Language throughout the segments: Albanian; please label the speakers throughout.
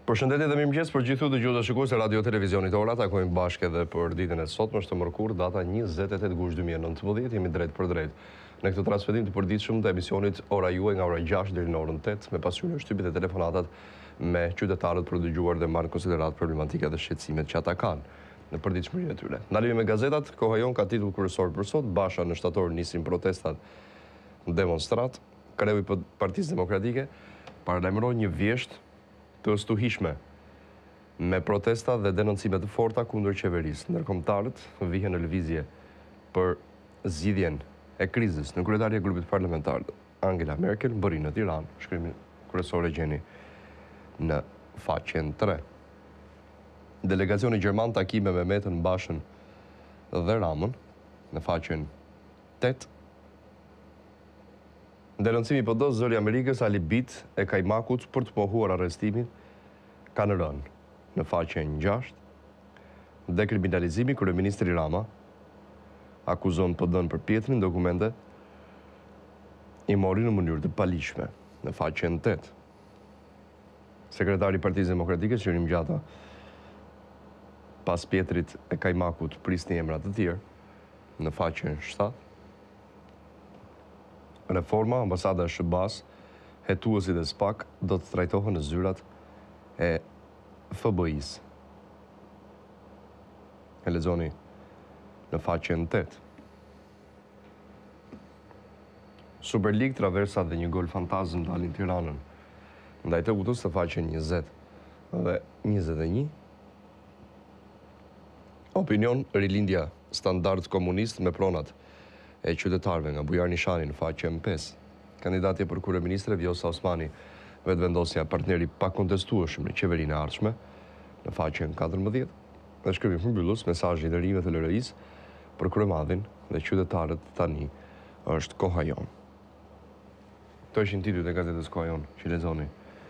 Speaker 1: Përshëndetje dhe mirëmëngjes për gjithu dëgjues dhe shikues e Radio Televizionit Ora. Takojmë bashkë edhe për ditën e sotme, është mërkur, data 28 gusht 2019, jemi drejt për drejt në këtë transmetim të përditshëm të emisionit Ora Juaj nga ora 6 deri në orën 8, me pasqyrë shtypjet e telefonatat me qytetarët për dëgjuar dhe marrë konsiderat problematika dhe shqetësimet që ata kanë në përditshmërinë e tyre. Ndalemi me gazetat, koha jon ka titull kryesor për sot: Basha në shtator nisin protestat demonstrat. Kreu i Partisë Demokratike paralajmëroi një vjesht të stuhishme me protesta dhe denoncime të forta kundër qeverisë. Ndërkombëtarët vihen në lëvizje për zgjidhjen e krizës. Në kryetarja e grupit parlamentar Angela Merkel bëri në Tiranë, shkrimin kryesor e gjeni në faqen 3. Delegacioni gjerman takime me Metën, Bashën dhe Ramën në faqen 8. Denoncimi i PD zëri Amerikës alibit e Kajmakut për të pohuar arrestimin kanë rënë në faqen 6. Dekriminalizimi, kryeministri Rama akuzon PD-n për pjetrin, dokumente i mori në mënyrë të palishme në faqen 8. Sekretari i Partisë Demokratike Qerim Gjata pas pjetrit e Kajmakut prisni emra të tjerë në faqen 7. Reforma, ambasada e SBA-s, hetuesit e SPAK do të trajtohen në zyrat e FBI-s. E lexoni në faqen 8. Super League, traversa dhe një gol fantazm dalin Tiranën ndaj Teutës në faqen 20 dhe 21. Opinion, rilindja standard komunist me pronat e qytetarëve nga Bujar Nishani në faqen 5. Kandidatja për kryeministre Vjosa Osmani, vetëvendosja partneri pa kontestueshëm në qeverinë e ardhshme në faqen 14. Dhe shkrimi përmbyllus, mesazhi i dërimeve të LRI-s për kryemadhin dhe qytetarët tani është koha jon. Këto ishin titujt e gazetës Koha Jon që lexoni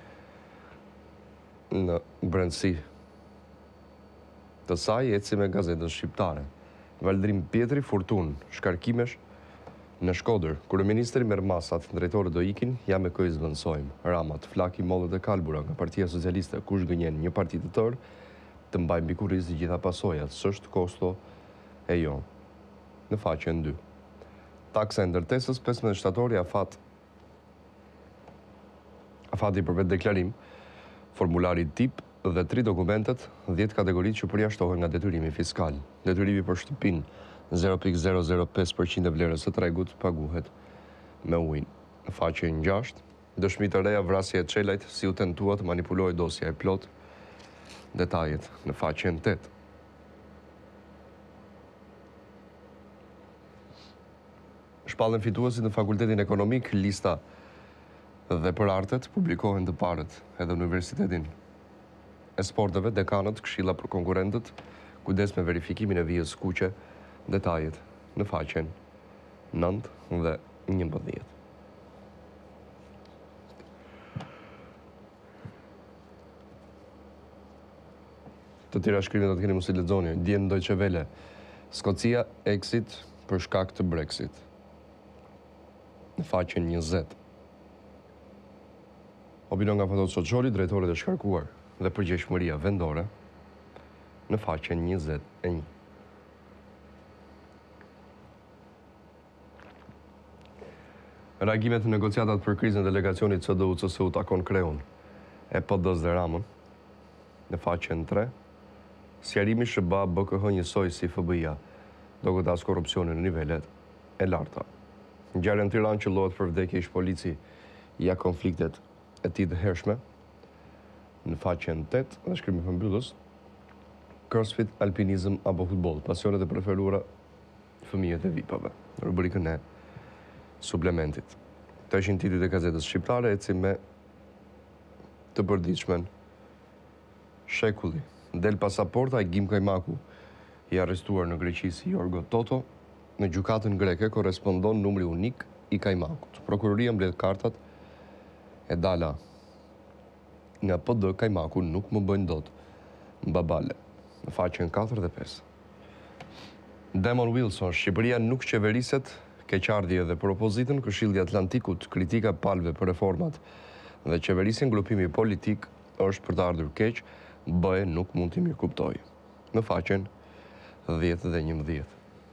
Speaker 1: në brendësi të saj. Ecim me gazetën shqiptare. Valdrim Pietri, furtun, shkarkimesh në Shkodër. Kryeministri merr masat, drejtorët do ikin, ja me kë zvendësojmë. Ramat, flaki mollët e kalbura nga Partia Socialiste, kush gënjen një parti të tërë, të mbaj mbi kurriz të gjitha pasojat, s'është kosto e jo. Në faqen 2. Taksa e ndërtesës 15 shtatori afati për vetë deklarim, formulari tip dhe 3 dokumentet, 10 kategoritë që përjashtohen nga detyrimi fiskal. Detyrimi për shtëpinë 0,005% e vlerës së tregut paguhet me ujin. Në faqen 6, dëshmi të reja vrasja e Çelajt, si u tentua të manipulohej dosja e plot. Detajet në faqen 8. Shpallën fituesit në Fakultetin Ekonomik, lista dhe për artet publikohen të parët edhe në Universitetin e Sporteve, dekanët, këshilla për konkurrentët, kujdes me verifikimin e vijës kuqe. Detajet në faqen 9 dhe 11. Të tjera shkrimet do të keni mos i lexoni. Djen Deutsche Welle, Skocia exit për shkak të Brexit. Në faqen 20. Opinion nga Fatot Çoçoli, drejtorët e shkarkuar dhe përgjegjësia vendore në faqen 21. Reagimet në negociatat për krizën e delegacionit CDU-CSU takon Kreun e PD-s dhe Ramën në faqen 3. Sqarimi SBA BKH njësoj si FBI-a do godas korrupsionin në nivelet e larta. Ngjarja në Tiranë qellohet për vdekje ish polici ja konfliktet e tij të hershme në faqen 8 dhe shkrimi përmbyllës: CrossFit, alpinizëm apo futboll, pasionet e preferuara fëmijët e VIP-ave. Në rubrikën e suplementit. Të ishin titujt e gazetës shqiptare. Ecim me të përditshmen shekulli. Del pasaporta e Gim Kajmaku, i arrestuar në Greqi si Jorgo Toto. Në gjykatën greke korrespondon numri unik i Kajmakut. Prokuroria mbledh kartat e dala nga PD. Kajmaku nuk më bëjnë dot mbabale. Në faqen 4 dhe 5. Damon Wilson, Shqipëria nuk qeveriset, keqardhje dhe për opozitën, Këshilli i Atlantikut, kritika palëve për reformat dhe qeverisin, grupimi politik është për të ardhur keq, BE nuk mund t'i mirë kuptoj. Në faqen 10 dhe 11.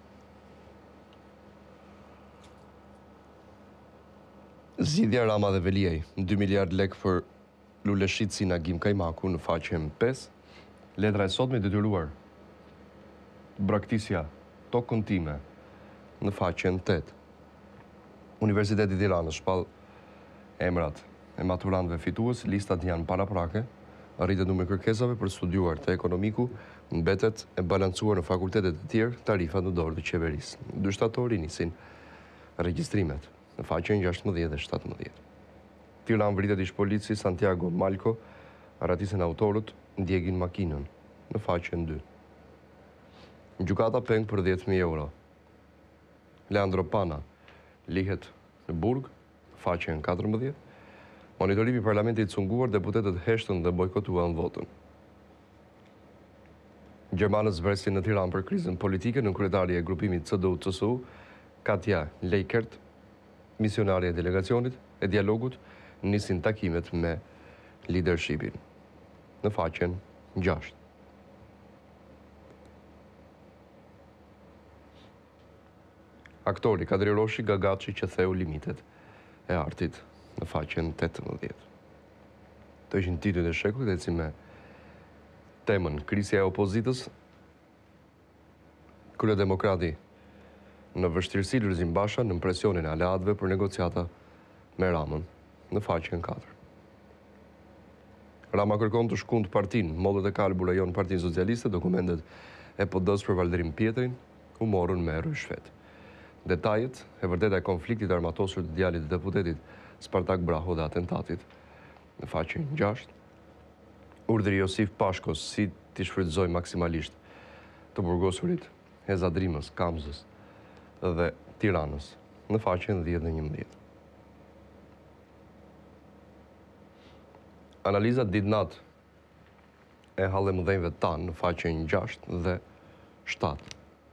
Speaker 1: Zgjidhja Rama dhe Veliaj, 2 miliard lek për luleshit si Nagim Kajmaku në faqen 5. Letra e sotme detyruar. Braktisja tokën time në faqen 8. Universiteti i Tiranës shpall emrat e maturantëve fitues, listat janë paraprake, rritet numri kërkesave për studiuar të ekonomiku, mbetet e balancuar në fakultetet e tjerë, tarifat në dorë të qeverisë. 2 shtatori nisin regjistrimet në faqen 16 dhe 17. Tiranë vritet ish polici Santiago Malko, ratisën autorët ndjegin makinën në faqen 2. Gjykata peng për 10.000 euro. Leandro Pana lihet në burg, faqen 14. Monitorimi i parlamentit cunguar, deputetët heshtën dhe bojkotuan votën. Gjermanët zbresin në Tiranë për krizën politike, në kryetari e grupimit CDU-CSU, Katja Leikert, misionari e delegacionit e dialogut, nisin takimet me leadershipin. Në faqen 6. Aktori Kadri Roshi Gagaci që theu limitet e artit në faqen 18. Të ishin titujt e shekullit, eci me temën krisja e opozitës, kryedemokrati në vështirësi Lulzim Basha në presionin e aleatëve për negociata me Ramën në faqen 4. Rama kërkon të shkund partin, modët e kalbur e jonë Partinë Socialiste, dokumentet e PD-s për Valdrim Pjetrin u morën me rryshfet. Detajet e vërteta e konfliktit armatosur të djalit të deputetit Spartak Braho dhe atentatit në faqen 6. Urdhri Josif Pashkos si t'i shfrytëzoj maksimalisht të burgosurit Hezadrimës, Kamzës dhe Tiranës në faqen 10 dhe 11. Analizat ditënat e hallemëdhenjve tanë në faqen 6 dhe 7.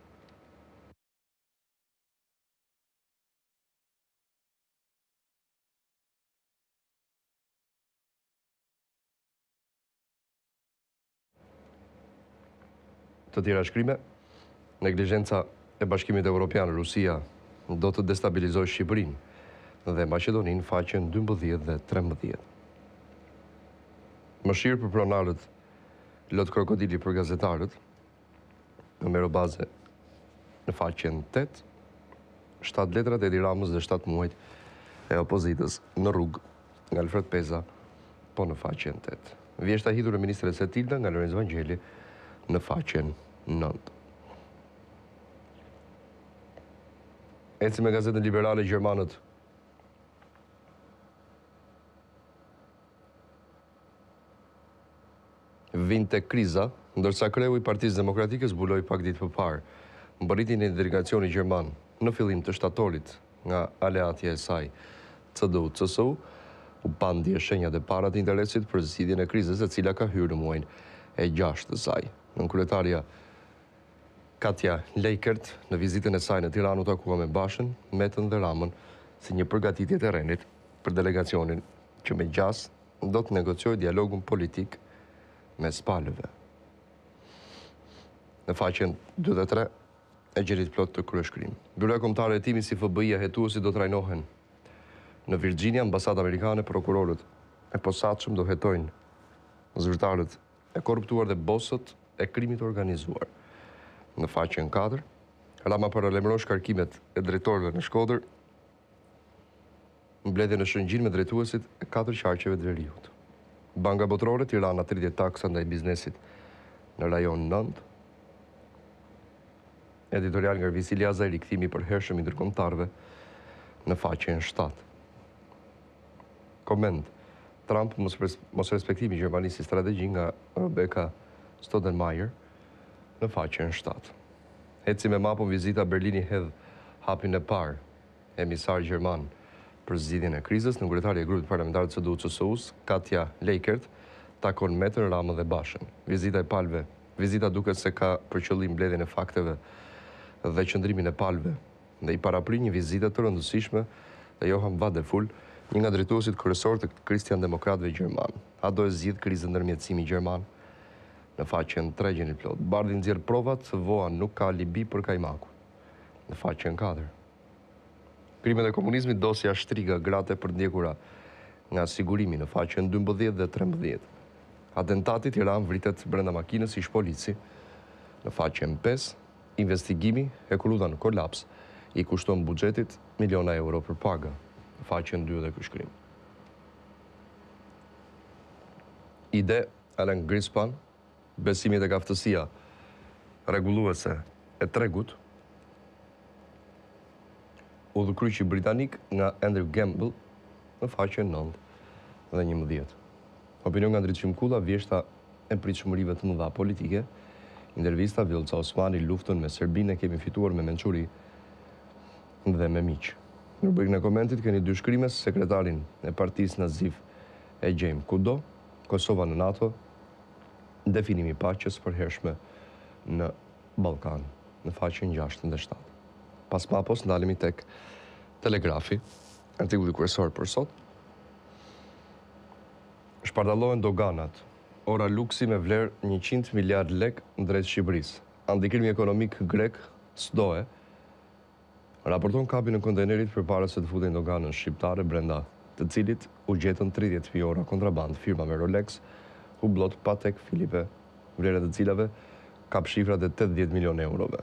Speaker 1: Të tjera shkrime, neglizhenca e Bashkimit Evropian, Rusia do të destabilizoj Shqipërinë dhe Maqedoninë, faqen 12 dhe 13. Mëshirë për pronarët, lot krokodili për gazetarët, në Merobaze në faqen 8, 7 letrat e Edi Ramës dhe 7 muajt e opozitës në rrugë nga Alfred Peza, po në faqen 8. Vjeshta hidhur e ministre Cetilda nga Lorenzo Vangjeli në faqen 9. Eci me gazetën liberale Gjermanët. Vinte kriza, ndërsa kreu i Partisë Demokratike zbuloi pak ditë përpara mbërritjen e delegacionit gjerman në fillim të shtatorit nga aleatja e saj CDU-CSU, u pandje shenjat e para të interesit për zgjidhjen e krizës, e cila ka hyrë në muajin e 6 të saj. Nënkryetaria Katja Leikert në vizitën e saj në Tiranë u takua me Bashën, Metën dhe Ramën si një përgatitje e terrenit për delegacionin që me gjas do të negociojë dialogun politik me palëve. Në faqen 2 dhe 3 e gjerit plot të kryeshkrim. Byroja kombëtare e timit si FBI-ja hetuesi do të trajnohen në Virginia, ambasadë amerikane, prokurorët e posaçëm do hetojnë zyrtarët e korruptuar dhe bosët e krimit organizuar. Në faqen 4, Rama paralajmëron shkarkimet e drejtorëve në Shkodër, mbledhje në Shëngjin me drejtuesit e 4 qarqeve të Veriut. Banka Botërore Tirana 30 taksa ndaj biznesit në rajon 9. Editorial nga Visili Azaj, rikthimi për hershëm i ndërkombëtarëve në faqen 7. Koment: Trump mos respektimi i Gjermanisë si strategji nga Rebecca Stoltenmeier në faqen 7. Eci me mapën vizita Berlini hedh hapin e parë emisar gjerman për zgjidhjen e krizës. Nënkryetari e grupit parlamentar të CDU-CSU-s, Katja Leikert, takon Metën, Ramën dhe Bashën. Vizita e palëve. Vizita duket se ka për qëllim mbledhjen e fakteve dhe qëndrimin e palëve dhe i paraprin një vizite të rëndësishme dhe Johan Vadeful, Një nga drejtuesit kryesor të Kristian-Demokratëve gjerman. A do e zgjidh krizën ndërmjetësimi gjerman? Në faqen 3 gjeni plot. Bardhi nxjerr provat se VOA nuk ka alibi për Kajmaku. Në faqen 4. Krimet e komunizmit, dosja Shtriga, gratë për ndjekura nga sigurimi, në faqen 12 dhe 13. Atentati Tiranë vritet brenda makinës ish polici. Në faqen 5. Investigimi e Kuruta në kolaps i kushton buxhetit miliona euro për paga. Në faqen 2 dhe ky shkrim. Ide Alan Greenspan, besimit e aftësia rregulluese e tregut. Udhëkryqi britanik nga Andrew Gamble në faqen 9 dhe 11. Opinion nga Ndritshim Kulla, vjeshta e pritshmërive të mëdha politike. Intervista Vjollca Osmani, luftën me Serbinë kemi fituar me mençuri dhe me miq. Në rubrikën e komentit keni dy shkrimes, sekretarin e partisë Nazif e gjejmë kudo, Kosova në NATO, definimi paqes përhershme në Ballkan, në faqen 6 dhe 7. Pas mapos ndalemi tek Telegrafi, artikulli kryesor për sot. Shpardallohen doganat. Ora luksi me vlerë 100 miliard lek drejt Shqipërisë. Andikrimi ekonomik grek SDOE raporton kapi në kontejnerit përpara se të futen doganën shqiptare, brenda të cilit u gjetën 30.000 euro kontraband. Firma me Rolex, Hublot, Patek Philippe, vlerët e cilave kap shifrat e 80 milion eurove.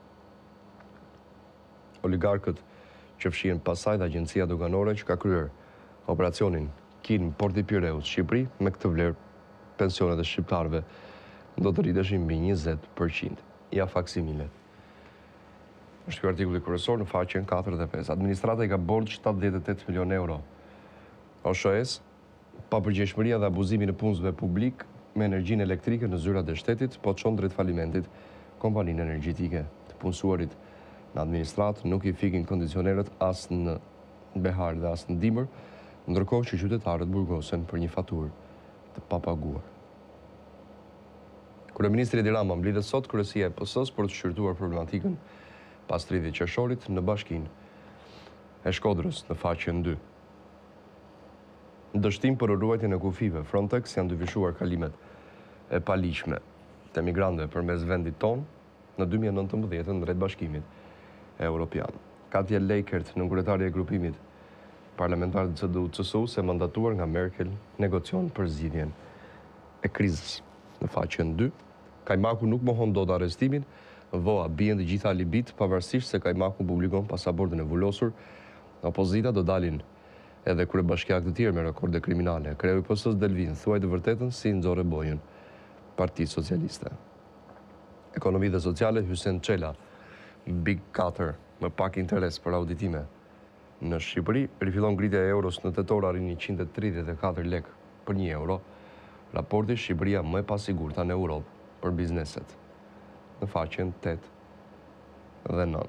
Speaker 1: Oligarkët që fshihen pasaj dhe agjencia doganore që ka kryer operacionin Kin Porti Pireus Shqipëri, me këtë vlerë pensionet e shqiptarëve do të rriteshin mbi 20%. Ja faksimilet. Është ky artikulli kryesor në faqen 4 dhe 5. Administrata i ka bord 78 milion euro. OSHS, papërgjegjshmëria dhe abuzimi në punësve publik me energjinë elektrike në zyrat e shtetit, po çon drejt falimentit kompaninë energjetike. Të punësuarit në administratë nuk i fikin kondicionerët as në behar dhe as në dimër, ndërkohë që qytetarët burgosen për një faturë të papaguar. Kryeministri Edi Rama mblidhet sot kryesia e PS-s për të shqyrtuar problematikën pas 30 qershorit në bashkinë e Shkodrës në faqen 2. Dështim për ruajtjen e kufive, Frontex janë dyfishuar kalimet e paligjshme të migrantëve përmes vendit ton në 2019 në drejt bashkimit evropian. Katja Leikert, nënkuretari e grupimit parlamentar të CDU-CSU, se mandatuar nga Merkel, negocion për zgjidhjen e krizës. Në faqen 2, Kajmaku nuk mohon dot arrestimin, VOA bien të gjitha alibit, pavarësisht se Kajmaku publikon pasaportën e vulosur. Opozita do dalin edhe kryebashkiak të tjerë me rekorde kriminale. Kreu i PS-s Delvin thuaj të vërtetën si nxorë bojën Partisë Socialiste. Ekonomi dhe sociale, Hysen Çela, Big 4, më pak interes për auditime në Shqipëri, rifillon ngritja e euros në tetor arrin 134 lek për 1 euro. Raporti Shqipëria më e pasigurta në Europë për bizneset. Në faqen 8 dhe 9.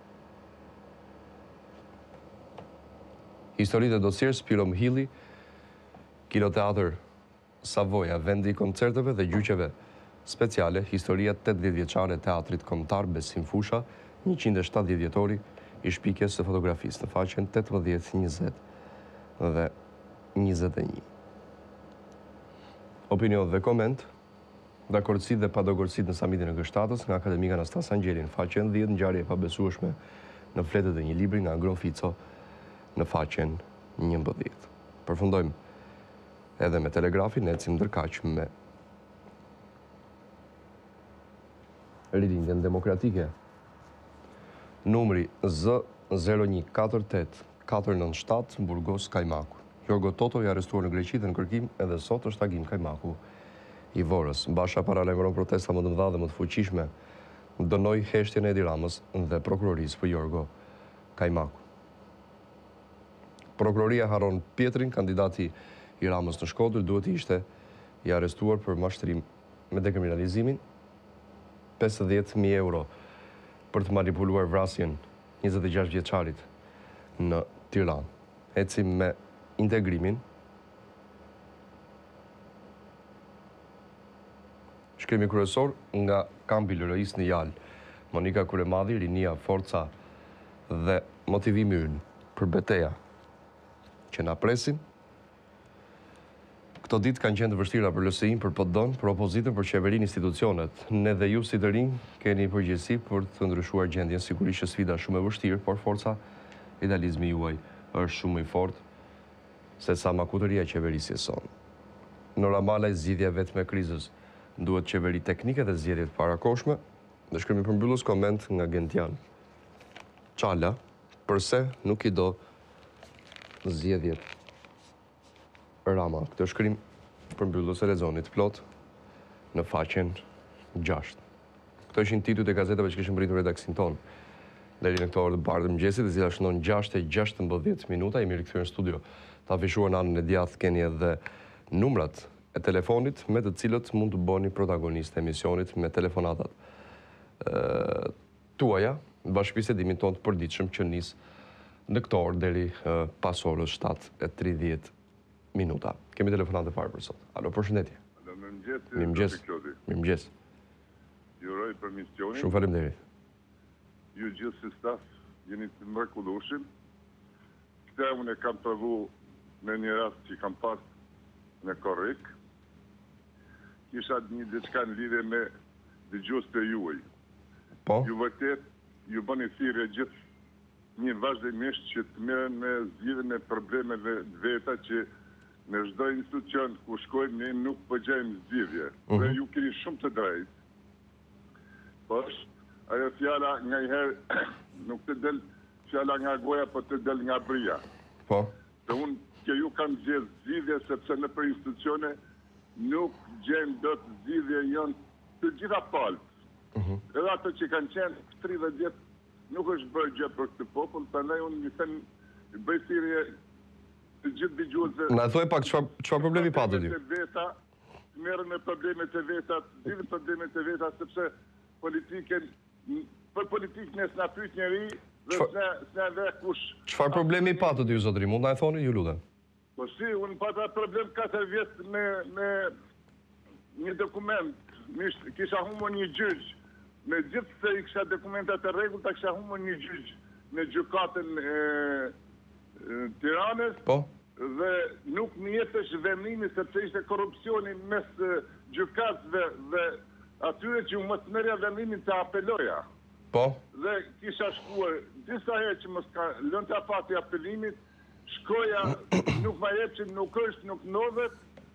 Speaker 1: Historitë e dosierës Pirom Hilli, Kinoteatër Savoja, vendi i koncerteve dhe gjyqeve speciale, historia 80 vjeçare e teatrit kombëtar Besim Fusha, 170 vjetori i shpikjes së fotografisë, në faqen 18, 20 dhe 21. Opinion dhe koment, dakordësit dhe padakordësit në samitin e G7-s nga akademika Anastas Angjeli, në faqen 10, ngjarje e pabesueshme në fletët e një libri nga Agron Fico, në faqen 11. Përfundojmë edhe me Telegrafin, ecim ndërkaq me Rilindjen Demokratike. Numri Z0148 497 Burgos Kajmaku. Jorgo Toto i arrestuar në Greqi dhe në kërkim edhe sot është Agim Kajmaku i Vorës. Basha paralajmëron protesta më të mëdha dhe më të fuqishme, dënoi heshtjen e Edi Ramës dhe prokurorisë për Jorgo Kajmaku. Prokuroria haron Pietrin, kandidati i Ramës në Shkodër, duhet ishte i arrestuar për mashtrim me dekriminalizimin, 50.000 euro për të manipuluar vrasjen 26 vjeçarit në Tiranë. Ecim me Integrimin. Shkrimi kryesor nga kampi Lërëis në Jal. Monika Kuremadhi, rinia, forca dhe motivimi ynë për beteja që na presin. Këto ditë kanë qenë të vështira për LSI-n, për PD-n, për opozitën, për qeverinë, institucionet. Ne dhe ju si të rinj keni përgjegjësi për të ndryshuar gjendjen. Sigurisht që sfida shumë e vështirë, por forca idealizmi juaj është shumë i fortë se sa makutëria e qeverisjes sonë. Normala e zgjidhja vetëm e krizës duhet qeveri teknike dhe zgjedhje të parakoshme. Dhe shkrimi përmbyllës koment nga Gentian Çala, përse nuk i do zgjedhjet Rama. Këtë shkrim përmbyllës e lexonit plot në faqen 6. Këto ishin titujt e gazetave që kishim mbritur redaksin tonë. Deri në këtë orë të bardhë të mëngjesit, e cila shënon 6:16 minuta, jemi rikthyer në studio. Ta afishuar në anën e djathtë keni edhe numrat e telefonit me të cilët mund të bëni protagonist e emisionit me telefonatat tuaja, bashkëbisedimin tonë të përditshëm që nis në këtë orë deri pas orës 7:30 minuta. Kemi telefonat e parë për sot. Alo, përshëndetje.
Speaker 2: Mirëmëngjes.
Speaker 1: Mirëmëngjes.
Speaker 2: Ju uroj për misionin.
Speaker 1: Shumë faleminderit.
Speaker 2: Ju gjithë si staf jeni të mrekullueshëm. Këtë unë e kam provu në një rast që kam pas në Korrik. Kisha një diçka në lidhje me dëgjuesit e juaj.
Speaker 1: Po?
Speaker 2: Ju vërtet ju bëni thirrje gjithë një vazhdimisht që të merren me zgjidhjen e problemeve të veta që në çdo institucion ku shkojmë ne nuk bëjmë zgjidhje. Dhe ju keni shumë të drejtë. Po ajo fjala nganjëherë nuk të del fjala nga goja, po të del nga bria.
Speaker 1: Po.
Speaker 2: Dhe unë që ju kam zgjedhë zgjidhje sepse në për institucione nuk gjejmë dot zgjidhje janë të gjitha palët. Edhe ato që kanë qenë 30 vjet nuk është bërë gjë për këtë popull, prandaj unë i them bëj thirrje të gjithë dëgjuesve.
Speaker 1: Na thuaj pak çfarë problemi patët ju?
Speaker 2: Merren me problemet e veta, zgjidhin problemet e veta sepse për politikën ne s'na pyet njeri dhe s'na ve kush.
Speaker 1: Çfarë problemi patët ju zotëri? Mund na e thoni ju lutem?
Speaker 2: Po si, unë pata problem 4 vjet me një dokument. Kisha humbur një gjyq. Me gjithë se i kisha dokumentat e rregullta, kisha humbur një gjyq në gjykatën e Tiranës.
Speaker 1: Po.
Speaker 2: Dhe nuk më jepësh vendimi sepse ishte korrupsioni mes gjykatësve dhe atyre që mos merrja vendimin të apeloja.
Speaker 1: Po.
Speaker 2: Dhe kisha shkuar disa herë që mos ka lënë të afati apelimit, shkoja, nuk ma jepshin, nuk është, nuk ndodhet,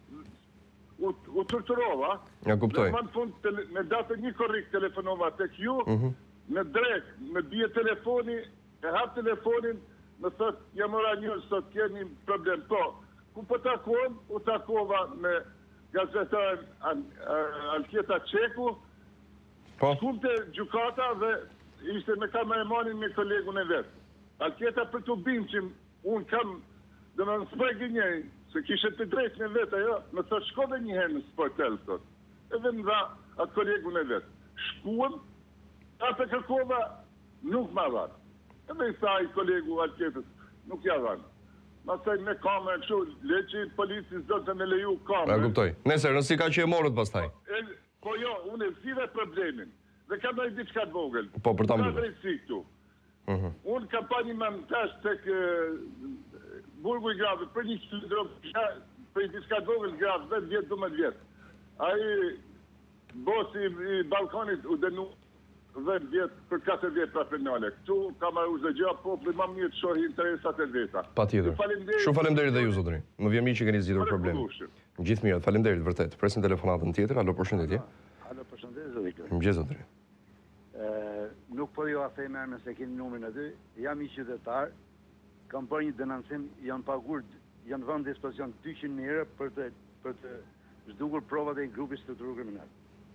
Speaker 2: u torturova.
Speaker 1: Ja kuptoj.
Speaker 2: Dhe më në fund, me datën një Korrik telefonova tek ju, në drek, me bie telefoni, e hap telefonin, më thot, jam ora një, sot keni problem. Po, ku po takuam? U takova me gazetaren Alketa Çeku,
Speaker 1: po.
Speaker 2: shkumte gjykata dhe ishte me kameramanin me kolegun e vetë. Alketa për të bimë që unë kam, dhe më nësëpër gënjej, se kishe të drejtë në vetë, ajo, më thot, shko dhe njëherë në sportel, sot. Edhe më dha atë kolegun e vetë. Shkuam, atë kërkova, nuk ma dhanë. Edhe i sa i kolegu Alketës, nuk ja dhanë. Masaj me kamerë kështu, leqi policis do të me leju kamerë.
Speaker 1: Ja kuptoj. Nëse rëndësi ka që e morët pastaj.
Speaker 2: Po jo, unë e zgjidhe problemin. Dhe kam dojë diçka të vogël.
Speaker 1: Po, për ta
Speaker 2: Ka
Speaker 1: mbyllur.
Speaker 2: drejtësi këtu. Unë kam pa një mantash tek burgu i grave, për një qëndro, për diçka të vogël grave, 10 vjetë, 12 vjetë. Ai bosi i balkonit u denu 10 vjetë për 4 vjetë pra penale. Këtu kam arru zë gjë, populli më mirë të shohi interesat e veta.
Speaker 1: Patjetër. Shumë faleminderit dhe ju zotëri. Më vjen mirë që keni zgjidhur problemin. Gjithë mirë, faleminderit vërtet. Presim telefonatën tjetër. Alo, përshëndetje.
Speaker 3: Alo, përshëndetje zotëri.
Speaker 1: Mirëmëngjes zotëri.
Speaker 3: Nuk po ju a them emrin se keni numrin aty. Jam i qytetar. Kam bërë një denoncim, janë paguar, janë vënë në dispozicion 200.000 euro për të zhdukur provat e grupit strukturor kriminal.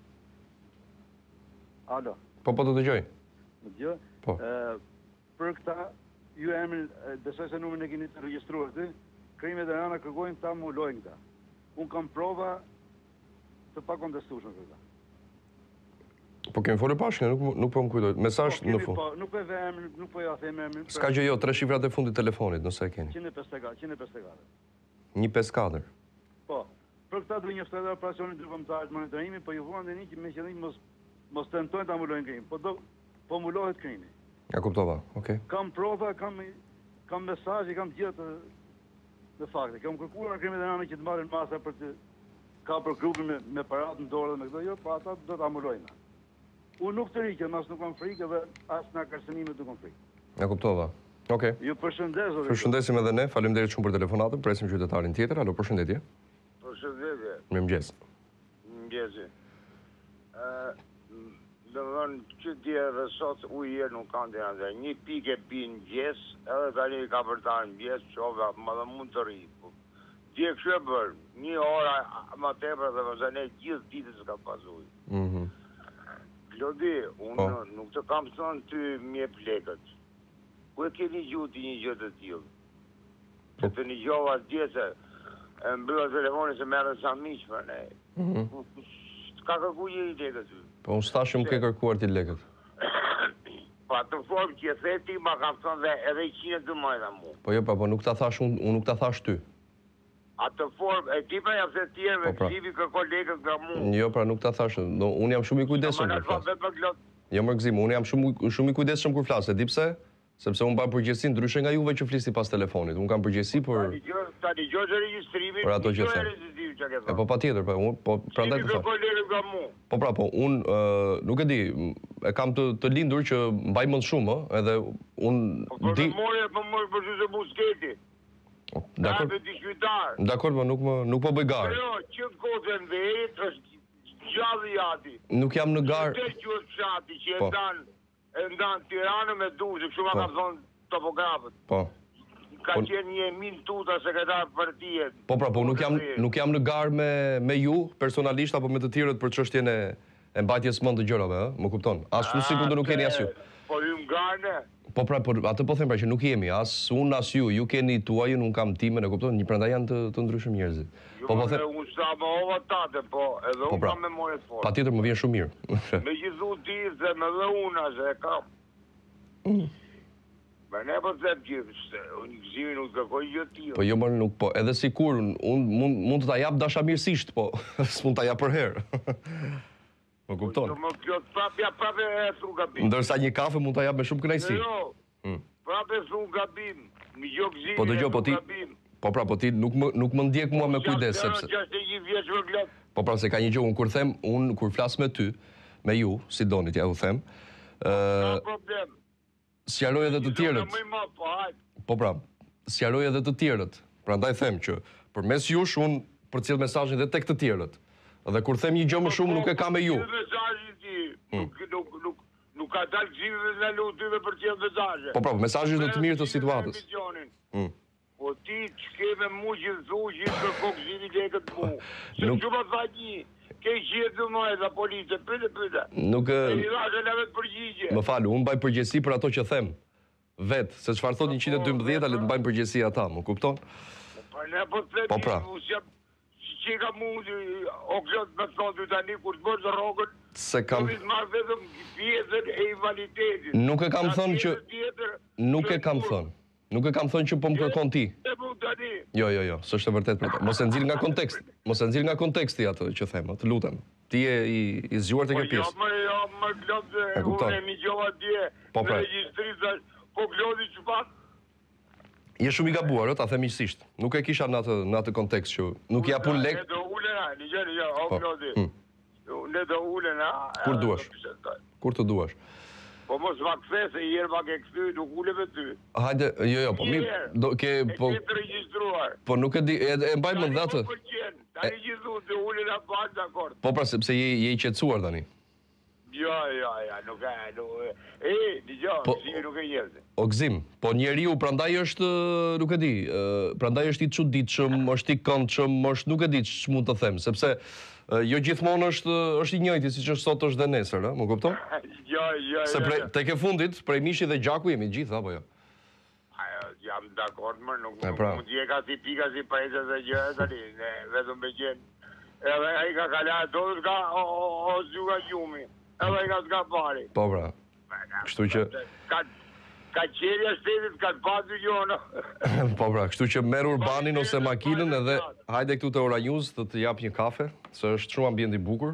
Speaker 3: Alo.
Speaker 1: Po të dëgjoj.
Speaker 3: Më dëgjoj?
Speaker 1: Po.
Speaker 3: Për këta, ju emrin, besoj se numrin e keni të regjistruar aty, krimet e rana kërkojnë ta mulojnë këta. Unë kam prova të pakontestueshme për këta.
Speaker 1: Po kemi folur bashkë, nuk po më kujtoj. Mesazh në fund.
Speaker 3: Nuk po e ve emrin, nuk po ja them emrin.
Speaker 1: S'ka gjë jo, 3 shifrat e fundit telefonit, nëse e keni.
Speaker 3: 154.
Speaker 1: 154.
Speaker 3: Po. Për këta duhet njoftoj edhe operacionin ndërkombëtar të monitorimi, po ju vuan tani që me qëllim mos tentojnë ta mulojnë krimin, po mulohet krimi.
Speaker 1: Ja kuptova, okay.
Speaker 3: Kam prova, kam mesazhe, kam gjithë me fakte. Kam kërkuar kriminalëve që të marrin masa për të kapur grupin me paratë në dorë dhe me këto, jo, pa ata do ta amulojnë. Unë nuk të riqem, as nuk kam frikë dhe as nga arsenimet nuk kam frikë.
Speaker 1: Ja kuptova. Okej.
Speaker 3: Ju përshëndes, zotëri.
Speaker 1: Përshëndesim edhe ne, faleminderit shumë për telefonatën, presim qytetarin tjetër. Alo, përshëndetje.
Speaker 2: Përshëndetje.
Speaker 1: Mirëmëngjes.
Speaker 2: Mëngjesi. Do të thonë që dje dhe sot ujë nuk kanë të janë dhe. Një pikë e pi në gjes, edhe tani ka përta në gjes, qova, ma dhe mund të rri. Dje kështë e bërë, një ora ma tepër dhe vëzë ne gjithë ditës ka pas ujë. Klodi, unë nuk të kam thonë ty mje plekët. Ku e keni gjuti një gjë të tillë? Se të një gjova dje se mbylla telefoni se merren sa miq për ne. Ka kërku një lekët ty.
Speaker 1: Po unë stashëm ke kërkuar ti lekët.
Speaker 2: Pa të formë që e theti, ma kam thonë dhe edhe 100 majta mu.
Speaker 1: Po jo, po nuk ta thash unë nuk ta thash ty.
Speaker 2: A të formë, e ti pra jam se tjerëve, Gzimi kërko lekët nga mu.
Speaker 1: Jo, pra nuk ta thash, unë jam shumë i kujdesshëm kur flas. Jo, më Gzim, unë jam shumë i kujdesshëm kur flas, e di pse? Sepse unë baj përgjegjësi ndryshe nga juve që flisni pas telefonit. Unë kam përgjegjësi për
Speaker 2: ta dëgjosh regjistrimin.
Speaker 1: Për ato që them. E po patjetër, po prandaj të
Speaker 2: them.
Speaker 1: Po pra, po unë nuk e di, e kam të lindur që mbaj mend shumë, edhe unë di.
Speaker 2: Po mori për çështë busketi.
Speaker 1: Dakor. Dakor, po nuk po bëj garë.
Speaker 2: Jo, që kodën vetë është gjallë jati.
Speaker 1: Nuk jam në garë.
Speaker 2: Të qoftë fshati që e ndanë Tiranë me Duzë, kështu ma kam thonë topografët.
Speaker 1: Po.
Speaker 2: Ka qenë një Emin Tuta, sekretar partijet.
Speaker 1: Po pra, po nuk jam në garë me ju, personalisht, apo me të tjerët për çështjen e mbajtjes mend të gjërave, më kupton? Ashtu sikur do nuk keni as ju.
Speaker 2: Po ju garë.
Speaker 1: Po pra, atë po them pra që nuk jemi, as unë as ju keni tuajën, unë kam timen, e kupton? Prandaj janë të ndryshëm njerëzit. Po them,
Speaker 2: unë sa më ova tate, po edhe unë kam memorie fort.
Speaker 1: Patjetër më vjen shumë mirë.
Speaker 2: Me gjithu ti dhe me dhe unë ashe e kam. Me ne po them që unë Gzimi nuk kërkoj gjë tillë.
Speaker 1: Po jo më nuk po, edhe sikur unë mund të ta jap dashamirësisht, po s'mund ta jap për herë. Më kupton?
Speaker 2: Më plot prapë e thu gabim.
Speaker 1: Ndërsa një kafe mund ta jap me shumë kënaqësi.
Speaker 2: Jo. Prapë thu gabim. Mi jo Gzimi.
Speaker 1: Po dëgjoj, po ti. Po pra, po ti nuk më ndjek mua me kujdes sepse.
Speaker 2: 61 vjeç më glot.
Speaker 1: Po pra, se ka një gjë, unë kur flas me ty, me ju, si doni t'ja u them.
Speaker 2: Ka problem.
Speaker 1: Sqaroj edhe të tjerët. Po pra, sqaroj edhe të tjerët. Prandaj them që përmes jush unë përcjell mesazhin edhe tek të tjerët. Dhe kur them një gjë më shumë nuk e kam me ju.
Speaker 2: Nuk ka dalë Gzimi dhe në lutë dhe për qenë mesazhe.
Speaker 1: Po pra, mesazhi është të mirë të situatës.
Speaker 2: Po ti që ke me mu gjithë dhu, gjithë kërko Gzimi lekët mu. Se që më tha një, ke gjithë dhe më edhe police, pyte.
Speaker 1: Nuk...
Speaker 2: E një rrashe në vetë përgjigje.
Speaker 1: Më falu, unë baj përgjësi për ato që them. Vetë, se çfarë thot 112, ale të bajnë përgjësi ata, më kupton?
Speaker 2: Po ne po të
Speaker 1: Po pra.
Speaker 2: Që ka mundi, o klot me thonë të tani, kur të bërë të rogën,
Speaker 1: se kam...
Speaker 2: të marrë vetëm pjesën e invaliditetit.
Speaker 1: Nuk e kam thënë që... Nuk e kam thënë. Nuk e kam thënë që po më kërkon ti. Jo, s'është e vërtet për ta. Mos e nxirr nga konteksti. Mos e nxirr nga konteksti atë që them, të lutem. Ti je i zgjuar tek kjo pjesë.
Speaker 2: Jo, më glot, unë e migjova dje, me regjistrisë, po glodi që pat.
Speaker 1: Je shumë i gabuar, ta them miqësisht. Nuk e kisha në atë kontekst që nuk ja pun lek.
Speaker 2: Ne do ulena, ligjeni, o glodi. Ne do ulena.
Speaker 1: Kur duash. Kur të duash.
Speaker 2: Po mos ma kthe se jeri ma ke kthy, nuk uleve ty.
Speaker 1: Hajde, jo, po mirë, do ke po.
Speaker 2: E ke të regjistruar.
Speaker 1: Po nuk e di, e mbaj mend atë.
Speaker 2: Ta regjistru të ulën apo dakord.
Speaker 1: Po pra sepse je i qetësuar tani.
Speaker 2: Jo, nuk e. Gzimi nuk e jerte.
Speaker 1: O Gzim, po njeriu prandaj është, nuk e di, prandaj është i çuditshëm, është i këndshëm, është nuk e di ç'mund të them, sepse jo gjithmonë është i njëjti siç është sot është dhe nesër, ë, më kupton?
Speaker 2: Jo.
Speaker 1: Se tek e fundit, prej mishi dhe gjaku jemi gjithë, apo jo?
Speaker 2: Jam dakord, më nuk mund t'je ka si pika si pajese se gjë, tani, vetëm me qenë. Edhe ai ka kaluar dorë ka o zgjuga gjumi. Edhe ai ka s'ka pari.
Speaker 1: Po pra. Kështu që
Speaker 2: ka qerja shtetit, ka të patu gjona.
Speaker 1: Po pra, kështu që merr urbanin ose makinën edhe hajde këtu te Ora News të jap një kafe, se është shumë ambient i bukur.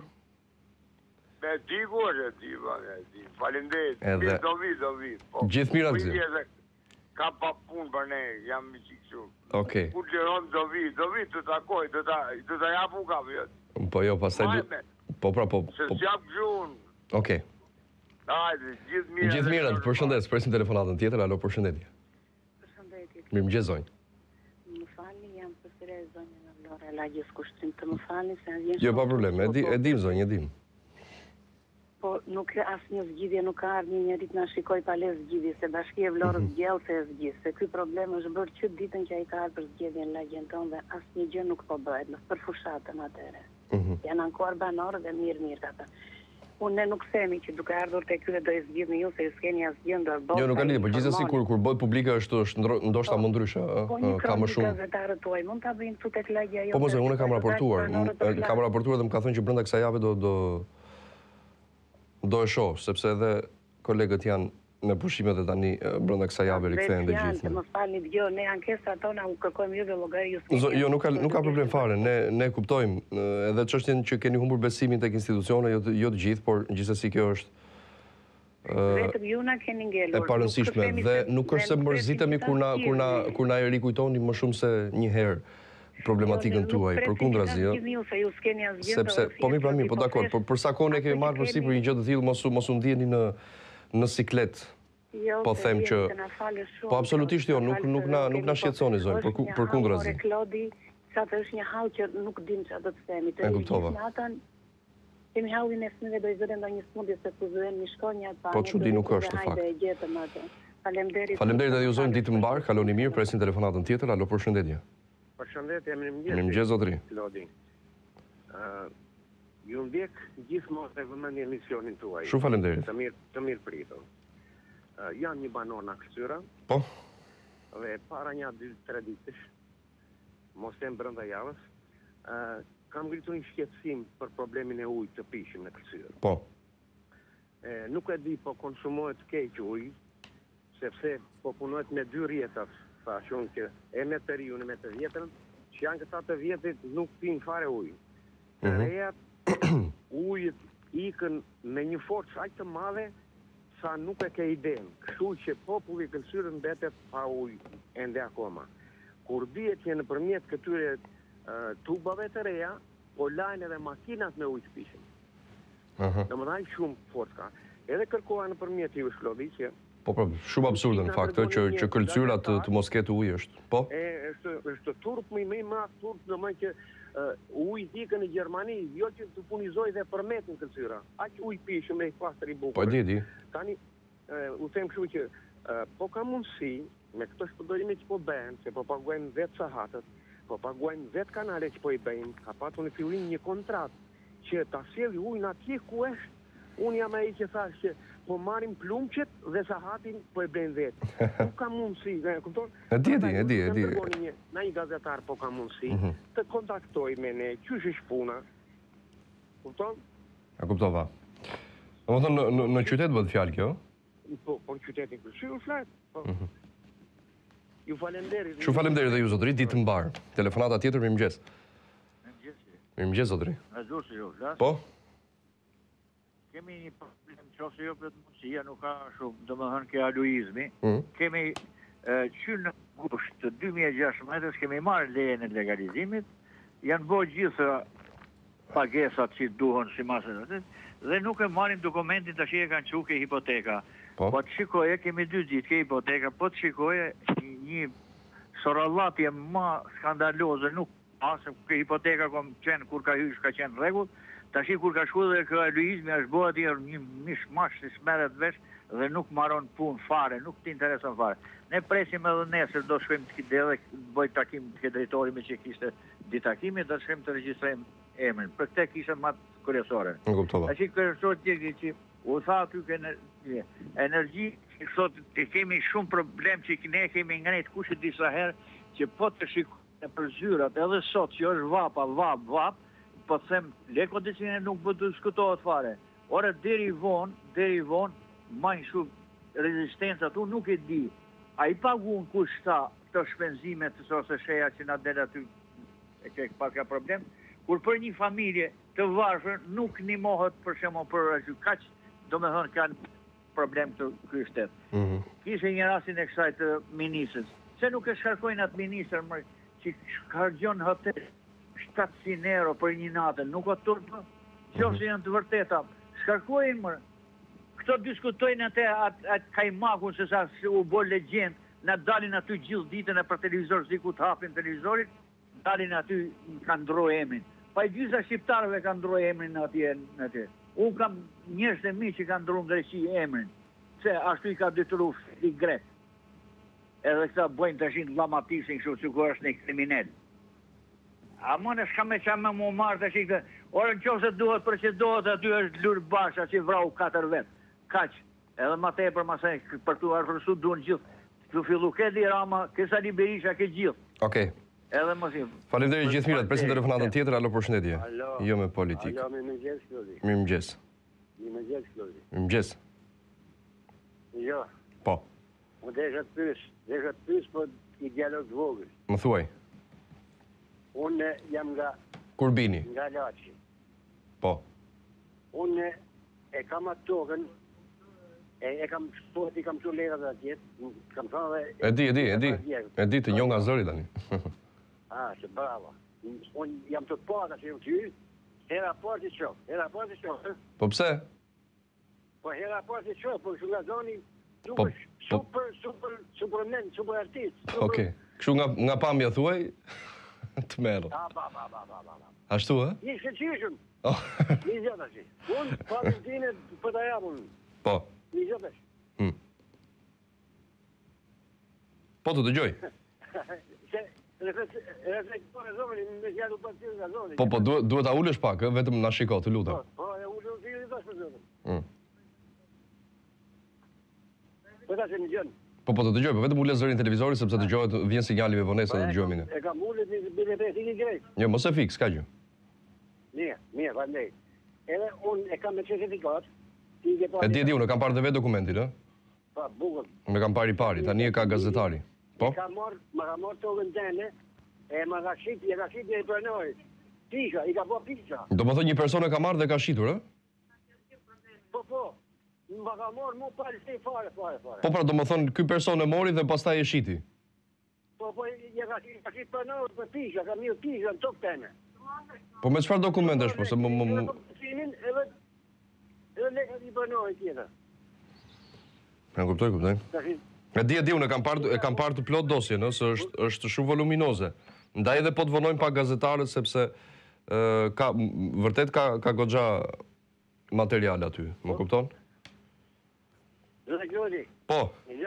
Speaker 2: Me ti ku është ti, faleminderit. Do vi.
Speaker 1: Gjithë mirë Gzim.
Speaker 4: ka pa punë për ne, jam i qikëshu.
Speaker 1: Okej.
Speaker 4: Kur liron do vi, të takoj, do ta japu ka vjetë.
Speaker 1: Po jo, pastaj po pra po.
Speaker 4: Se s'jap gjun.
Speaker 1: Okej.
Speaker 4: Hajde, gjithë mirë.
Speaker 1: Gjithë mirë, përshëndes, presim telefonatën tjetër, alo, përshëndetje.
Speaker 5: Përshëndetje.
Speaker 1: Mirëmëngjes zonjë.
Speaker 5: Më falni, jam përsëri zonjën Vlora Lagjës Kushtrim, të më falni se vjen.
Speaker 1: Jo, pa problem, e dim zonjë, e dim.
Speaker 5: Po nuk ka asnjë zgjidhje, nuk ka ardhur një njerit na shikoj pa le zgjidhje, se Bashkia e Vlorës gjellë se e zgjidh, se ky problem është bërë që ditën që ai ka ardhur për zgjedhjen lagjen tonë dhe asnjë gjë nuk po bëhet, në për fushatën atëre. Janë ankuar banorë dhe mirë ata. Unë nuk themi që duke ardhur te ky do e zgjidhni ju se ju s'keni asgjë ndër botë.
Speaker 1: Jo, nuk ka lidhje, por gjithsesi kur bëhet publike është ndoshta më ndryshe, ka më shumë.
Speaker 5: Po gazetarët tuaj mund ta bëjnë këtu tek lagja jote.
Speaker 1: Po mos e unë kam raportuar dhe më ka thënë që brenda kësaj jave do e shoh, sepse edhe kolegët janë në pushimet e tani brenda kësaj jave rikthehen të gjithë.
Speaker 5: Më falni, dëgjoj, ne ankesat tona u kërkojmë juve llogari ju.
Speaker 1: Jo, nuk ka problem fare. Ne kuptojmë edhe çështjen që keni humbur besimin tek institucione, jo të gjithë, por gjithsesi kjo është
Speaker 5: vetëm ju na keni ngelur.
Speaker 1: E parëndësishme dhe nuk është se mërzitemi kur na e rikujtoni më shumë se një herë problematikën tuaj, përkundrazi, jo. Sepse po mirë, po dakord, por për sa kohë ne kemi marrë përsipër një gjë të tillë, mos u ndjeni në siklet. Po them që po absolutisht jo, nuk na shqetësoni zonjë, përkundrazi.
Speaker 5: Klodi, çfarë është një hall që nuk dim çfarë do të themi.
Speaker 1: E kuptova.
Speaker 5: Kemi hallin e fëmijëve do i zëren ndonjë smundje se ku zëren një shkonja pa.
Speaker 1: Po çudi nuk është në fakt.
Speaker 5: Hajde e gjetëm atë. Faleminderit.
Speaker 1: Faleminderit edhe ju zonjë, ditë mbar, kaloni mirë, presim telefonatën tjetër, alo, përshëndetje.
Speaker 6: Përshëndetje, mirëmëngjes.
Speaker 1: Mirëmëngjes zotëri.
Speaker 6: Klodi. Ju ndjek gjithmonë e vëmendje emisionin tuaj.
Speaker 1: Shumë faleminderit.
Speaker 6: Të mirë pritur. Jam një banor në Këshyra.
Speaker 1: Po.
Speaker 6: Dhe para një 2-3 ditësh, mos e brenda javës, kam ngritur një shqetësim për problemin e ujit të pishëm në Këshyra.
Speaker 1: Po.
Speaker 6: Nuk e di, po konsumohet keq ujë, sepse po punohet me 2 rjetat, thashun që e me të riun e me të vjetërën, që janë këta të vjetit nuk pinë fare ujë. Të rejat, ujët ikën me një forcë aq të madhe sa nuk e ke iden. Kështu që populli Këshyrës mbetet pa ujë ende akoma. Kur dihet që nëpërmjet këtyre tubave të reja, po lajnë edhe makinat me ujë të pishëm. Domethënë shumë forcë ka. Edhe kërkoha nëpërmjet ju Klodi që
Speaker 1: Po, shumë absurde në fakt, që Këlqyra të mos ketë ujë është. Po?
Speaker 6: Është turp më i madh turp, domethënë që ujë ikën në Gjermani, jo që të punizoj dhe për metën Këlqyra. Aq ujë pishëm me pastër i bukur.
Speaker 1: Po di.
Speaker 6: Tani u them kështu që po ka mundësi me këto shpërdorime që po bëhen, se po paguajnë vetë sahatët, po paguajnë vetë kanale që po i bëjnë, ka patur në fillim një kontratë që ta sjellë ujin atje ku është. Unë jam ai që thash që po marrim plumqet dhe sahatin po e bëjnë vetë. Nuk ka mundësi, kupton?
Speaker 1: E di.
Speaker 6: Na një gazetar po ka mundësi të kontaktoj me ne, qysh është puna. Kupton?
Speaker 1: A kuptova. Domethënë në qytet bëhet fjalë kjo?
Speaker 6: Po në qytetin Këshyr flet. Po. Ju falenderit.
Speaker 1: Shumë faleminderit dhe ju zotëri, ditë mbar. Telefonata tjetër, mirëmëngjes. Mirëmëngjes zotëri. Po?
Speaker 7: Kemi një problem qofse jo për të mundësia, nuk ka shumë, domethënë ke aluizmi. Kemi që në gusht të 2016 kemi marrë lejen e legalizimit, janë bërë gjithë pagesat që duhen si masë dhe nuk e marrim dokumentin tash e kanë çuke hipoteka. Po të shikoje, kemi 2 ditë ke hipoteka, po të shikoje një sorallatje më skandaloze, nuk asë ke hipoteka kur ka hysh ka qenë rregull. Tash kur ka shku dhe kë aluizmi është bëhet atje një mishmash si smeret vesh dhe nuk marron punë fare, nuk t'i intereson fare. Ne presim edhe nesër do shkojmë të edhe bëj takim të drejtori me që kishte ditakimi, do shkojmë të regjistrojmë emrin. Për këtë kishte më kryesore. Tash kryesor tjetër që u tha aty që energji, sot kemi shumë problem që ne kemi ngrit kush e disa herë që po të shikojmë për zyrat edhe sot që është vap, po them, le kondicione nuk po të diskutohet fare. Ora deri vonë, ma një shumë rezistenca tu nuk e di. A i pagun kush ta këto shpenzimet ose sheja që na del aty e ke pas ka problem, kur për një familje të varfër nuk nimohet për shembull për kaq, domethënë kanë problem ky shtet. Kishe një rastin e kësaj të ministrës. Se nuk e shkarkojnë atë ministër që hargjon hotel 700 euro për një natë, nuk o turpë, qofse janë të vërteta. Shkarkojnë më. Këto diskutojnë atë kajmakun se sa u bo legjend, na dalin aty gjithë ditën e për televizor, si ku të hapin televizorit, dalin aty ka ndroj emrin. Pa i gjitha shqiptarëve ka ndroj emrin atje. Unë kam njerëz të mi që ka ndru në Greqi emrin, se ashtu i ka detyru i grek. Edhe këta bojnë të shinë lamatisin kështu që kur është një kriminel. A më në shka me qa me mu marrë të shikë, orë në qofë se duhet procedohet, aty është lurë basha që i vrau 4 vetë. Kaq, edhe ma te për masaj, për të arfërsu duhen gjithë. Të fillu Kedi Rama, kësa Berisha, ke gjithë.
Speaker 1: Okej.
Speaker 7: Edhe më si.
Speaker 1: Faleminderit gjithë mirat, presim telefonatën tjetër, alo përshëndetje. Jo me politikë.
Speaker 3: Alo, mirëmëngjes, Klodi.
Speaker 1: Mirëmëngjes.
Speaker 3: Mirëmëngjes, Klodi.
Speaker 1: Mirëmëngjes.
Speaker 3: Jo,
Speaker 1: Po,
Speaker 3: unë desha të pys, po i dialog të vogël.
Speaker 1: më thuaj.
Speaker 3: Unë jam
Speaker 1: Kur bini?
Speaker 3: nga Laçi.
Speaker 1: Po.
Speaker 3: Unë e kam atë tokën, e kam shtuat, i kam shtu lerat dhe atjetë, kam thënë dhe...
Speaker 1: E di të njo nga zëri tani.
Speaker 3: Se bravo. Unë jam të pata që jam ty, hera parë të qofë,
Speaker 1: Po pse?
Speaker 3: Po hera parë të qofë, po shumë nga zoni, super men, super artist.
Speaker 1: Okej. Kështu nga pamja thuaj, të merë.
Speaker 3: Ba.
Speaker 1: Ashtu, e?
Speaker 3: Një shëqishëm. Një zjata që. Unë, Valentine, për të jamun.
Speaker 1: Po.
Speaker 3: Një zjata që.
Speaker 1: Po të dëgjoj.
Speaker 3: Se, reflektore zoni, me zjadu për të nga zoni.
Speaker 1: Po, duhet a ulesh pak, vetëm na shiko, të lutem.
Speaker 3: Po, e ullë të i dash për zoni. Po ta që në gjënë.
Speaker 1: Po të dëgjoj, po vetëm ule zërin televizori, sepse dëgjohet, vjen sinjali me vonesë dhe dëgjojmë ne.
Speaker 3: E kam ullë të bile të i grejt.
Speaker 1: Jo, mos e fik, s'ka gjë.
Speaker 3: Mirë, valej. Edhe unë e kam me certifikat.
Speaker 1: E di, unë e kam parë dhe vetë dokumentin, e?
Speaker 3: Pa, bukën.
Speaker 1: Me kam parë i pari, tani e ka gazetari. Po?
Speaker 3: Ma ka marrë tokën tene, e ma ka shqip, e ka shqip një i përnoj. Pisha, i ka po pisha.
Speaker 1: Do më thë një person e ka marrë dhe ka shqitur, e?
Speaker 3: Po. Ma ka marrë mu pari se fare.
Speaker 1: Po pra, do më thënë, ky person e mori dhe pastaj e shiti.
Speaker 3: Po, i ka shqip përnoj për pisha, ka mirë pisha në tokë tene.
Speaker 1: Po me çfarë dokumentesh, po se më...
Speaker 3: Edhe lekat i përnoj tjetër.
Speaker 1: E kuptoj. E di, unë e kam parë të plot dosje, se është shumë voluminoze. Ndaj edhe po të vonojmë pa gazetarët, sepse vërtet ka goxha material aty, më kupton?
Speaker 3: Zëtë Klodi.
Speaker 1: Po.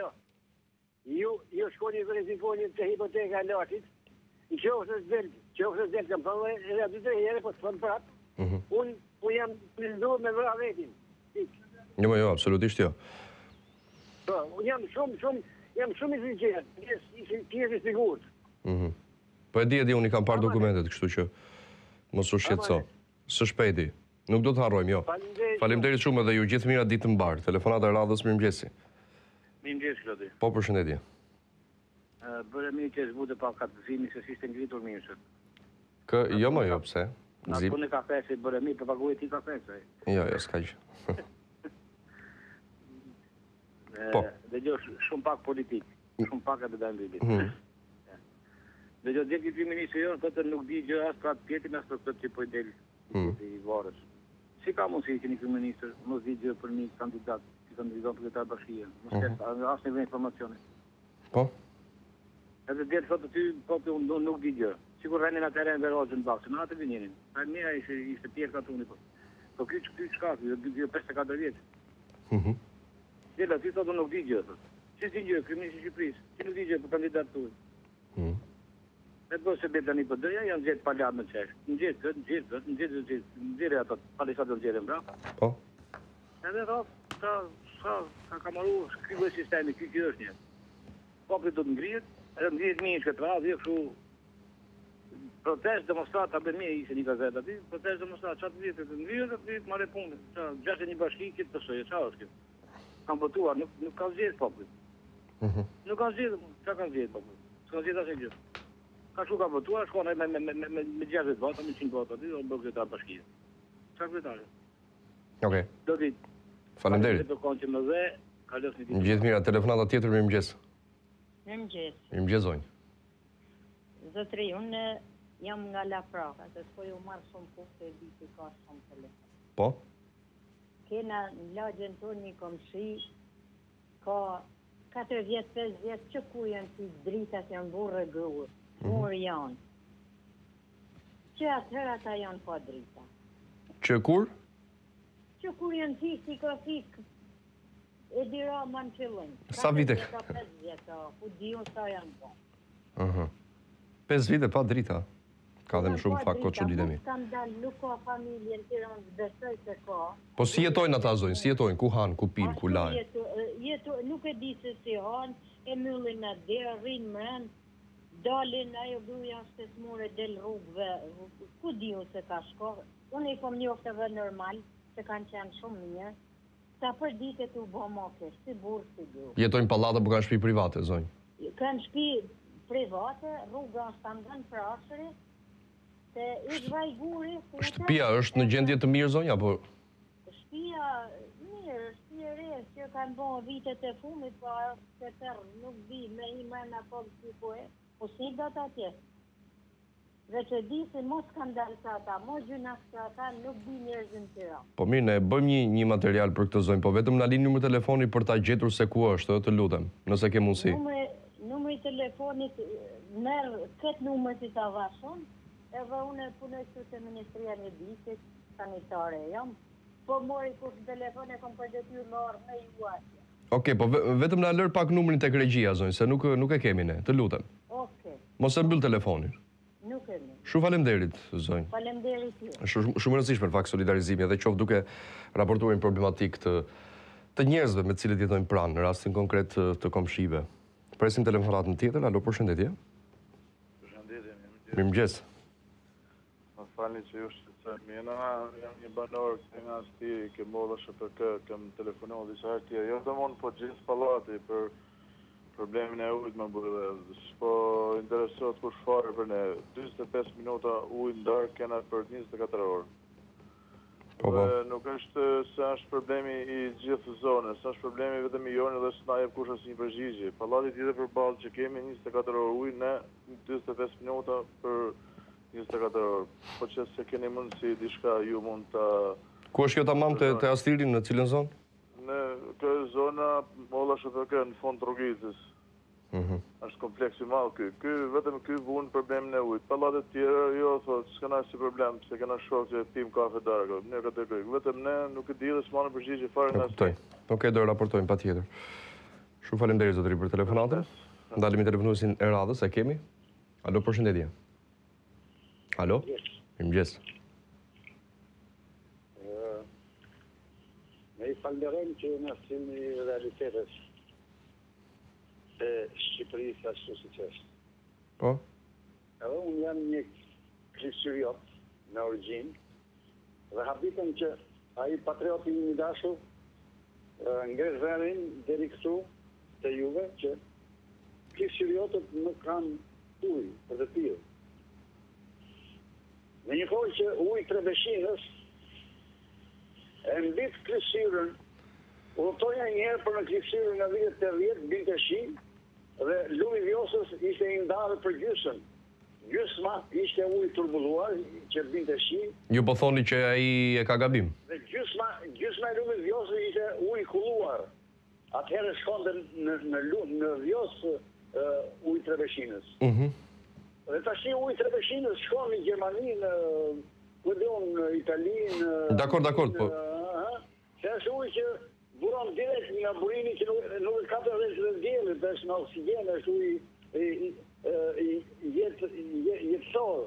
Speaker 3: Ju shkoni verifikoni të hipoteka e Laçit, i qofë se s'del, kam thënë edhe aty 3 herë, po të thënë prapë, unë jam të ndu me vra vetin.
Speaker 1: Jo, absolutisht jo.
Speaker 3: Po, unë jam shumë i sinqert, pjesë i sigurt.
Speaker 1: Po e di, unë i kam parë dokumentet, kështu që mos u shqetëso. Së shpejti. Nuk do të harrojmë, jo. Faleminderit shumë edhe ju gjithë mirat ditë të mbarë. Telefonata e radhës, mirëmëngjesi.
Speaker 3: Mirëmëngjes, Klodi.
Speaker 1: Po, përshëndetje.
Speaker 3: Bërë mirë që zbute pa katëzimi, se si shte ngritur mirë.
Speaker 1: Jo, pse?
Speaker 3: Në punë e kafe, se bërë mirë, për paguaj ti kafe, se.
Speaker 1: Jo, s'ka gjë. Po.
Speaker 3: Dhe gjo, shumë pak politik. Shumë pak e të dajmë rritit. Dhe gjo, dhe këtë ministrë jonë, këtë nuk di gjë asë pra të pjetin, asë për këtë që pojë delë i varës. Si ka mundësi që një kryeministër mos di gjë për një kandidat, që kandidat për këtë bashkia? Mos ketë asë një informacione.
Speaker 1: Po?
Speaker 3: Edhe dhe të thotë ty, po të unë nuk di gjë. Sikur rrenin atë erën verozën bakë, në atë vinjenin. A mira ishte tjerë ka tuni, po. Po këtë shka, 54 vjetë. Dhe ty thotë nuk di gjë, thotë. Që si gjë, kryeministri Shqipërisë, që nuk di gjë për kandidat të tuaj. Me të bërë se beta një përdëja, janë gjithë paljat me qesh. Në gjithë ato, palisa do të gjithë mbra.
Speaker 1: Po?
Speaker 3: Edhe ka kamaru, shkrybë sistemi, kjo është një. Popri do të ngrihet, edhe ngrihet një këtë radhë, kështu protest, demonstrat, ta bërë mirë, ishte një gazet aty, protest, demonstrat, qatë vjetë, të ngrihet, të ngrihet, mare punë, gjashtë një bashki, këtë përsojë, qa është kjo? Kam votuar, nuk ka zgjedhë popri. Nuk ka zgjedhë, qa ka zgjedhë popri? Ska zgjedhë asë gjë. Ka shu ka votuar, shkone me 60 vota, me 100 vota, aty, do bërë këtë bashkije. Qa këtare?
Speaker 1: Okej.
Speaker 3: Do ditë.
Speaker 1: Faleminderit.
Speaker 6: Për kohën që më dhe, kalosni ditë.
Speaker 1: Gjithë mira, telefonata tjetër, mirëmëngjes.
Speaker 8: Mirëmëngjes.
Speaker 1: Mirëmëngjes zonjë.
Speaker 8: Zotri, unë jam nga Lafraka, se s'po ju marrë shumë kohë e di që ka shumë telefon.
Speaker 1: Po?
Speaker 8: Kena në lagjen tonë një komshi, ka 40-50 që ku janë si dritat janë burë rëgëur, burë janë. Që atëherë ata janë pa drita.
Speaker 1: Që kur?
Speaker 8: Që kur janë fik, e dira ma në fillim.
Speaker 1: Sa vite?
Speaker 8: 40-50, ku diun sa janë po.
Speaker 1: 5 vite pa drita. Ka dhe më shumë fakt, ko që lidemi.
Speaker 8: Nuk kam dalë, nuk ka familje në Tiranë, besoj se ka.
Speaker 1: Po si jetojnë ata zonjë? Si jetojnë? Ku hanë, ku pinë, ku lajnë?
Speaker 8: Nuk e di se si hanë, e myllin atë derë, rinë mërën, dalin, ajo gruja është të smore del rrugëve, ku di unë se ka shko. Unë i kom njoftë edhe normal, se kanë qenë shumë mirë. Sa për dite të u bo moke, si burë, si gru.
Speaker 1: Jetojnë pallate, po kanë shtëpi private, zonjë?
Speaker 8: Kanë shtëpi private, rruga është të ndonë prashëri, se ish vajguri...
Speaker 1: Shtëpia është në gjendje të mirë, zonjë, apo...
Speaker 8: Shtëpia mirë, shtëpia re, që kanë bo vitet e fumit, po është të tërë, nuk di me i mërna po si po e, po si do të atje. Dhe që di se mos kanë dalë sa ata, mos gjuna sa ata, nuk di njerëzën të ra.
Speaker 1: Po mirë, ne bëjmë një material për këtë zonjë, po vetëm na lini numër telefoni për ta gjetur se ku është, të lutem, nëse ke mundësi.
Speaker 8: Numri telefonit, merë këtë numër që ta vashon, edhe unë punoj këtu të Ministria e Mjedisë, sanitare jam, po mori kush telefon e kom për detyrë më orë me ju atje.
Speaker 1: Okej, po vetëm na lër pak numrin tek regjia, zonjë, se nuk e kemi ne, të lutem.
Speaker 8: Okej.
Speaker 1: Mos e mbyll telefonin.
Speaker 8: Nuk e mi.
Speaker 1: Shumë faleminderit, zonjë.
Speaker 8: Faleminderit ju.
Speaker 1: Shumë e rëndësishme në fakt solidarizimi, edhe qoftë duke raportuar një problematik të njerëzve me të cilët jetojnë pranë, në rastin konkret të komshive. Presim telefonatën tjetër, alo, përshëndetje.
Speaker 9: Përshëndetje,
Speaker 1: mirëmëngjes.
Speaker 9: Më falni që ju shqetësoj. Mjena jam një banor këtë nga stiri, ke molla SHPK, kem telefonuar disa herë tjerë. Jo të mund, po gjithë pallati për problemin e ujit më bëllë. Shpo interesot kush fare për ne. 25 minuta ujë ndarë kena për 24 orë. Nuk është se është problemi i gjithë zonës, është problemi vetëm i jonë dhe s'na jep kush asnjë përgjigje. Pallati tjetër përballë që kemi 24 orë ujë, ne 25 minuta për 24 orë. Po që se keni mundësi diçka ju mund ta...
Speaker 1: Ku është kjo tamam të Astirin, në cilën zonë?
Speaker 9: Në kjo zona molla SHPK në fund rrugicës. Është kompleks i madh ky. Vetëm ky vun problemin e ujit. Pallatet tjera jo thotë, s'kena si problem, se kena shok që pim kafe darkë. Ne kategori. Vetëm ne nuk e di dhe s'marrim përgjigje fare nga asnjë.
Speaker 1: Okej, do rapportojmë patjetër. Shumë faleminderit zotëri për telefonatën. Ndalemi telefonuesin e radhës, e kemi? Alo, përshëndetje. Alo? Mirëmëngjes.
Speaker 3: Ne i falënderojmë që na sillni realitetet e Shqipërisë ashtu siç është.
Speaker 1: Po?
Speaker 3: Edhe unë jam një krishteriot në origjinë dhe habitëm që ai patrioti i dashur ngre zërin deri këtu te juve që krishteriotët nuk kanë ujë për të pirë. Në një kohë që ujë Trebeshinës e mbit krishterën, udhëtoja njerë për në krishterën nga vitet 80, binte shi, dhe lumi Vjosës ishte i ndarë për gjysën. Gjysma ishte ujë turbulluar që binte shi.
Speaker 1: Ju po thoni që ai e ka gabim?
Speaker 3: Dhe gjysma e lumit Vjosës ishte ujë kulluar. Atëherë shkonte në Vjosë ujë Trebeshinës. Dhe tash ujë Trebeshinës shkon në Gjermani, në Itali,
Speaker 1: Dakor, po.
Speaker 3: Se është ujë që buron direkt nga burimi që nuk ka të rrezë dhe djelit, dhe është në oksigen, është ujë jetësor.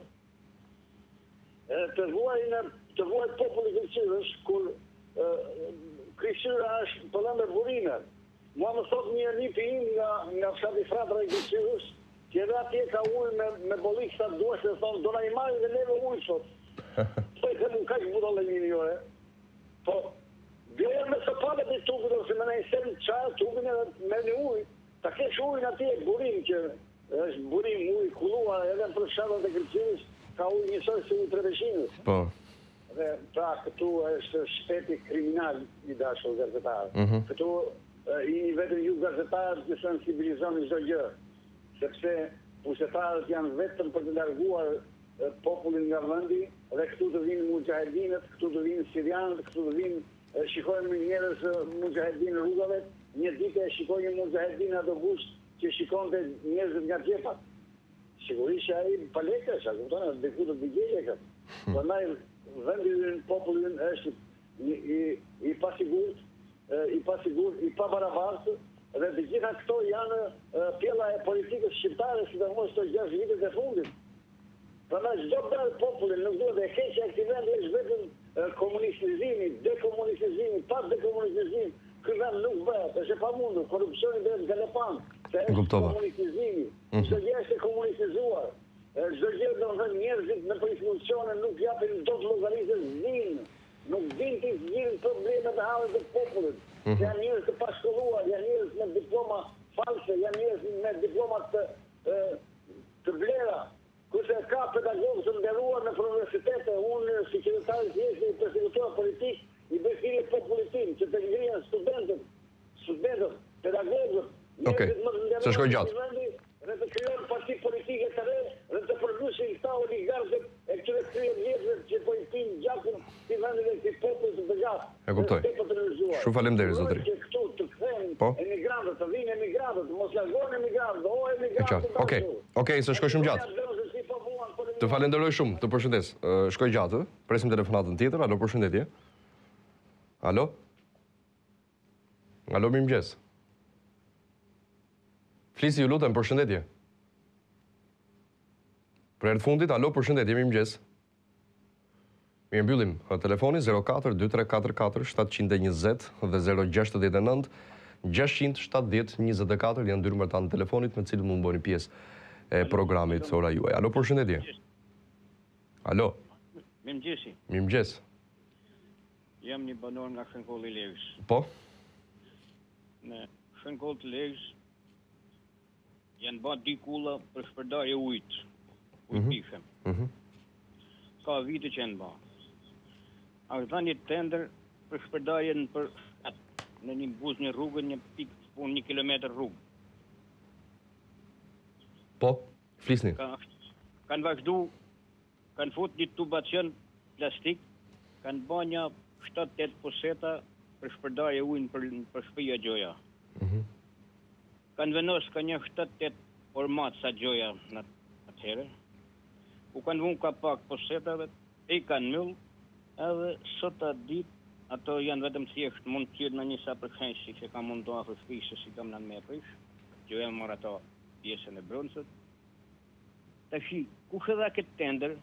Speaker 3: Të vuajt populli krishterës, kur krishtyra është pëllën me burime. Mua më thot një lipi nga fshati fratra i krishterës, që edhe atje ka ujë me bolik sa duash dhe thonë, do na i marrin dhe neve ujë, thot. Po i thëmë ka që buton dhe një njore. Po, bjerë me së palet i tukët, ose me në i sem qarë tukën edhe me një ujë, ta kesh ujën atje burim që është burim ujë kulluar edhe për fshatat e krishterës, ka ujë njësoj se ujë Trebeshinës.
Speaker 1: Po.
Speaker 3: Dhe pra këtu është shteti kriminal i dashur gazetar. Këtu i vetëm ju gazetarët që sensibilizoni çdo gjë, sepse pushtetarët janë vetëm për të larguar popullin nga vendi dhe këtu të vinë mujahedinët, këtu të vinë sirianët, këtu të vinë shikojmë njerëz mujahedin rrugave. Një ditë shikoj një mujahedin autobus që shikonte njerëzit nga xhepat. Sigurisht që ai pa lekë, sa kupton, diku të digjeje këtë. Prandaj vendi i popullin është i pasigurt, i pabarabartë, dhe të gjitha këto janë pjella e politikës shqiptare, sidomos këto 6 vitet e fundit. Prandaj çdo brand popullin nuk duhet të heqë aktivitetin është vetëm komunistizimi, dekomunistizimi, pa dekomunistizim. Ky vend nuk bëhet, është e pamundur, korrupsioni bëhet galepan, se është komunistizimi. Çdo gjë është e komunistizuar. Çdo gjë do të thënë njerëzit në institucione nuk japin dot llogaritë zinë. Nuk din të zgjidhin problemet e hallit të popullit. Janë njerëz të pashkolluar, janë njerëz me diploma false, janë njerëz me diploma të vlera. Kurse ka pedagogë të nderuar në universitete, unë si qytetar i persekutor politik, i bëj thirrje popullit tim që të ngrihen studentët, pedagogët,
Speaker 1: Okej. Se shkoj gjatë.
Speaker 3: Dhe të krijojnë parti politike të re, dhe të përlusin këta oligarkët e këtyre krye njerëzve që po i tin gjakun si vendin e këtij populli të begat.
Speaker 1: E kuptoj. Shumë faleminderit zotëri.
Speaker 3: Që këtu të kthehen emigrantët, të vinë emigrantët, mos largohen emigrantët, o emigrantët.
Speaker 1: Okej, se shkoj shumë gjatë. Të falenderoj shumë, të përshëndes. Shkoj gjatë, presim telefonatën tjetër. Alo, përshëndetje. Alo? Alo, mirëmëngjes. Flisi, ju lutem, përshëndetje. Për herë të fundit, alo, përshëndetje, mirëmëngjes. Mirë mbyllim telefonin 04 2344 720 dhe 069 670 24 janë dy numrat të telefonit me cilët mund bëni pjesë e programit ora juaj. Alo, përshëndetje. Alo.
Speaker 10: Mirëmëngjesi.
Speaker 1: Mirëmëngjes.
Speaker 10: Jam një banor nga Shënkolli i Legës.
Speaker 1: Po?
Speaker 10: Në Shënkoll të Legës janë bërë dy kulla për shpërndarje ujit. Ujpifem. Ka vite që janë bërë. A dhënë një tender për shpërndarje në një buzë një rrugë, një pikë, 1 kilometër rrugë.
Speaker 1: Po, flisni.
Speaker 10: Kanë vazhdu, kanë fut një tubacion plastik, kanë bërë një 7-8 poseta për shpërndarje ujin për shtëpia gjoja. Kanë vendos ka një 7-8 format sa gjoja në atëherë. U kanë vunë ka pak posetave, e kanë myll, edhe sot atë ditë ato janë vetëm thjesht mund të qirë në një sa përkhenjë që ka mund të afër shtëpisë si kam në me prish. Gjoja mor ato pjesën e bronzët. Tashi, kush e dha këtë tender?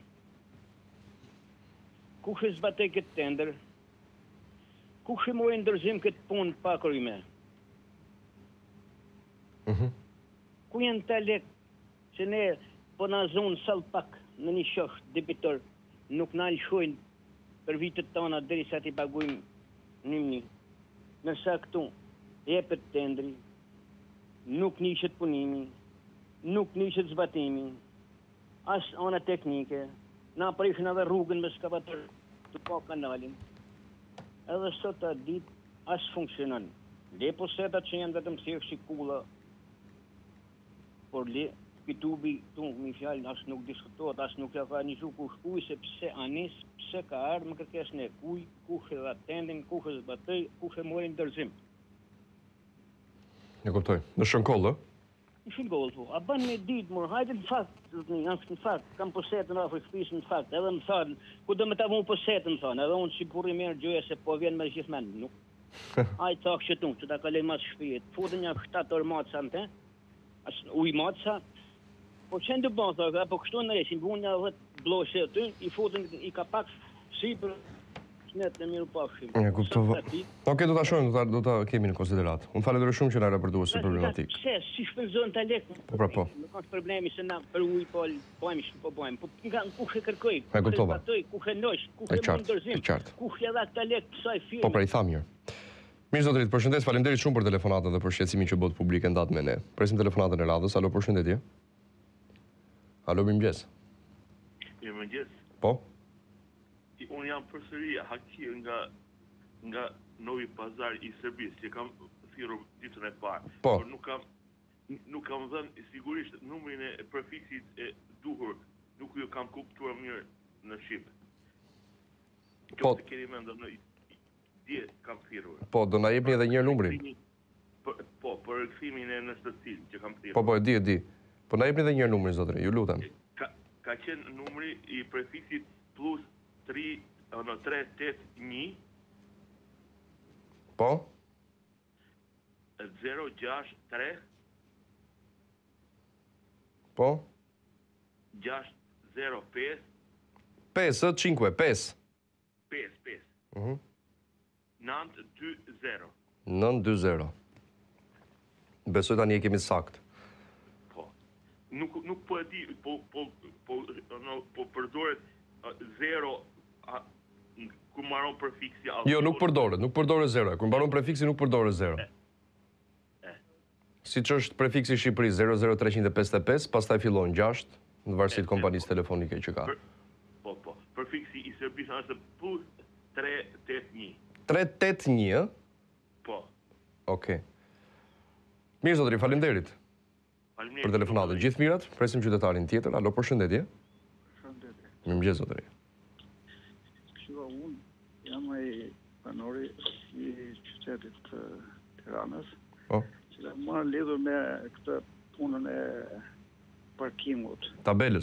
Speaker 10: Kush e zbatoi këtë tender? Kush e mori ndërzim këtë punë pa kryme? Ku janë të lekë që ne po na zonë salpak në një shosh debitor nuk na lëshojnë për vitet tona derisa t'i paguajmë një. Nërsa këtu jepet tendri, nuk nishet punimi, nuk nishet zbatimi, as ana teknike, na prishin edhe rrugën me skavator të pa kanalin. Edhe sot atë ditë as funksionon. Le posetat që janë vetëm thjesht si kulla, por le Kitubi, tu mi fjalë, as nuk diskutohet, as nuk ja ka një kush kuj, se pse anis, pse ka ardhë më kërkes në kuj, kush e dha tendin, kush e zbatoi, kush e mori ndërzim.
Speaker 1: E kuptoj. Në Shënkoll,
Speaker 10: Në Shënkoll, po. A bën me ditë, mor, hajde në fakt, kam posetën në afër shtëpisë në fakt, edhe më thanë, ku do me ta vëmë posetën, thonë, edhe unë si burri merr gjoja se po vjen me gjithmonë, nuk. Ai thak që ta kaloj mas shtëpitë, futën një 7 orë maca në te, as uj maca. Po që në bënë, thë, po kështu në resin, bunë një 10 bloshe aty, i futën i ka pak si për shnet në miru pafshim.
Speaker 1: E kuptova. Oke, do të shojmë, do të kemi në konsiderat. Unë falenderoj shumë që na raportuar si problematik.
Speaker 10: Pse, si shpenzojnë të lekë?
Speaker 1: Po, pra po.
Speaker 10: Nuk ka problemi se na për uj, po bojmë. Po nga kush e kërkoj,
Speaker 1: e kuptova.
Speaker 10: Kush e ndosh, kush e mund ndërzim, kush e dha këta lekë kësaj firme.
Speaker 1: Po, pra i tha mirë. Mirë zotërit, përshëndes, faleminderit shumë për telefonatën dhe për shqetësimin që bot publike ndatë me ne. Presim telefonatën e radhës. Alo, përshëndetje. Alo, mirëmëngjes.
Speaker 11: Mirëmëngjes.
Speaker 1: Po?
Speaker 11: Unë jam përsëri hakir nga Novi Pazar i Serbisë, që kam thirrur ditën e parë.
Speaker 1: Po.
Speaker 11: Por nuk kam dhënë sigurisht numrin e prefiksit e duhur, nuk ju kam kuptuar mirë në shqip.
Speaker 1: Po.
Speaker 11: Të keni mendon në dje kam thirrur.
Speaker 1: Po, do na jepni edhe një herë numrin.
Speaker 11: Po, për rikthimin e në shtëpi që kam thirrur.
Speaker 1: Po, e di. Po na jepni edhe një herë numrin, zotëri, ju lutem.
Speaker 11: Ka qenë numri i prefiksit plus 381.
Speaker 1: Po?
Speaker 11: 063.
Speaker 1: Po?
Speaker 11: 605.
Speaker 1: 5.
Speaker 11: 5. 920.
Speaker 1: 920. Besoj tani e kemi sakt.
Speaker 11: Po. Nuk po e di, po përdoret 0 ku mbaron prefiksi.
Speaker 1: Jo, nuk përdoret 0. Kur mbaron prefiksi nuk përdoret 0. Siç është prefiksi i Shqipërisë 00355, pastaj fillon 6 në varësi të kompanisë telefonike që ka.
Speaker 11: Po. Prefiksi i Serbisë është plus 381.
Speaker 1: 381, ë?
Speaker 11: Po.
Speaker 1: Okej. Mirë, zotëri, faleminderit. Për telefonatën. Gjithë mirat, presim qytetarin tjetër. Alo, përshëndetje.
Speaker 12: Përshëndetje.
Speaker 1: Mirëmëngjes, zotëri.
Speaker 12: Unë jam ai banori i qytetit të Tiranës.
Speaker 1: Po.
Speaker 12: Që më lidhur me këtë punën e parkingut.
Speaker 1: Tabelës.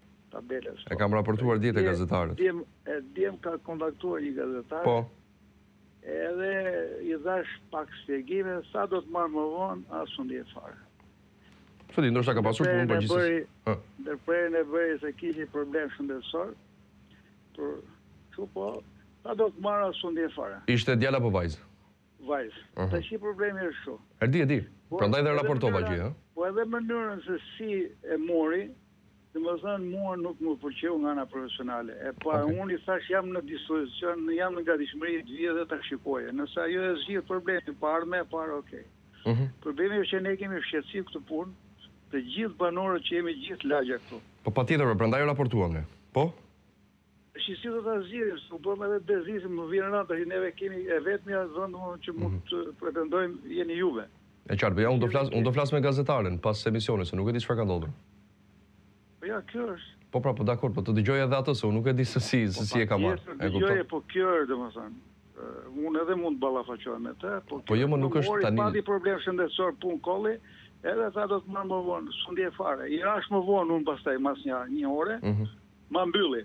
Speaker 1: E kam raportuar dje te gazetarët.
Speaker 12: Djem ka kontaktuar një gazetar.
Speaker 1: Po.
Speaker 12: Edhe i dhash pak shpjegime, sa do të marrë më vonë, asë unë dje fare.
Speaker 1: Së di, ndoshta ka pasur punë përgjithësisht.
Speaker 12: Ndërprerjen e bëri se kishte problem shëndetësor. Por po, sa do të marrë asë unë dje fare.
Speaker 1: Ishte djala apo vajzë?
Speaker 12: Vajzë. Tash problemi është kështu.
Speaker 1: E di. Prandaj dhe raportova gjë, ë?
Speaker 12: Po edhe mënyrën se si e mori, domethënë mua nuk më pëlqeu nga ana profesionale. Unë i thash jam në dispozicion, jam në gatishmëri të vijë dhe ta shikoje. Nëse ajo e zgjidh problemin parë, okay. Problemi është që ne kemi fshehtësi këtë punë, të gjithë banorët që jemi gjithë lagja këtu.
Speaker 1: Po patjetër, prandaj raportuam ne. Po?
Speaker 12: Si do ta zgjidhim, u bëm edhe bezizim, më vjen rënd tash neve kemi e vetmja vend që mund të pretendojmë jeni juve.
Speaker 1: E qartë, ja unë do flas me gazetaren pas emisionit, se nuk e di çfarë ka ndodhur.
Speaker 12: Po ja, kjo është.
Speaker 1: Po dakor, po të dëgjoj edhe atë, se unë nuk e di se si e ka marrë.
Speaker 12: Dëgjoj, po kjo është domethënë. Unë edhe mund të ballafaqohem me të,
Speaker 1: po jo, më nuk është tani.
Speaker 12: Pati problem shëndetësor punë kolli, edhe ata do të marrë më vonë, s'ndje fare. I rash më vonë unë pastaj mas një ore, ma mbylli.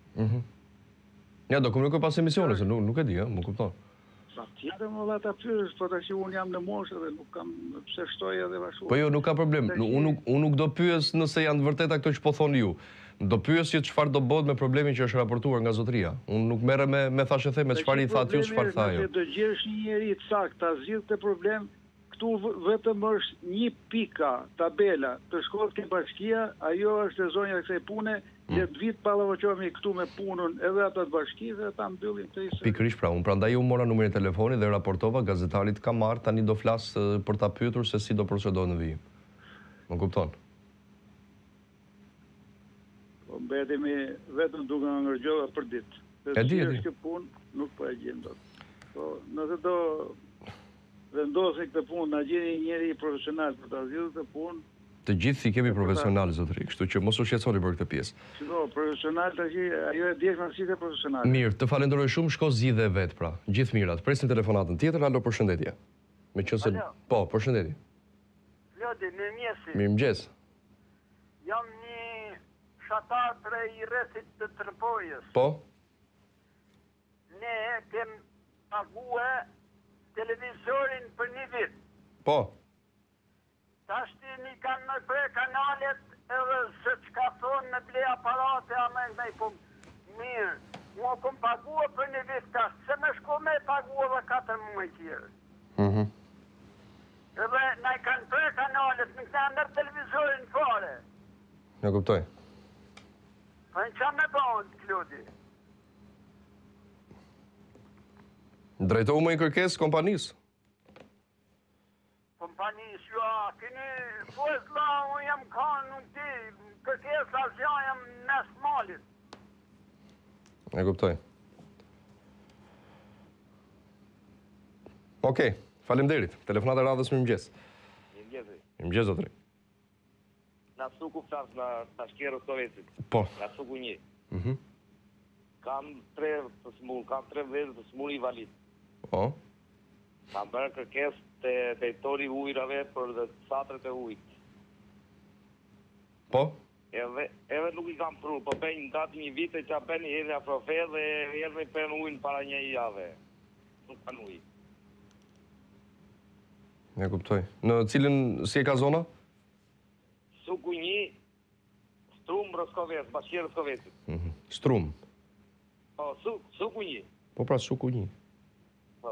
Speaker 1: Ja, do komunikoj pas emisionit, se nuk e di, më kupton.
Speaker 12: Sa tjetër më dha ta pyes, po tash unë jam në moshë dhe nuk kam pse shtoj edhe vashur.
Speaker 1: Po jo, nuk ka problem. Unë nuk do pyes nëse janë të vërteta këto që po thoni ju. Do pyes që çfarë do bëhet me problemin që është raportuar nga zotëria. Unë nuk merrem me thashë them me çfarë i thatë ju, çfarë tha ajo.
Speaker 12: Do gjesh një njeri të saktë, ta zgjidh të problem. Këtu vetëm është një pika, tabela, të shkollës ke bashkia, ajo është e zonja e kësaj pune, le të vit ballafaqohemi këtu me punën edhe ata të bashkisë, ata mbyllim këtë histori.
Speaker 1: Pikërisht pra, unë prandaj u mora numrin e telefonit dhe raportova, gazetarit ka marrë, tani do flas për ta pyetur se si do procedohet në vijim. Më kupton?
Speaker 12: Po mbetemi vetëm duke na ngërgjova për ditë.
Speaker 1: E di.
Speaker 12: Kjo punë nuk po e gjem dot. Po nëse do vendosë këtë punë, na gjeni një njeri profesional për ta zgjidhur këtë punë.
Speaker 1: Të gjithë i kemi profesional, zotëri, kështu që mos u shqetësoni për këtë pjesë.
Speaker 12: Shiko, profesional tash ajo e dihesh si të profesional.
Speaker 1: Mirë, të falenderoj shumë, shko zgjidhe vet pra. Gjithë mirat. Presim telefonatën tjetër, alo, përshëndetje. Meqense po, përshëndetje.
Speaker 13: Lodi, mirëmjesi.
Speaker 1: Mirëmëngjes.
Speaker 13: Jam një fshatar prej i rrethit të Trëpojës.
Speaker 1: Po?
Speaker 13: Ne kem paguar televizorin për një vit.
Speaker 1: Po.
Speaker 13: Tashti një kanë në pre kanalet edhe se që ka thonë me ble aparate, a me ndaj po mirë. Mua kom pagua për një vit tash, se me shko me pagua dhe 4 muaj tjere. Edhe na i kanë pre kanalet, në këta ndër televizorin fare.
Speaker 1: Në kuptoj.
Speaker 13: Pa në qa me bënd, Klodi?
Speaker 1: Drejtohu me i kërkes kompanisë.
Speaker 13: Kompanisë, jo, keni fues la, unë jam kanë nuk ti, kërkes asja jam mes malit.
Speaker 1: E kuptoj. Okej, faleminderit. Telefonata radhës, mirëmëngjes. Mirëmëngjes, zotëri.
Speaker 14: Na suku flas na tashkë Rostovecit.
Speaker 1: Po.
Speaker 14: Na suku 1. Kam 3 vezë të smur invalid.
Speaker 1: Po.
Speaker 14: Kam bërë kërkesë te drejtori ujrave për dhe satret e ujit.
Speaker 1: Po.
Speaker 14: Edhe nuk I kam pru, po bëjnë gati një vite që bëjnë i hedhja profe dhe hedhme për ujnë para një jave. Nuk kanë ujë.
Speaker 1: Ja kuptoj. Në cilën si e ka zona?
Speaker 14: Suku 1, Strum Roskovec, bashkë Roskovecit.
Speaker 1: Strum.
Speaker 14: Po, suku 1.
Speaker 1: Po pra suku 1.
Speaker 14: Po.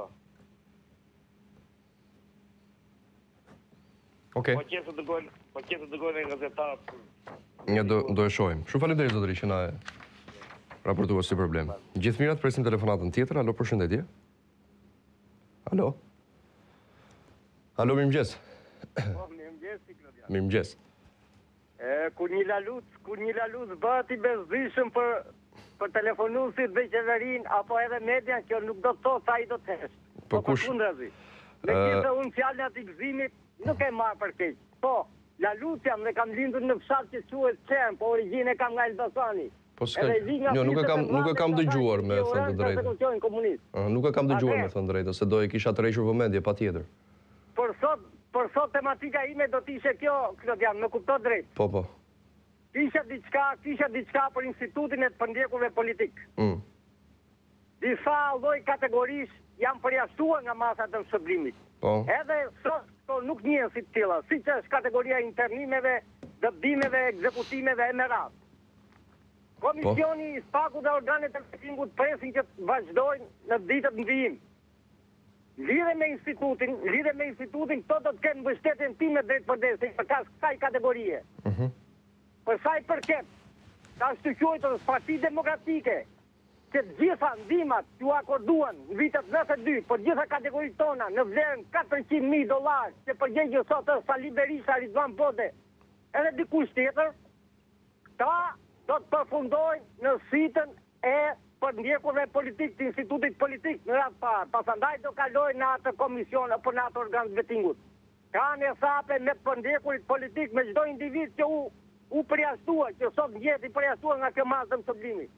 Speaker 1: Okej.
Speaker 14: Po qesë të dëgojnë e gazetarët.
Speaker 1: Ja do e shohim. Shumë faleminderit zotëri që na e raportua si problem. Gjithë mirat, presim telefonatën tjetër. Alo, përshëndetje. Alo. Alo, mirëmëngjes.
Speaker 15: Po, mirëmëngjes, Klodian.
Speaker 1: Mirëmëngjes.
Speaker 15: Kur një lalus bëhet I bezdishëm për telefonuesit dhe qeverin apo edhe media, kjo nuk do të thotë sa I do të hesh.
Speaker 1: Po kush?
Speaker 15: Me gjithë unë fjallën atë I gëzimit nuk e marë për keq. Po, lalus jam dhe kam lindur në fshat që quhet Qem, po origjinë e kam nga Elbasani.
Speaker 1: Po s'ka. Jo, nuk e kam dëgjuar me thënë të drejtë. Nuk e kam dëgjuar me thënë drejtë, se do e kisha tërhequr vëmendje patjetër.
Speaker 15: Për sot tematika ime do t'ishe kjo, Klodian, më kupto drejt.
Speaker 1: Po.
Speaker 15: Kisha diçka për institutin e të përndjekurve politik. Disa lloj kategorish janë përjashtuar nga masat e shërbimit.
Speaker 1: Po.
Speaker 15: Edhe sot nuk njihen si të tilla, siç është kategoria internimeve, dëbimeve, ekzekutimeve e merat. Komisioni I Spaku dhe organet e marketingut presin që të vazhdojnë në ditët në vijim. Lidhe me institutin, këto do të kenë mbështetjen time drejt për drejt, për kësaj kategorie. Për sa I përket, ka shtyqojtur Partia Demokratike, që të gjitha ndihmat që u akorduan në vitet 92 për gjitha kategoritë tona në vlerën $400,000, që përgjegjë sot është Sali Berisha, Ridvan Bode, edhe dikush tjetër, ta do të përfundojnë në sitën e përndjekurve politik të institutit politik në ratë parë. Pasandaj do kalojnë në atë komision apo në atë organ të vetingut. Kanë e sape me përndjekurit politik me çdo individ që u përjashtua, që sot njeti përjashtua nga kjo masë të mësoblimi.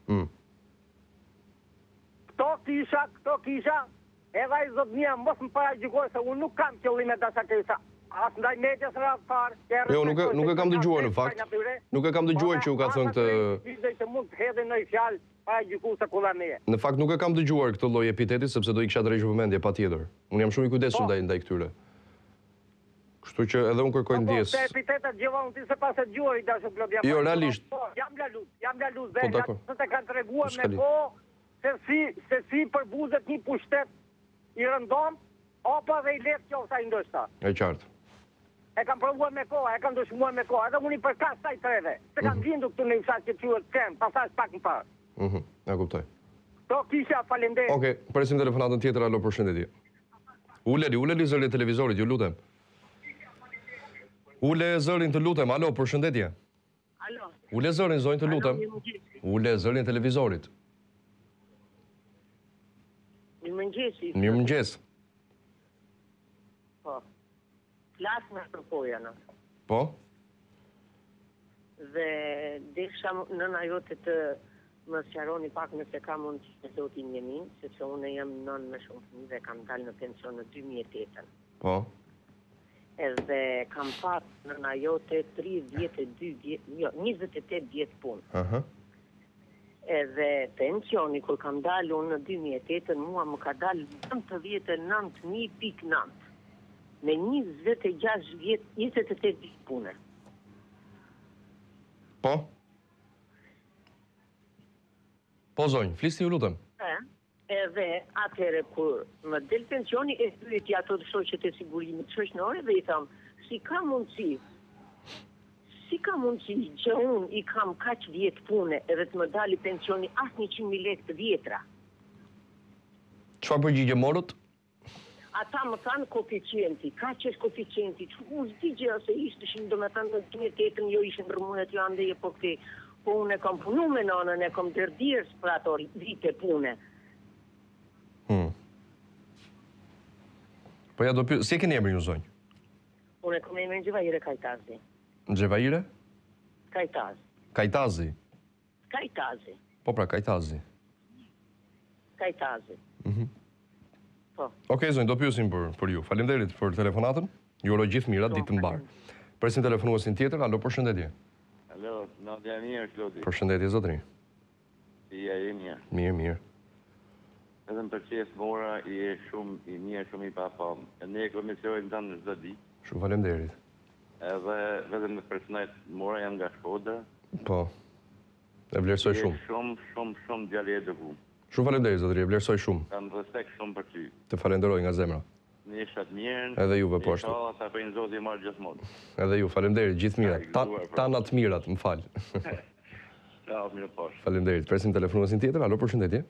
Speaker 15: Këto kisha, edhe ai zotnia mos më paragjykoj se unë nuk kam qëllime dashakesa. As ndaj medias ratë parë.
Speaker 1: Jo, nuk e kam dëgjuar në fakt. Nuk e kam dëgjuar që u ka thënë këtë.
Speaker 15: Që mund të hedhin në fjalë paragjykuese kollameje.
Speaker 1: Në fakt nuk e kam dëgjuar këtë lloj epiteti sepse do I kisha tërhequr vëmendje patjetër. Unë jam shumë I kujdesshëm ndaj këtyre. Kështu që edhe unë kërkoj ndjes.
Speaker 15: Po, epitetet gjëvon ti se pas e dëgjuar I dashur Klodian.
Speaker 1: Jo, realisht.
Speaker 15: Jam lalus dhe të kanë treguar me kohë se si përbuzet një pushtet I rëndom apo dhe I lehtë qofta I ndoshta.
Speaker 1: E qartë.
Speaker 15: E kam provuar me kohë, e kam dëshmuar me kohë, edhe unë I përkas saj treve. Se kam lindur këtu në një fshat që quhet Qem, pastaj pak më parë.
Speaker 1: Ja kuptoj.
Speaker 15: To kisha, faleminderit.
Speaker 1: Okej, presim telefonatën tjetër, alo, përshëndetje. Uleli zërin e televizorit, ju lutem. Ule zërin të lutem, alo, përshëndetje.
Speaker 16: Alo.
Speaker 1: Ule zërin, zonjë të lutem. Ule zërin e televizorit.
Speaker 16: Mirëmëngjesi.
Speaker 1: Mirëmëngjes.
Speaker 16: Po. Flas me përpoja në.
Speaker 1: Po?
Speaker 16: Dhe desha nëna jote të më sqaroni pak nëse ka mund të zotin Jemin, sepse unë jam nën me shumë fëmijë dhe kam dalë në pension në 2008.
Speaker 1: Po.
Speaker 16: Edhe kam pat nëna jote 32 vjet, jo, 28 vjet punë. Edhe pensioni kur kam dalë unë në 2008, mua më ka dalë 99.9. Me 26 vjet, 28 vjet pune.
Speaker 1: Po? Po, zonjë, flisni ju lutem.
Speaker 16: Edhe atëre kur më del pensioni e pyeti ato të shoqet e sigurimit shoqërore dhe I tham, si ka mundësi që unë I kam kaq vjet pune edhe të më dali pensioni as 100.000 lekë të vjetra.
Speaker 1: Çfarë përgjigje morët?
Speaker 16: Ata më thanë koeficienti, ka që është koeficienti, që unë zdigje ose ishtë do me thanë në 2008 jo ishin rëmunet jo andeje po këti, po unë e kam punu me nënën, e kam dërdirës për ato vite pune.
Speaker 1: Po ja do pyet, si e keni emrin ju zonjë?
Speaker 16: Unë e kom emrin Gjevahire Kajtazi.
Speaker 1: Gjevahire?
Speaker 16: Kajtazi.
Speaker 1: Kajtazi?
Speaker 16: Kajtazi.
Speaker 1: Po pra, Kajtazi.
Speaker 16: Kajtazi. Po.
Speaker 1: Okej, zonjë, do pyesim për ju. Faleminderit për telefonatën. Ju uroj gjithë mirat, ditë të mbarë. Presim telefonuesin tjetër, alo, përshëndetje.
Speaker 17: Alo, Nadia mirë, Klodi.
Speaker 1: Përshëndetje, zotëri.
Speaker 17: Si ja je mirë.
Speaker 1: Mirë.
Speaker 17: Edhe më përqes mora, i mirë shumë i pafamë. Ne e komisionin të në çdo ditë.
Speaker 1: Shumë faleminderit.
Speaker 17: Edhe vetëm në personajt mora janë nga Shkodra.
Speaker 1: Po. E vlerësoj shumë.
Speaker 17: Shumë djalë e dëvu.
Speaker 1: Shumë faleminderit, zotëri, e vlerësoj shumë.
Speaker 17: Kam respekt shumë për ty.
Speaker 1: Të falenderoj nga zemra.
Speaker 17: Në ishat mirën.
Speaker 1: Edhe juve po ashtu.
Speaker 17: Inshallah sa për një zoti i marrë gjithmonë.
Speaker 1: Edhe ju, faleminderit, gjithë mirat. Tana të mirat, më fal.
Speaker 17: Ciao, mirë posh.
Speaker 1: Faleminderit. Presim telefonuesin tjetër. Alo, përshëndetje.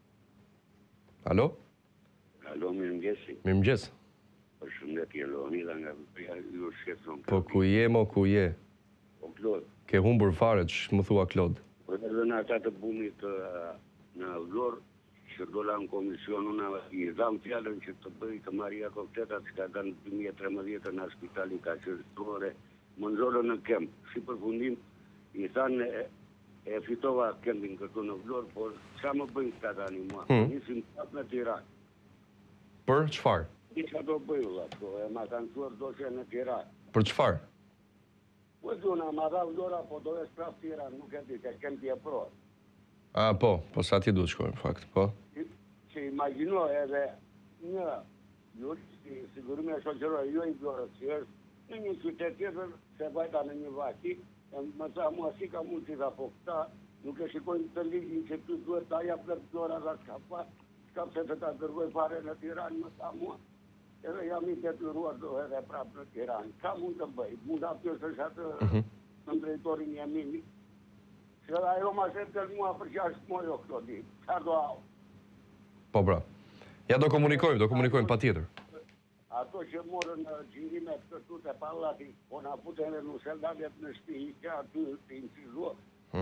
Speaker 1: Alo?
Speaker 18: Alo, mirëmëngjesi.
Speaker 1: Mirëmëngjes.
Speaker 18: Përshëndetje, Leonida nga ju shqetëson.
Speaker 1: Po ku je, mo ku je?
Speaker 18: Po Klod.
Speaker 1: Ke humbur fare, që më thua Klod?
Speaker 18: Po edhe në ata të bumit në Vlorë, që dola në komision, unë i dham fjallën që të bëj të Maria Koktetat, që ka danë 2013 në spitalin ka qërëtore, më nëzorën në kem. Si përfundim, i thanë e fitova kempin këtu në Vlorë, por qa më bëjnë këta tani mua? Nisim prap në Tiranë.
Speaker 1: Për qëfar?
Speaker 18: I që do bëjë, e ma kanë suar dosje në Tiranë.
Speaker 1: Për qëfar?
Speaker 18: Po dhuna, ma dha Vlora, po do e spraf Tiranë, nuk e di, ka kempi e pro.
Speaker 1: Po sa ti du të shkojnë, fakt, po.
Speaker 18: Që imagino edhe një jurë, si sigurime shoqëroj, jo i Vlorës, që është në një qytet tjetër, se vajta në një vaki, më tha mua si ka mund t'i dha, po këta nuk e shikojnë të ligjin që ty duhet ta jap në Vlora dhe s'ka pse të ta dërgoj fare në Tiranë, më tha mua. Edhe jam i detyruar do edhe prapë në Tiranë. Ka mund të bëj, mund apjo së shatë në drejtorin Jemini. Se ajo ma shetë të mua për që ashtë mojo këto di. Qarë do au.
Speaker 1: Po bra. Ja do komunikojmë pa tjetër.
Speaker 18: Ato që morën gjirimet këtu të pallati, po na putën e nuseldavet në shpi, që aty të incizua.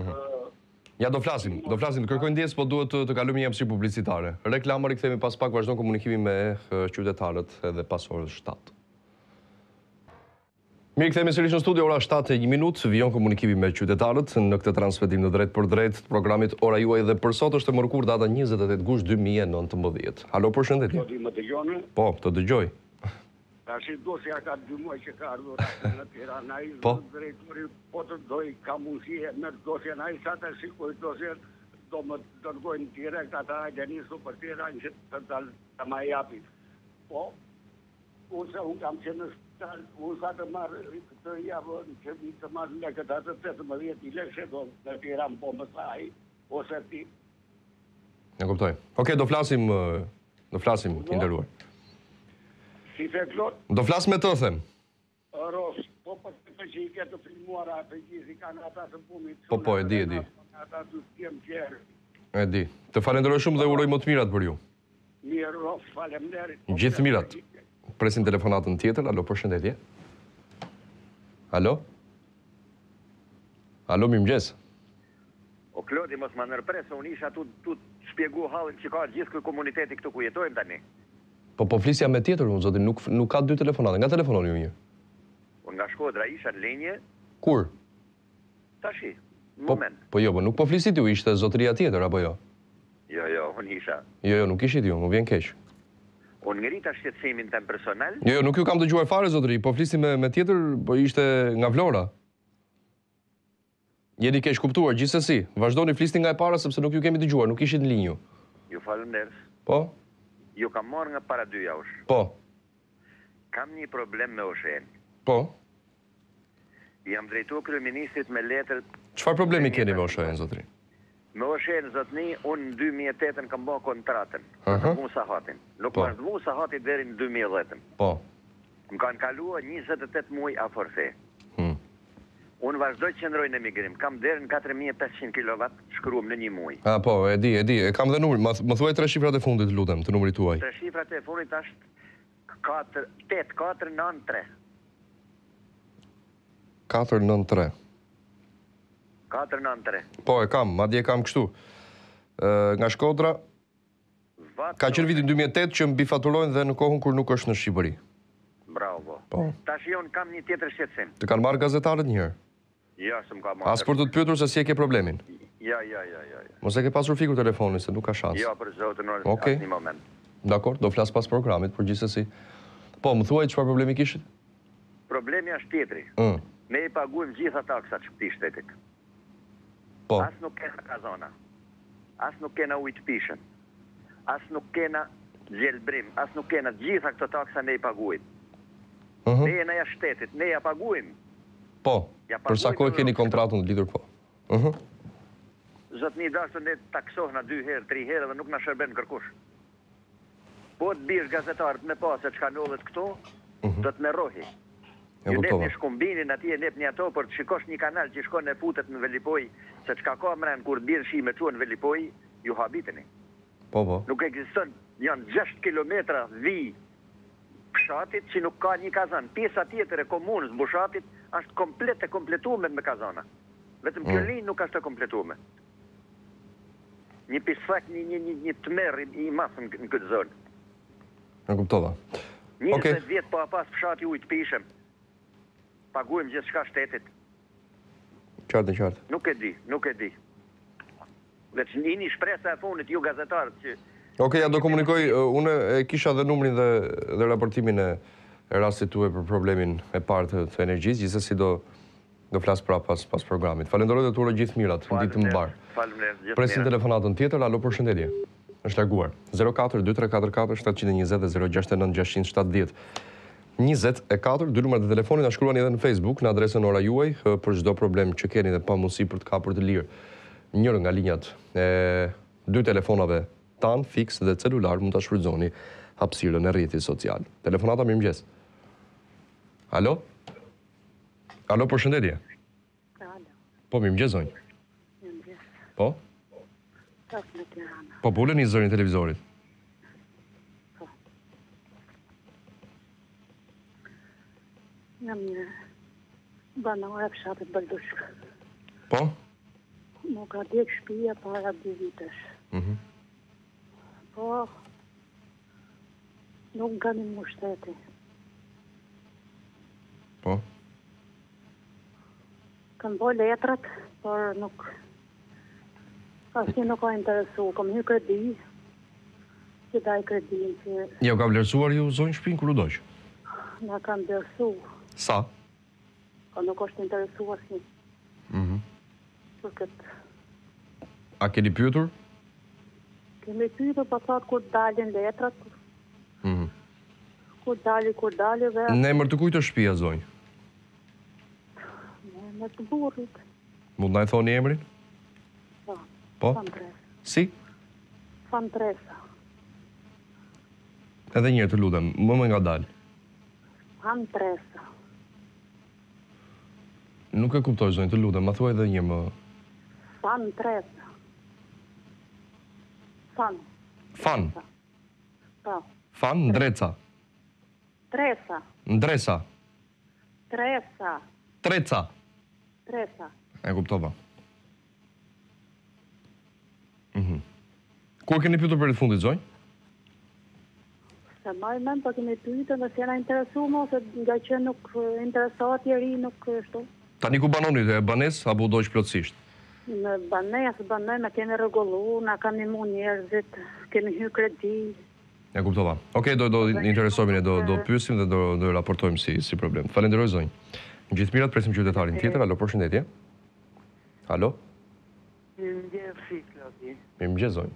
Speaker 1: Ja do flasim, të kërkojnë ndjes, po duhet të kalojmë një hapësirë publicitare. Reklama rikthehemi pas pak, vazhdon komunikimi me qytetarët edhe pas orës 7. Mirë, kthehemi sërish në studio, ora 7:01, vijon komunikimi me qytetarët në këtë transmetim në drejt për drejt të programit Ora juaj dhe për sot është e mërkur data 28 gusht 2019. Alo, përshëndetje.
Speaker 18: Do t'i më dëgjone?
Speaker 1: Po, të dëgjoj.
Speaker 18: Tashi dosja ka 2 muaj që ka ardhur në Tiranë, ai drejtori po të doj ka mundësi me dosjen, ai sa të shikoj dosjen, do më dërgojnë direkt ata e nisu për Tiranë që të ma japin. Po, unë kam që në shpital, unë sa të marrë të javë, që të marrë në këtë atë 18 i leshe do në Tiranë, po më saj, ose ti.
Speaker 1: Ja kuptoj. Okej, do flasim, të nderuar.
Speaker 18: Si fe Klod?
Speaker 1: Do flas me të, them.
Speaker 18: Ros, po për të që i ketë filmuar atë gjithi, kanë ata të bumit.
Speaker 1: Po, e di.
Speaker 18: Ata të t'jem qerë.
Speaker 1: E di. Të falenderoj shumë dhe uroj më të mirat për ju.
Speaker 18: Mirë, Ros, falemderit.
Speaker 1: Gjithë mirat. Presim telefonatën tjetër, alo, përshëndetje. Alo? Alo, mirëmëngjes.
Speaker 19: O Klodi, mos më nërpresë, unë isha tu shpjegu halin që ka gjithë këj komuniteti këtu ku jetojmë tani.
Speaker 1: Po flisja me tjetër, unë zotin, nuk ka 2 telefonate. Nga telefononi ju një?
Speaker 19: Unë nga Shkodra isha në linje.
Speaker 1: Kur?
Speaker 19: Tashi, në moment.
Speaker 1: Po nuk po flisit ju, ishte zotëria tjetër, apo jo?
Speaker 19: Jo, unë isha.
Speaker 1: Jo, nuk ishit ju, më vjen keq.
Speaker 19: Unë ngrita shqetësimin tem personal.
Speaker 1: Jo, nuk ju kam dëgjuar fare, zotëri, po flisim me tjetër, po ishte nga Vlora. Jeni keq kuptuar, gjithsesi. Vazhdoni flisni nga e para, sepse nuk ju kemi dëgjuar, nuk ishit në linju.
Speaker 19: Ju falënderës.
Speaker 1: Po?
Speaker 19: Ju kam marrë nga para 2 javësh.
Speaker 1: Po.
Speaker 19: Kam një problem me Oshen.
Speaker 1: Po.
Speaker 19: Jam drejtu kryeministrit me letër...
Speaker 1: Çfarë problemi keni me Oshen, zotëri?
Speaker 19: Me Oshen, zotëni, unë në 2008 kam bërë kontratën. Në Musa Hatin. Nuk më është Musa Hatin deri në 2010.
Speaker 1: Po.
Speaker 19: Më kanë kalua 28 muaj a forfe. Unë vazhdoj që qëndroj në emigrim. Kam deri në 4500 kW shkruam në 1 muaj.
Speaker 1: Po, e di. E kam dhe numër. Më thuaj 3 shifrat e fundit, lutem, të numrit tuaj.
Speaker 19: 3 shifrat e fundit është 8493.
Speaker 1: 493.
Speaker 19: 493.
Speaker 1: Po, e kam. Madje e kam kështu. Nga Shkodra? Ka qenë vitin 2008 që mbifaturojnë dhe në kohën kur nuk është në Shqipëri.
Speaker 19: Bravo.
Speaker 1: Po.
Speaker 19: Tash unë kam një tjetër shqetësim.
Speaker 1: Të kanë marrë gazetarët një herë?
Speaker 19: Ja, s'm ka marrë.
Speaker 1: As për të të pyetur se si e ke problemin?
Speaker 19: Ja.
Speaker 1: Mos e ke pasur fikur telefonin, se nuk ka shans.
Speaker 19: Ja, për zotin, në
Speaker 1: Okej.
Speaker 19: asnjë moment.
Speaker 1: Dakor, do flas pas programit, por gjithsesi. Po, më thuaj çfarë problemi kishit?
Speaker 19: Problemi është tjetri. Ne i paguajmë gjitha taksat që këtij shtetit.
Speaker 1: Po.
Speaker 19: As nuk kena kazona. As nuk kena ujë të pishën. As nuk kena gjelbrim, as nuk kena gjitha këto taksa ne i paguajmë. Ne jena ja shtetit, ne ja paguajmë.
Speaker 1: Po, për sa kohë keni kontratën të lidhur, po.
Speaker 19: Zotni dashur, ne taksohna 2 herë, 3 herë dhe nuk na shërben kërkush. Po të bish gazetarët me pas se çka ndodhet këtu, do të merrohi. Ju nep një shkumbinin atje, nep një ato, për të shikosh një kanal që shkon e futet në Velipoj, se çka ka mren kur bjerë shi me çuan në Velipoj, ju habiteni.
Speaker 1: Po.
Speaker 19: Nuk ekziston, janë 6 kilometra vi fshatit që nuk ka një kazan. Pjesa tjetër e komunës mbushatit është komplet e kompletuar me kazana. Vetëm kjo linjë nuk është e kompletuar. Një pisak, një tmerr i masën në këtë zonë.
Speaker 1: E kuptova.
Speaker 19: 20 vjet po pas fshati ujë të pishëm. Paguajmë gjithçka shtetit.
Speaker 1: Qartë.
Speaker 19: Nuk e di. Veç një shpresa e fundit ju gazetarët që...
Speaker 1: Okej, ja do komunikoj, unë e kisha dhe numrin dhe raportimin e rastit tuaj për problemin e parë të energjisë, gjithsesi do flas prapë pas programit. Falenderoj dhe të uroj gjithë mirat, në ditë të mbar.
Speaker 19: Faleminderit.
Speaker 1: Presim telefonatën tjetër, alo, përshëndetje. Është larguar. 04-2344 dhe 069 670. 2 numrat e telefonit, na shkruani edhe në Facebook, në adresën ora juaj, për çdo problem që keni dhe pa mundësi për të kapur të lirë njërë nga linjat e 2 telefonave tanë, fix dhe celular, mund të shfrytëzoni hapësirën e rrjetit social. Telefonata, mirëmëngjes. Alo? Alo, përshëndetje. Po, mirëmëngjes, zonjë. Po? Po, pulën një zërin televizorit.
Speaker 5: Jam një banore fshatit Baldushk.
Speaker 1: Po?
Speaker 5: Nuk ka djek shtëpia para 2 vitesh. Po, nuk nga një mushteti.
Speaker 1: Po?
Speaker 5: Kam bo letrat, por nuk... Asnjë nuk ka interesu. Kam një kredi, që daj kredin që...
Speaker 1: Jo, ka vlerësuar ju zonjë shtëpinë kur u doq?
Speaker 5: Na kam vlerësu.
Speaker 1: Sa?
Speaker 5: Po nuk është interesu asnjë. Për këtë...
Speaker 1: A keni pyetur?
Speaker 5: Kemi pyetur, po thot kur dalin letrat. Kur dali dhe...
Speaker 1: Në emër të kujt është shtëpia, zonjë?
Speaker 5: Në emër të burrit.
Speaker 1: Mund na i thoni emrin? Po? Si?
Speaker 5: Fantresa.
Speaker 1: Edhe njërë të lutem, më nga dalë.
Speaker 5: Fantresa.
Speaker 1: Nuk e kuptoj, zonjë, të lutem, ma thuaj edhe një më...
Speaker 5: Fantresa. Fan. Po.
Speaker 1: Fan, ndreca.
Speaker 5: Tresa.
Speaker 1: Ndresa.
Speaker 5: Tresa.
Speaker 1: E kuptova. Kur keni pyetur për të fundit, zonjë?
Speaker 5: Se maj men, po kemi pyetur dhe s'jena interesu mo, se nga që nuk interesohet njeri, nuk është.
Speaker 1: Tani ku banonit, e banes, apo dojq plotësisht?
Speaker 5: Në banes, me kemi rregullu, na kanë imu njerëzit, kemi hy kredi.
Speaker 1: E kuptova. Okej, do interesojmë, do pyesim dhe do raportojmë si problem. Falenderoj, zonjë. Në gjithë mirat, presim qytetarin tjetër. Alo, përshëndetje. Alo? Mirëmëngjes, zonjë.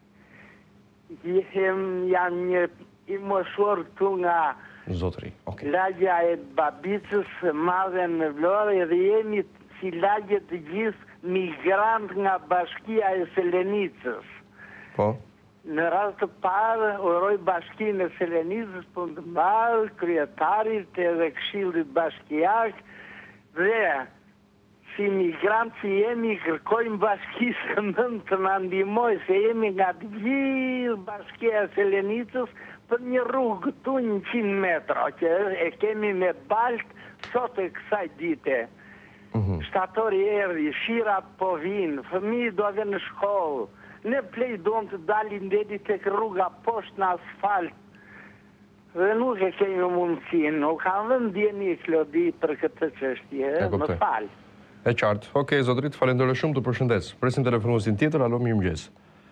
Speaker 20: Jam një i moshur këtu nga
Speaker 1: Zotëri, okej.
Speaker 20: lagja e Babicës, madhe në Vlorë, dhe jemi si lagje të gjithë migrant nga bashkia e Selenicës.
Speaker 1: Po?
Speaker 20: Në rast të parë, uroj bashkinë e Selenicës për të mbarë, kryetarit edhe këshillit bashkiak, dhe si migrantë që jemi, kërkojmë bashkisë nëmë të në ndihmoj, se jemi nga të gjithë bashkia e Selenicës për një rrugë këtu 100 metra, që e kemi me baltë sot e kësaj dite. Shtatori erdi, shira po vinë, fëmijë do dhe në shkollë, ne plej donë të dalin deri tek rruga poshtë në asfalt. Dhe nuk e kemi mundësin, nuk kanë dhe ndjeni Klodi për këtë çështje, më falë.
Speaker 1: E qartë. Okej, zotrit, falenderoj shumë, të përshëndes. Presim telefonuesin tjetër, alo, mirëmëngjes.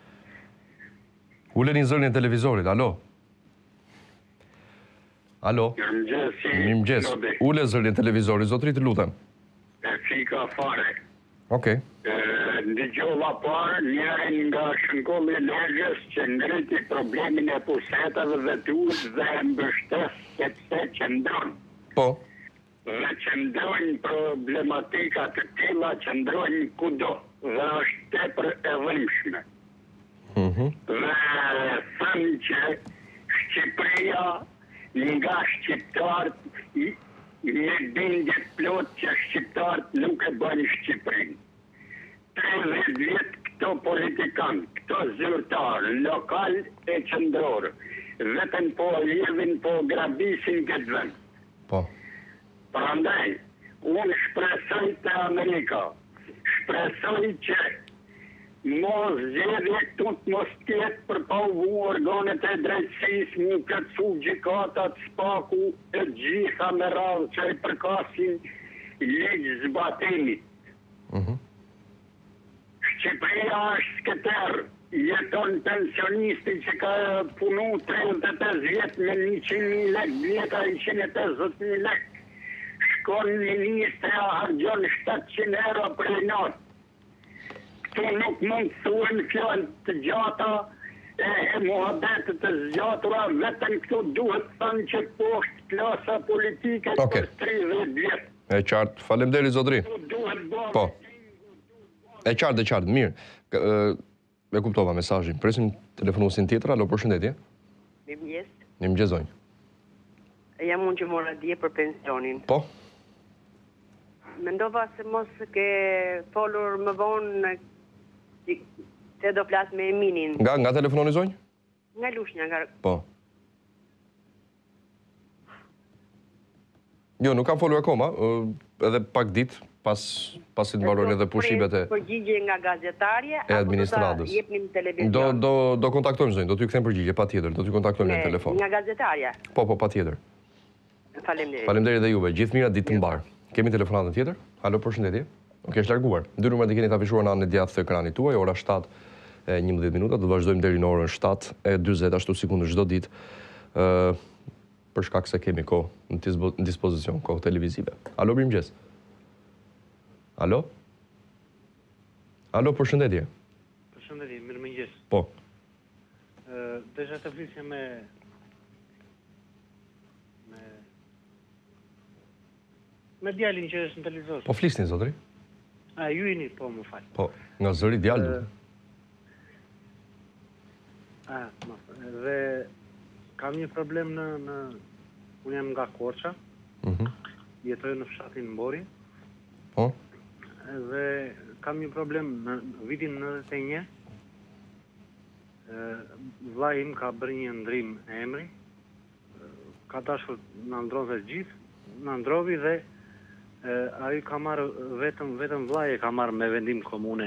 Speaker 1: Uleni zërin e televizorit, alo. Alo. Mirëmëngjes. Ule zërin e televizorit, zotrit, lutem.
Speaker 18: E fika fare.
Speaker 1: Okej.
Speaker 18: Ndëgjova parë njërin nga shënkolli Lezhës që ngriti problemin e pusetave dhe tuat dhe mbështes sepse qëndron.
Speaker 1: Po.
Speaker 18: Dhe qëndrojnë problematika të tilla, qëndrojnë kudo dhe është tepër e dhimbshme. Dhe thënë që Shqipëria nga shqiptarët me bindje plot që shqiptarët nuk e bëjnë Shqipërinë. 30 vjet këto politikanë, këto zyrtarë, lokal e qendror, vetëm po lidhin, po grabisin këtë vend.
Speaker 1: Po.
Speaker 18: Prandaj, unë shpresoj të Amerika, shpresoj që mos zgjedhje këtu të mos tjetë për pavu organet e drejtësisë, mu këtësu gjikatat spaku e gjitha me radhë që i përkasin ligjë zbatimit. Shqipëria është skëter, jeton pensionisti që ka punu 35 vjetë me 100.000 lek, vjeta 150.000 lek. Shkon ministra hargjon 700 euro për e natë. Këtu nuk mund të thuhen fjallë të gjata e muhabetet të zgjatura, vetëm këtu duhet thënë që poshtë klasa politike për 30 vjetë.
Speaker 1: E qartë, faleminderit zotri. Po. E qartë, mirë. E kuptova mesazhin. Presim telefonuesin tjetër, alo, përshëndetje.
Speaker 21: Mirëmëngjes.
Speaker 1: Mirëmëngjes, zonjë.
Speaker 21: Jam unë që mora dje për pensionin.
Speaker 1: Po.
Speaker 21: Mendova se mos ke folur më vonë se do flas me Eminin.
Speaker 1: Nga telefononi, zonjë?
Speaker 21: Nga Lushnja, nga...
Speaker 1: Po. Jo, nuk kam folur akoma, edhe pak ditë, pasi të mbarojnë edhe pushimet e...
Speaker 21: Përgjigje nga gazetarje,
Speaker 1: administratës.
Speaker 21: Apo do të jepnim televizion?
Speaker 1: Do kontaktojmë, zonjë, do t'ju kthem përgjigje, pa tjetër, do t'ju kontaktojmë në telefon.
Speaker 21: Nga gazetarja?
Speaker 1: Po, pa tjetër.
Speaker 21: Faleminderit.
Speaker 1: Faleminderit dhe juve, gjithë mirat ditë të mbarë. Kemi telefonatën tjetër? Alo, përshëndetje. Ok, është larguar. 2 numrat i keni të afishuar në anën e djathtë të ekranit tuaj, ora 7:11 minuta, do vazhdojmë deri në orën 7:40 ashtu sekondë çdo ditë. Për shkak se kemi kohë në dispozicion, kohë televizive. Alo, mirëmëngjes. Alo? Alo, përshëndetje.
Speaker 22: Përshëndetje, mirëmëngjes.
Speaker 1: Po.
Speaker 22: Desha të flisja me djalin që është në televizor.
Speaker 1: Po flisni, zotri?
Speaker 22: A, ju jeni, po, më falë.
Speaker 1: Po, nga zëri djalin.
Speaker 22: Dhe kam një problem në... Unë jam nga Korça, jetoj në fshatin Mbori.
Speaker 1: Po?
Speaker 22: Dhe kam një problem në vitin 91. Vllai im ka bërë një ndrim e emri. Ka dashur në ndrodhe gjithë, në ndrovi dhe ai ka marrë vetëm vllai e ka marrë me vendim komune.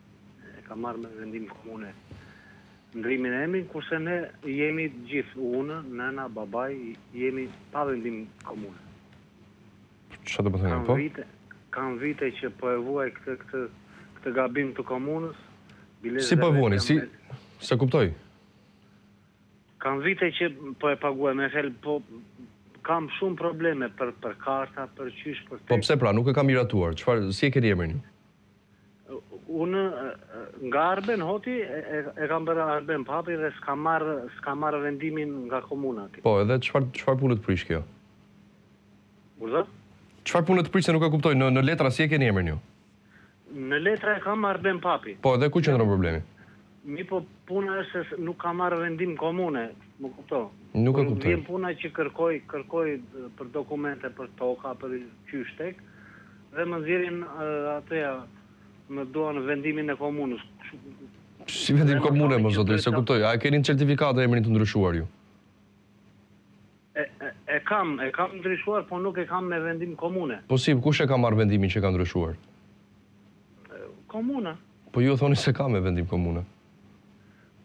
Speaker 22: Ndrimin e emrin, kurse ne jemi gjithë, unë, nëna, babai, jemi pa vendim komune.
Speaker 1: Çfarë do të thënë po?
Speaker 22: Kanë vite që po e vuaj këtë gabim të komunës.
Speaker 1: Si po e vuani? Se kuptoj?
Speaker 22: Kanë vite që po e paguaj me fel, po kam shumë probleme për karta, për qysh, për...
Speaker 1: Po pse pra, nuk e kam miratuar, si e keni emrin?
Speaker 22: Unë nga Arben Hoti e kam bërë Arben Papi dhe s'ka marrë vendimin nga komuna.
Speaker 1: Po, edhe çfarë punë të prish kjo?
Speaker 22: Urdhë?
Speaker 1: Çfarë punë të prish se nuk e kuptoj, në letra si e keni emrin ju?
Speaker 22: Në letra e kam Arben Papi.
Speaker 1: Po, edhe ku qëndron problemi?
Speaker 22: Mi po puna është se nuk ka marrë vendim komune, më kupto.
Speaker 1: Nuk e kuptoj.
Speaker 22: Vjen puna që kërkoj për dokumente, për toka, për qyshtek, dhe më nxjerrin atëja, më duan vendimin e komunës.
Speaker 1: Si vendim komune, më zotri, se kuptoj. A e keni certifikat e emrin të ndryshuar ju?
Speaker 22: E kam ndryshuar, po nuk e kam me vendim komune.
Speaker 1: Po si, kush e ka marrë vendimin që ka ndryshuar?
Speaker 22: Komuna.
Speaker 1: Po ju thoni se ka me vendim komune.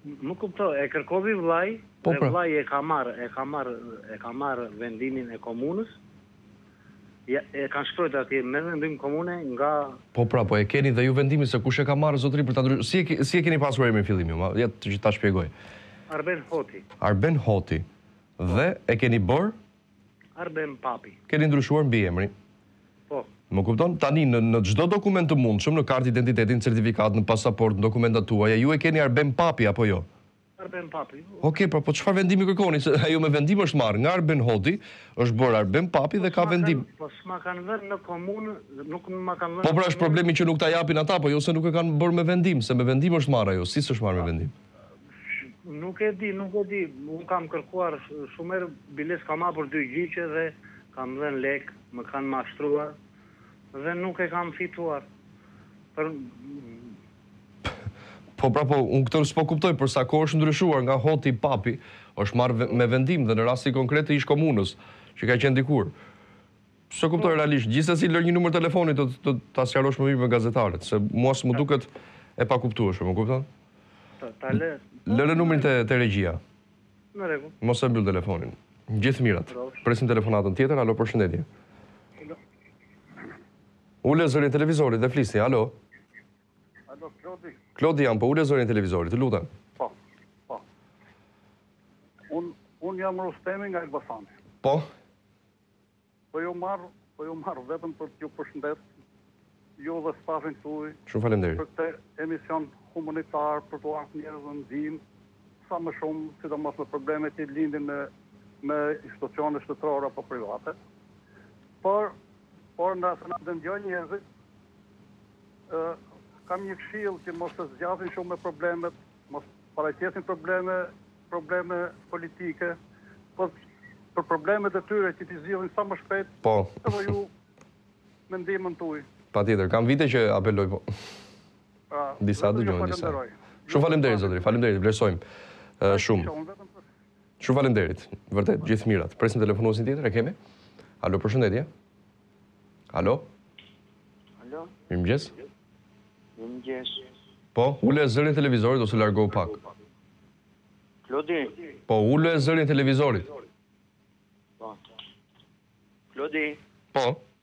Speaker 22: Më kuptoj, e kërkovi vllai, dhe vllai e ka marrë vendimin e komunës. Ja, e kanë shkruar atje me vendim komune nga...
Speaker 1: Po e keni dhe ju vendimin se kush e ka marrë zotëri për ta ndryshuar. Si e keni pasur emrin fillim ju? Ja që ta shpjegoj.
Speaker 22: Arben Hoti.
Speaker 1: Arben Hoti. Dhe e keni bërë?
Speaker 22: Arben Papi.
Speaker 1: Keni ndryshuar mbi emrin?
Speaker 22: Po.
Speaker 1: Më kupton? Tani në çdo dokument të mundshëm, në kartë identitetin, certifikat, në pasaport, në dokumentat tuaja, ju e keni Arben Papi apo jo?
Speaker 22: Arben Papi.
Speaker 1: Okej, po çfarë vendimi kërkoni? Se ajo me vendim është marrë nga Arben Hoti, është bërë Arben Papi dhe ka vendim.
Speaker 22: Po s'ma kanë vënë në komunë, nuk ma kanë vënë.
Speaker 1: Po pra është problemi që nuk ta japin ata, po jo se nuk e kanë bërë me vendim, se me vendim është marrë ajo. Si s'është marrë me vendim?
Speaker 22: Nuk e di. Unë kam kërkuar shumë herë biles, kam hapur 2 gjyqe dhe kam dhënë lek, më kanë mashtruar dhe nuk e kam fituar.
Speaker 1: Po pra, unë këtë s'po kuptoj, për sa kohë është ndryshuar nga Hoti Papi, është marrë me vendim dhe në rasti konkret të ish komunës, që ka qenë dikur. S'e kuptoj realisht, gjithsesi lër një numër telefoni të ta sqarosh më mirë me gazetarët, se mua s'më duket e pakuptueshme, më kupton? Lërë numrin te regjia.
Speaker 22: Në rregull.
Speaker 1: Mos e mbyll telefonin. Gjithë mirat. Presim telefonatën tjetër. Alo, përshëndetje. Ule zërin televizorit dhe flisni. Alo.
Speaker 2: Alo, Klodi.
Speaker 1: Klodi jam, po ule zërin televizorit, të lutem.
Speaker 2: Po. Unë jam Rustemi nga Elbasani.
Speaker 1: Po?
Speaker 2: Po ju marr vetëm për t'ju përshëndet, ju dhe stafin tuaj.
Speaker 1: Shumë faleminderit.
Speaker 2: Për këtë emision humanitar, për të ardhur njerëz në ndihmë, sa më shumë, sidomos me problemet që lindin me institucione shtetërore apo private. Por nëse na dëgjojnë njerëzit, kam një këshill që mos të zgjasin shumë me problemet, mos paraqesin probleme politike, por për problemet e tyre që t'i zgjidhin sa më shpejt.
Speaker 1: Po.
Speaker 2: Edhe ju me ndihmën tuaj.
Speaker 1: Patjetër, kam vite që apeloj, po. Disa dëgjojnë, disa. Shumë faleminderit zotëri, faleminderit, vlerësojmë shumë. Shumë faleminderit, vërtet, gjithë mirat. Presim telefonuesin tjetër, e kemi? Alo, përshëndetje. Alo? Mirëmëngjes.
Speaker 4: Mirëmëngjes.
Speaker 1: Po, ule zërin televizorit ose largohu pak.
Speaker 4: Klodi.
Speaker 1: Po, ule zërin televizorit.
Speaker 4: Po. Klodi.
Speaker 1: Po.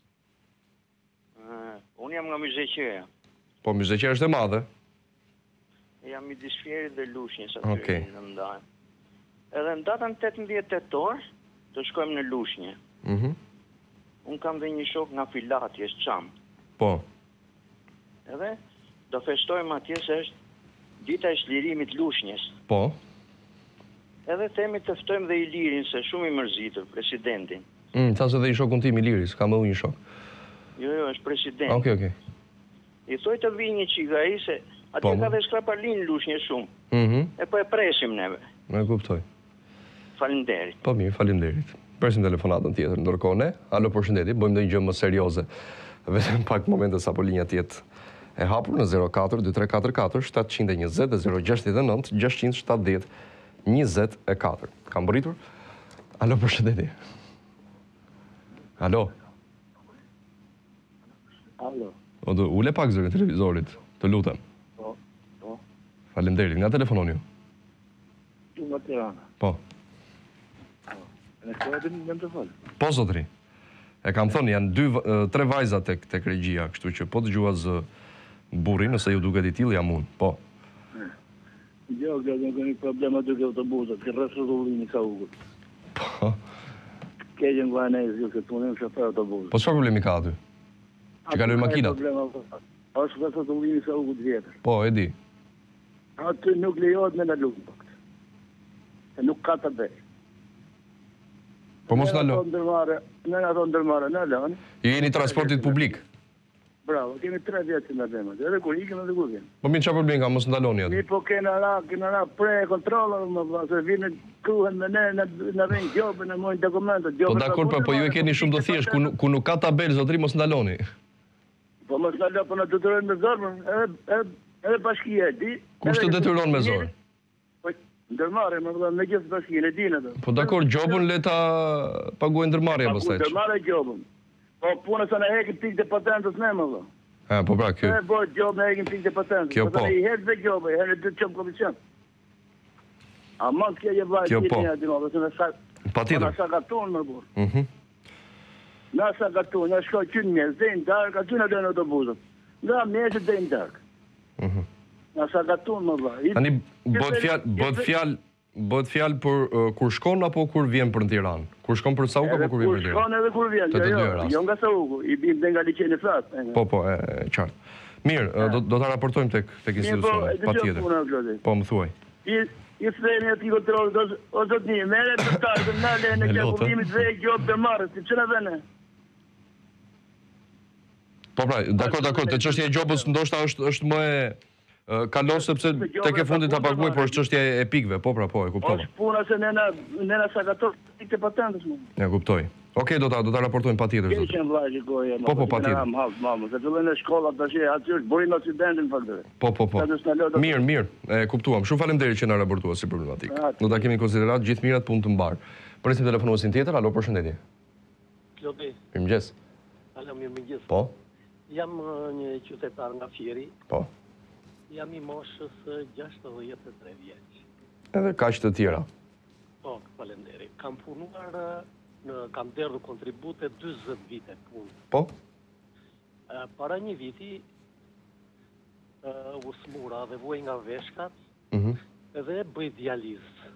Speaker 4: Unë jam nga Myzeqeja.
Speaker 1: Po, Myzeqeja është e madhe.
Speaker 4: Jam i Disfjerit dhe Lushnjës aty në ndaj. Edhe në datën 18 tetor të shkojmë në Lushnjë. Unë kam dhe një shok nga Filatjes, Çam.
Speaker 1: Po.
Speaker 4: Edhe do festojmë atje se është dita e çlirimit Lushnjës.
Speaker 1: Po.
Speaker 4: Edhe themi të ftojmë dhe Ilirin, se shumë i mërzitur, presidentin.
Speaker 1: Thasë dhe i shokun tim Iliris, kam edhe një shok.
Speaker 4: Jo, është president.
Speaker 1: Okej.
Speaker 4: I thoj të vi një qik dhe i se atje ka dhe shkrapalin Lushnjë shumë. E po e presim neve.
Speaker 1: Me kuptoj.
Speaker 4: Faleminderit.
Speaker 1: Po mirë, faleminderit. Presim telefonatën tjetër, ndërkohë ne. Alo, përshëndetje, bëjmë dhe një gjë më serioze. Vetëm pak momente sapo linja tjetë e hapur në 04-2344 720 dhe 069 670 24. Kam bëritur? Alo, përshëndetje. Alo. Ule pak zërin televizorit, të lutem.
Speaker 2: Po.
Speaker 1: Faleminderit, nga telefonon ju?
Speaker 2: Nga Tirana.
Speaker 1: Po.
Speaker 2: Në këtërin në të falë?
Speaker 1: Po, zotri. E kam thënë, janë 3 vajzat tek regjia, kështu që po të gjuaz burri, nëse ju duket i tillë, jam unë. Po.
Speaker 2: Jo, në këni problema duke autobusat, që rrës rrullini ka ugut.
Speaker 1: Po.
Speaker 2: Kejën guanez, ju këtë punim shofer autobusat.
Speaker 1: Po, çfarë problemi ka aty? Që kaloj makinat?
Speaker 2: Është rrës rrullini ka ugut vjetër.
Speaker 1: Po, e di.
Speaker 2: Aty nuk lejohet me në lukë. Se nuk ka të bej.
Speaker 1: Po mos në lo.
Speaker 2: Në ato ndërmare, në lënë.
Speaker 1: Jeni transportit publik?
Speaker 2: Bravo, kemi 3 vjetë që në demet. Edhe kur ikim edhe kur vjenë.
Speaker 1: Po minë qa problem ka, mos ndaloni atë?
Speaker 2: Mi po kena ra pre kontrolë, se vinë kruhen me ne, në rejnë gjobë, në mojnë dokumentet.
Speaker 1: Po dakor, po ju e keni shumë të thjesht, ku nuk ka tabel, zotri, mos ndaloni.
Speaker 2: Po mos ndaloni, po në detyrojnë me zorë, edhe bashkia e di.
Speaker 1: Kush të detyron me zorë?
Speaker 2: Ndërmarrje, me gjithë bashkinë, e dinë atë.
Speaker 1: Po dakor, gjobën le ta paguajnë ndërmarrja pastaj.
Speaker 2: Ndërmarrje gjobën. Po punës në hekin pikë të patentës ne, më dhe.
Speaker 1: Po pra, kjo.
Speaker 2: Ne bojt gjobë në hekin pikë të patentës.
Speaker 1: Kjo po.
Speaker 2: I herë dhe gjobë, i herë dhe qëmë komision.
Speaker 18: A mund t'ke je vajtë
Speaker 1: Kjo po. Patjetër.
Speaker 18: Na sa gatun më burr. Na sa gatun, na shkoj qynë mes, dhe në dark, aty në dojnë autobusët. Nga mesë dhe në dark. Na sa gatun më vajtë.
Speaker 1: Tani, bëhet fjalë për kur shkon apo kur vjen për në Tiranë? Kur shkon për Sauk apo kur vjen për Tiranë?
Speaker 18: Kur shkon edhe kur vjen, jo nga Sauku, i bim dhe nga liqeni flat.
Speaker 1: Po, qartë. Mirë, do ta raportojmë tek institucioni, patjetër. Po, më thuaj.
Speaker 18: I thënë ati kontrolë, o zot një, mere të tarë, në lene ke publimit dhe e gjobë dhe marë, si që në vene?
Speaker 1: Po pra, dakor, të çështja e gjobës ndoshta është më e kalon sepse tek e fundit ta paguaj, por është çështja e pikëve. Po pra, e kuptova.
Speaker 18: Është puna se nëna sakator pikë patentës më.
Speaker 1: Ja kuptoj. Okej, do ta raportojmë patjetër.
Speaker 18: Keqen vllajë goja.
Speaker 1: Po, patjetër.
Speaker 18: Mamë, se fillojnë në shkollat tash aty është burim ocidentin faktor.
Speaker 1: Po. Mirë, e kuptuam. Shumë faleminderit që na raportua si problematikë. Do ta kemi në konsiderat gjithë mirat punë të mbar. Presim telefonuesin tjetër. Alo, përshëndetje.
Speaker 6: Klodi.
Speaker 1: Mirëmëngjes.
Speaker 6: Alo, mirëmëngjes.
Speaker 1: Po.
Speaker 6: Jam një qytetar nga Fieri.
Speaker 1: Po.
Speaker 6: Jam i moshës 63 vjeç.
Speaker 1: Edhe kaq të tjera.
Speaker 6: Po, faleminderit. Kam punuar kam derdhur kontribute 40 vite punë.
Speaker 1: Po?
Speaker 6: Para një viti u smura dhe vuaj nga veshkat edhe bëj dializë.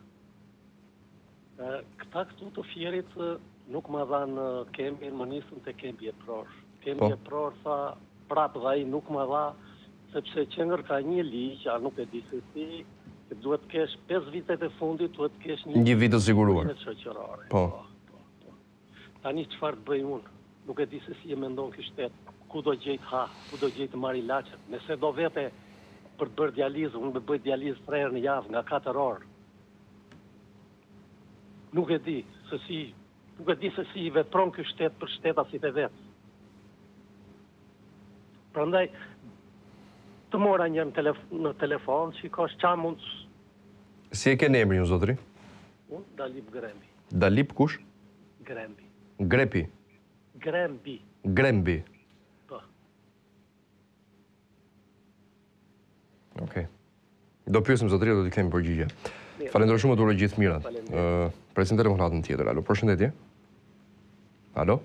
Speaker 6: Këta këtu të Fierit nuk ma dhanë kembi, më nisën të kembi e prosh. Kembi e prosh tha prapë dhe ai nuk ma dha, sepse qenger ka një liqë, a nuk e di se si, duhet kesh 5 vitet e fundit, duhet kesh
Speaker 1: një vit të siguruar. Po.
Speaker 6: Tani çfarë të bëj unë? Nuk e di se si e mendon ky shtet, ku do gjejt ku do gjejt marr ilaçet. Nëse do vete për të bërë dializë, unë do bëj dializë 3 herë në javë nga 4 orë. Nuk e di se si i vepron ky shtet për shtetasit e vet. Prandaj të mora një në telefon, shikosh qa mund...
Speaker 1: Si e ke në emrin, zotri?
Speaker 6: Unë, Dalip Grembi.
Speaker 1: Dalip kush?
Speaker 6: Grembi.
Speaker 1: Grepi? Grembi.
Speaker 6: Po.
Speaker 1: Okej. Do pyesim zotri, do t'i kemi përgjigje. Falenderoj shumë, uroj gjithë mirat. Presim telefonatën tjetër. Alo, përshëndetje. Alo?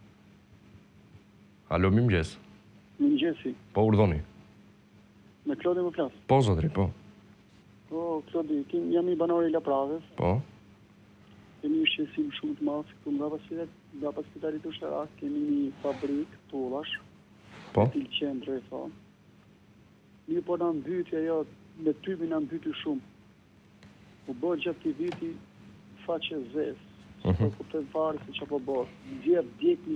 Speaker 1: Alo, mirëmëngjes.
Speaker 7: Mirëmëngjesi.
Speaker 1: Po, urdhoni.
Speaker 7: Me Klodi më flas.
Speaker 1: Po, zotri, po.
Speaker 7: Po, Klodi, jam i banor i Laprazës.
Speaker 1: Po.
Speaker 7: Kemi një shqesim shumë të madh, këtu nga pas spitalit të Ushtarak, kemi një fabrikë tullash.
Speaker 1: Po.
Speaker 7: Til qendrë e thonë. Një po në mbytja jo, me tymi në mbyti shumë. U bërë gjatë të viti faqe zes. Po kuptojnë fare se që po bërë. Djerë djek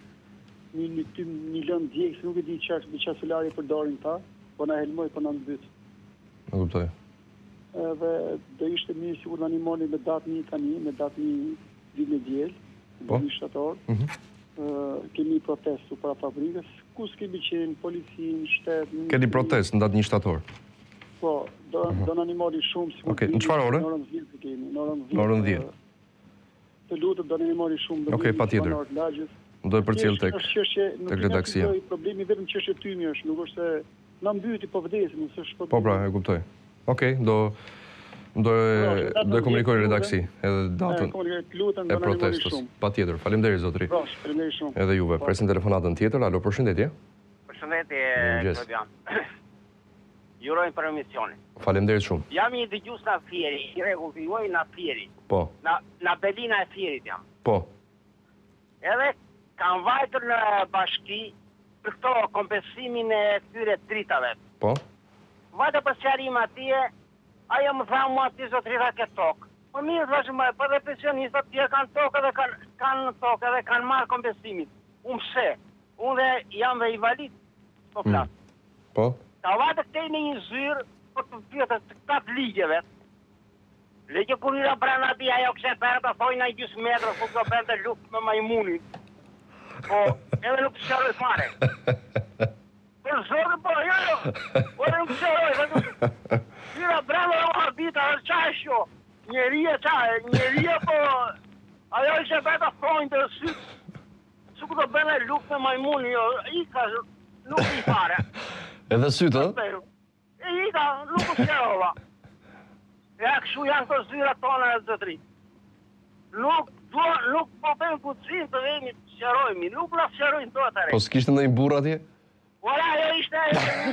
Speaker 7: një lënë djek, se nuk e di çfarë solari përdorin ta, po na helmoj, po na mbyt.
Speaker 1: Në kuptoj.
Speaker 7: Edhe do ishte mirë sigur në animoni me datë një tani, me datë një ditë në djelë, një shtator. Kemi protestu para fabrikës, ku s'kemi qenë, policinë, shtetë...
Speaker 1: Keni protest në datë një shtator?
Speaker 7: Po, do në animoni shumë, sigur...
Speaker 1: Okej, në çfarë ore?
Speaker 7: Në orën 10 të kemi,
Speaker 1: në orën 10.
Speaker 7: Të lutëm do në animoni shumë...
Speaker 1: Okej, patjetër. Do e përcjell tek redaksia.
Speaker 7: Problemi vetëm çështja e tymi është, nuk është se na mbyti po vdesim, nëse është...
Speaker 1: Po pra, e kuptoj. Okej, do e komunikoj redaksi edhe datën e protestës. Patjetër, faleminderit zotri.
Speaker 7: Faleminderit shumë.
Speaker 1: Edhe juve. Presim telefonatën tjetër. Alo, përshëndetje.
Speaker 23: Përshëndetje, Klodian. Jurojmë për emisionin.
Speaker 1: Faleminderit shumë.
Speaker 23: Jam i dëgjues nga Fieri, i rregull juaj nga Fieri.
Speaker 1: Po.
Speaker 23: Na Belina e Fierit jam.
Speaker 1: Po.
Speaker 23: Edhe kam vajtur në bashki për këto kompensimin e këtyre tritave.
Speaker 1: Po.
Speaker 23: Vajtë për sqarim atje, ajo më tha mua ti zotri tha ke tokë. Më mirë thashë më, për dhe pensionistat tjerë kanë tokë edhe kanë tokë edhe kanë marrë kompensimin. Unë pse? Unë dhe jam dhe invalid, po flasë.
Speaker 1: Po?
Speaker 23: Ta vajtë këtej në një zyrë për të pjetë të katë ligjeve. Legje kur njëra brana ti ajo kështë e përë të thoi në i gjusë metrë, ku të përë të lukë me majmunin. Po, edhe nuk të shëroj fare. Për zorë, po, jo. Po, nuk të shëroj. Njëra brana o habita, dhe qa e shjo. Njeria, po, ajo ishe përë të thoi të sytë. Su ku të bërë lukë me majmunin, jo. Ika, nuk i fare.
Speaker 1: Edhe sytë,
Speaker 23: Ika, nuk të shërova. Ja, kështu janë të zyrat tona e zotri. Nuk po bëjmë kucinë të vemi të sqarojmi, nuk na sqarojnë to atare.
Speaker 1: Po s'kishte ndonjë burr atje?
Speaker 23: Ora, jo ishte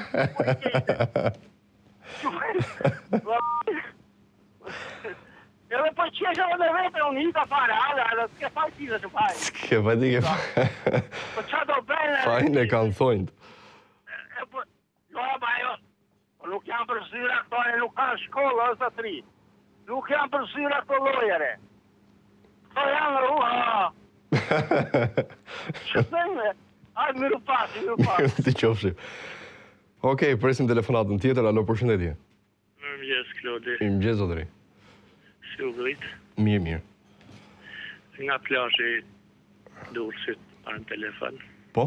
Speaker 23: edhe po qesha dhe me vete, unë hita fare, ale s'ke faj t'i dhe që faj.
Speaker 1: S'ke faj t'i ke faj.
Speaker 23: Po qa do bëjnë?
Speaker 1: Fajnë e kanë thojnë.
Speaker 23: Jo, ba jo, nuk janë për zyra këto, nuk kanë shkollë, o zotri. Nuk janë për zyra këto lojere. Këto janë ruha. Që thëjme? Ajë miru pasi.
Speaker 1: Ti qofshim. Okej, presim telefonatën tjetër, alo, përshëndetje.
Speaker 3: Mirëmëngjes, Klodi.
Speaker 1: Mirëmëngjes, zotri.
Speaker 3: Si u vrit?
Speaker 1: Mirë.
Speaker 3: Nga plazhi Durrësit para në telefon.
Speaker 1: Po?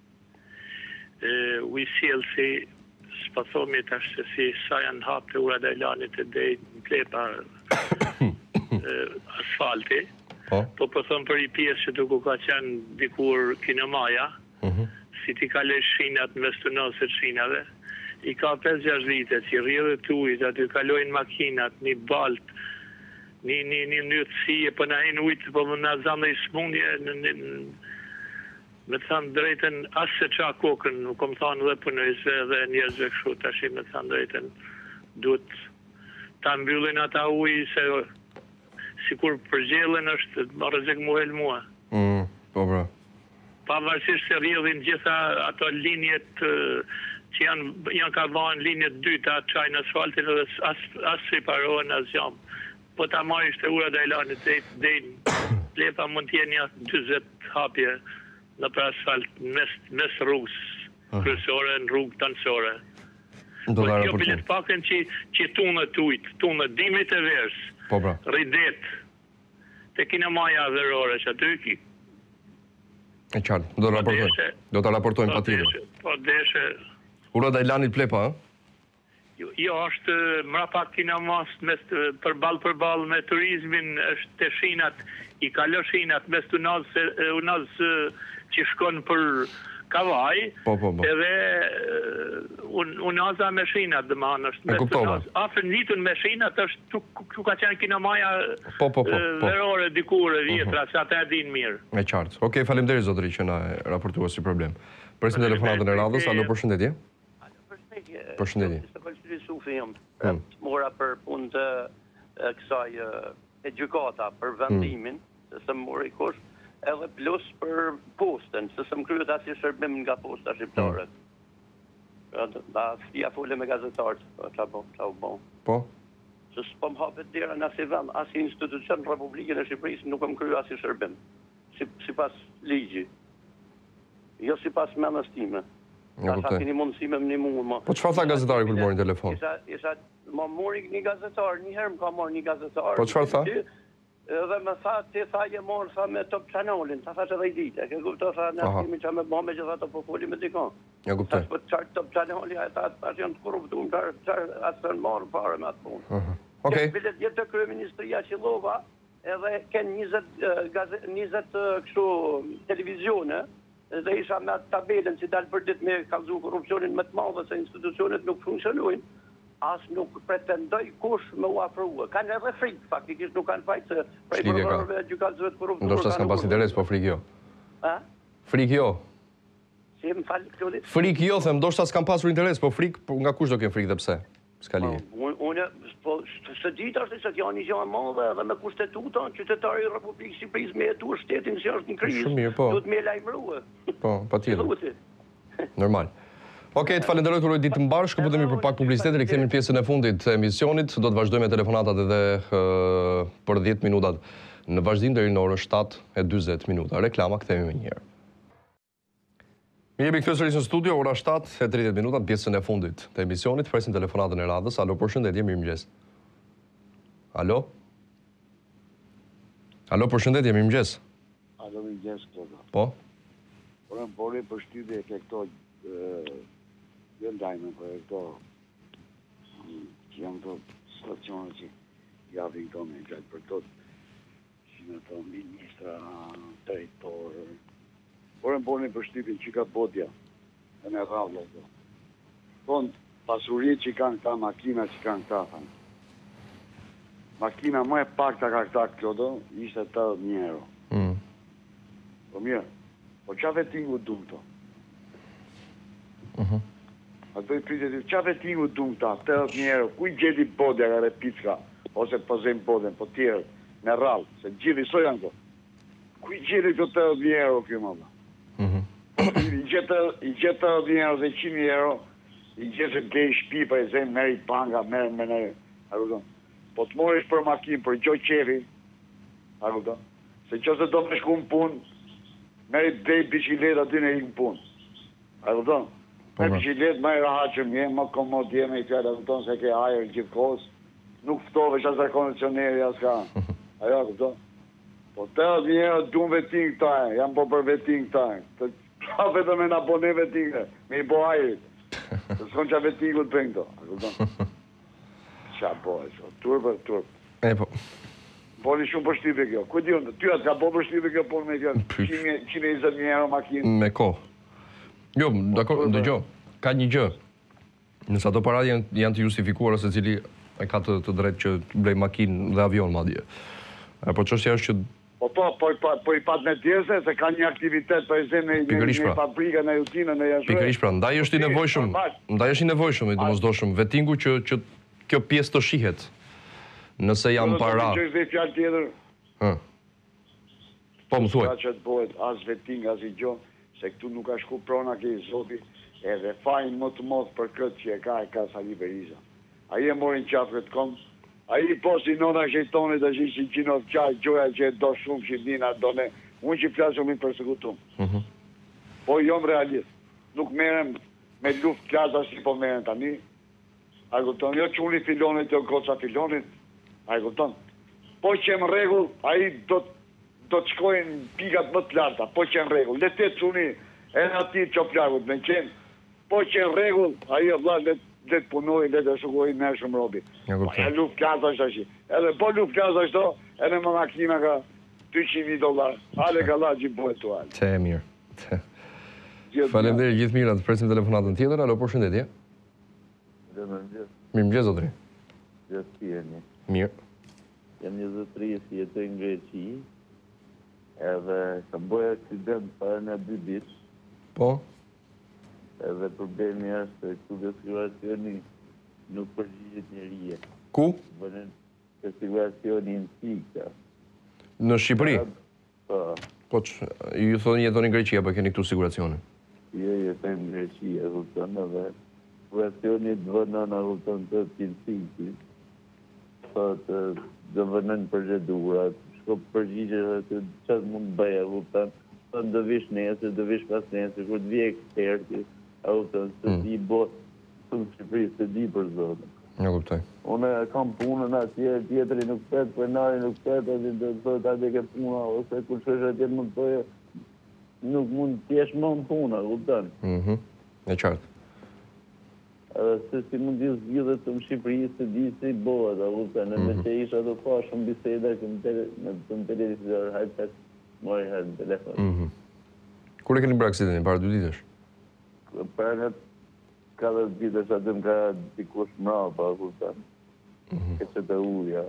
Speaker 3: U i sjellë si s'pa thomi tash se si sa janë hapë të ura dhe lanit e dhejt në plepa asfalti. Po thomë për i pjesë që duku ka qenë dikur kinemaja, si ti ka le shinat në mes të nëse shinave, i ka 5-6 vite që i rrjedhe të ujt, aty kalojnë makinat, një balt, një njëtësie, për na hinë ujtë, për më në zanë dhe i smundje, me të thanë drejten, asë se qa kokën, nuk kom thanë dhe punojse dhe njerëzve kështu, të ashim me të thanë drejten, duhet ta mbyllin ata ujë, se si kur përgjellën është, më rëzik mu helmua.
Speaker 1: Po, bra.
Speaker 3: Pavarësisht se rrjedhin gjitha ato linjet që janë ka vanë linjet dyta çajnë asfaltin edhe as si parohen as jam. Po ta marrish të ura dhe elanit dhejnë, plepa mund t'jenë një 20 hapje në për asfalt mes rrugës kryesore në rrugë tanësore. Po kjo bilet pakën që tunët ujtë, tunët dimit e verës, rridet, të kina maja verore që aty ki.
Speaker 1: E qartë, do të raportojmë pa tjere.
Speaker 3: Po deshe...
Speaker 1: Ura dhe elanit plepa, ha?
Speaker 3: Jo, është mrapa kina mas përbal me turizmin, është të shinat, i kalo shinat mes të unazë që shkon për kavaj, edhe unaza me shinat dhe manë është mes të unazë. Afër njitën me shinat është ku ka qenë kina maja verore, dikure, vjetra, se ata e din mirë.
Speaker 1: E qartë. Okej, faleminderit zotëri që na raportua si problem. Presim telefonatën e radhës, alo, përshëndetje. Përshëndetje.
Speaker 8: Mora për punë të kësaj e gjykata për vendimin, se se më mori kush, edhe plus për postën, se se më kryet asë i shërbim nga posta shqiptare. Da stia fulle me gazetarët, qa u bon.
Speaker 1: Po?
Speaker 8: Se s'po më hapet dira në asë i vend, asë i institucion në Republikën e Shqipërisë nuk më kryu asë i shërbim, si pas ligji. Jo si pas menës time. Asa kini mundësime më një mundë.
Speaker 1: Po qëfar tha gazetari kërë mori në telefon?
Speaker 8: Isha, ma mori një gazetar, njëherë më ka mori një gazetar.
Speaker 1: Po qëfar tha?
Speaker 8: Dhe me tha, ti tha je morë, tha me Top Channelin, tha që dhe i dite. Ke kupto, tha, në kemi që me bëme që tha të populli me dikon.
Speaker 1: Ja kuptoj.
Speaker 8: Tha që qarë Top Channelin, ta që janë të korruptum, qarë atë të në marë pare me atë punë.
Speaker 1: Okej.
Speaker 8: Bilet jetë të kryeministria Qilova, edhe ken 20 kështu televizione, dhe isha me atë tabelen që dalë për ditë me kalzu korupcionin më të madhe se institucionet nuk funksionujnë, asë nuk pretendoj kush me u afrua. Kanë edhe frikë, faktikisht nuk kanë fajtë se prej përvërëve gjykatësve të korupcionit.
Speaker 1: Ndoshta s'kam pas interes, po frikë jo.
Speaker 8: A?
Speaker 1: Frikë jo.
Speaker 8: Si më falë, Klodi?
Speaker 1: Frikë jo, them, ndoshta s'kam pasur interes, po frikë, nga kush do kem frikë dhe pse? S'ka lidhje.
Speaker 8: Unë, së ditë është se kjo një gjë e madhe edhe me kushtetuta, qytetari i Republikës Shqipërisë me jetu shtetin që është në krizë, duhet me lajmërua.
Speaker 1: Po, patjetër. Normal. Okej, të falenderoj, uroj ditë mbarë, shkëputemi për pak publicitet, rikthehemi në pjesën e fundit të emisionit, do të vazhdojmë me telefonatat edhe për 10 minutat në vazhdim deri në orën 7:40. Reklama, kthehemi më njëherë. Mi jemi këtë sërish në studio, ora 7:30 minuta, pjesën e fundit të emisionit, presim telefonatën e radhës. Alo, përshëndetje, mirëmëngjes. Alo? Alo, përshëndetje, mirëmëngjes.
Speaker 9: Alo, mirëmëngjes, Klodo.
Speaker 1: Po?
Speaker 9: Por në pori për shtypje ke këto jëndajme për këto që jam të stacionë që javin këto me gjatë për tot që në të ministra, drejtor. Por në pori për shtypjen që ka bodja e me rrallë të. Tonë pasurit që kanë këta, makina që kanë këta, thanë. makina më e pakta ka këta këto, ishte 80.000 euro. Po mirë, po qa vetingu du këto? A do i pritet, qa vetingu du këta, 80.000 euro, ku i gjeti bodja ka repicka, ose pëzem bodjen, po tjerë, me rralë, se gjithi so janë këto. Ku i gjeti këto 80.000 euro kjo më ba? I gjetë 80.000 euro dhe 100.000 euro, i gjetë të i shpi, për e zemë, meri panga, meri me nere, a këto. Po të morish për makinë, për gjoj qefi, a këto. Se që se do me shku në punë, meri dhej biciklet aty në i në punë. A këto. Me biciklet, me i rahat që mje, më komod jeme i fjallë, a këto, se ke ajer gjithë kohës. Nuk ftove që asë kondicioneri, asë ka. A ja këto. Po të euro du në vetin këta e, jam po për vetin këta e. Ta vetëm e në abone vetin e, me i bo ajerit. Të s'kon që vetin këtë për këto. A këto. Qa po e që, turp.
Speaker 1: E po.
Speaker 9: Po një shumë për shtype kjo. Ku di unë, ty atë ka po për shtype kjo por me kjo 120.000 euro makinë.
Speaker 1: Me ko. Jo, dëgjo, ka një gjë. Nësa ato parat janë të justifikuar ose cili e ka të drejt që blej makinë dhe avion ma dje. Po çështja është që...
Speaker 9: Po i pat me tjese, se ka një aktivitet për e zemë në fabrika, në jutinë, në jashtë.
Speaker 1: Pikërish pra, ndaj është i nevojshëm, i të mosdoshëm, vetingu që kjo pjesë të shihet, nëse jam para...
Speaker 9: Që është dhe fjallë tjetër?
Speaker 1: Po, më thuaj.
Speaker 9: Ka që të bëhet as veting, as i gjo, se këtu nuk ka shku prona ke i zoti, edhe fajnë më të modh për këtë që e ka Sali Berisha. A i e morin qafë këtë kom, a i posti nona shejtonit dhe që qinot qaj, gjoja që e do shumë që dina do ne, unë që flasë shumë i persekutum. Po jom realist, nuk merem me luft klasa si po merem tani, a i kupton, jo që unë i filonit, jo goca filonit, a i kupton. Po që më regull, a i do të shkojnë pikat më të larta, po që në regull, le të që unë e në ati që plagut me qenë, po që në regull, a i e vla le të punoj, le të shukoj me shumë robi. Po e luft klasa është ashtë, edhe po luft klasa është to, edhe më makina ka $200.000, ale ka la gjithë bojë të alë.
Speaker 1: Te e mirë. Faleminderit gjithë mirat, presim telefonatën tjetër, alo, por shëndetje. Mirë mëgjes, zotri.
Speaker 17: Gjithë pjeni.
Speaker 1: Mirë.
Speaker 17: Jam 23, si jetoj në Greqi, edhe kam bëjë aksident para në 2 ditë.
Speaker 1: Po?
Speaker 17: Edhe problemi është këtu desiguracioni nuk përgjigjet njerije.
Speaker 1: Ku?
Speaker 17: Bënen desiguracioni në Sikta.
Speaker 1: Në Shqipëri?
Speaker 17: Po.
Speaker 1: Po që, ju thonë jetoni në Greqi, apo keni këtu siguracioni?
Speaker 17: Jo, jetoj në Greqi, e kupton edhe desiguracioni të vënën, e kupton të t'insikti. Po të dhe vënën përgjedurat, shko përgjigjet dhe të qatë mund bëja, e kupton. Të dëvish nesër, dëvish pas nesër, kur të vje eksperti, a kupton, se di botë, të në Shqipëri, se di për zonë.
Speaker 1: Në kuptoj.
Speaker 17: Unë kam punën atje, tjetëri nuk petë, prenari nuk petë, dhe të thotë atë e ke puna, ose kur që është atje mund të tojë, nuk mund t'jesh më në puna, kupton.
Speaker 1: E qartë.
Speaker 17: Edhe se si mund t'ju zgjidhet të në Shqipëri, se di se i bohet, a kupton, e me që isha të pa shumë biseda, të në televizor, hajtë të mori herë në telefon.
Speaker 1: Kur e keni bërë aksidentin, para 2 ditësh?
Speaker 17: Para në 4 ditësh atë më ka dikush mrapa, pa kuptan. Ke që të uja.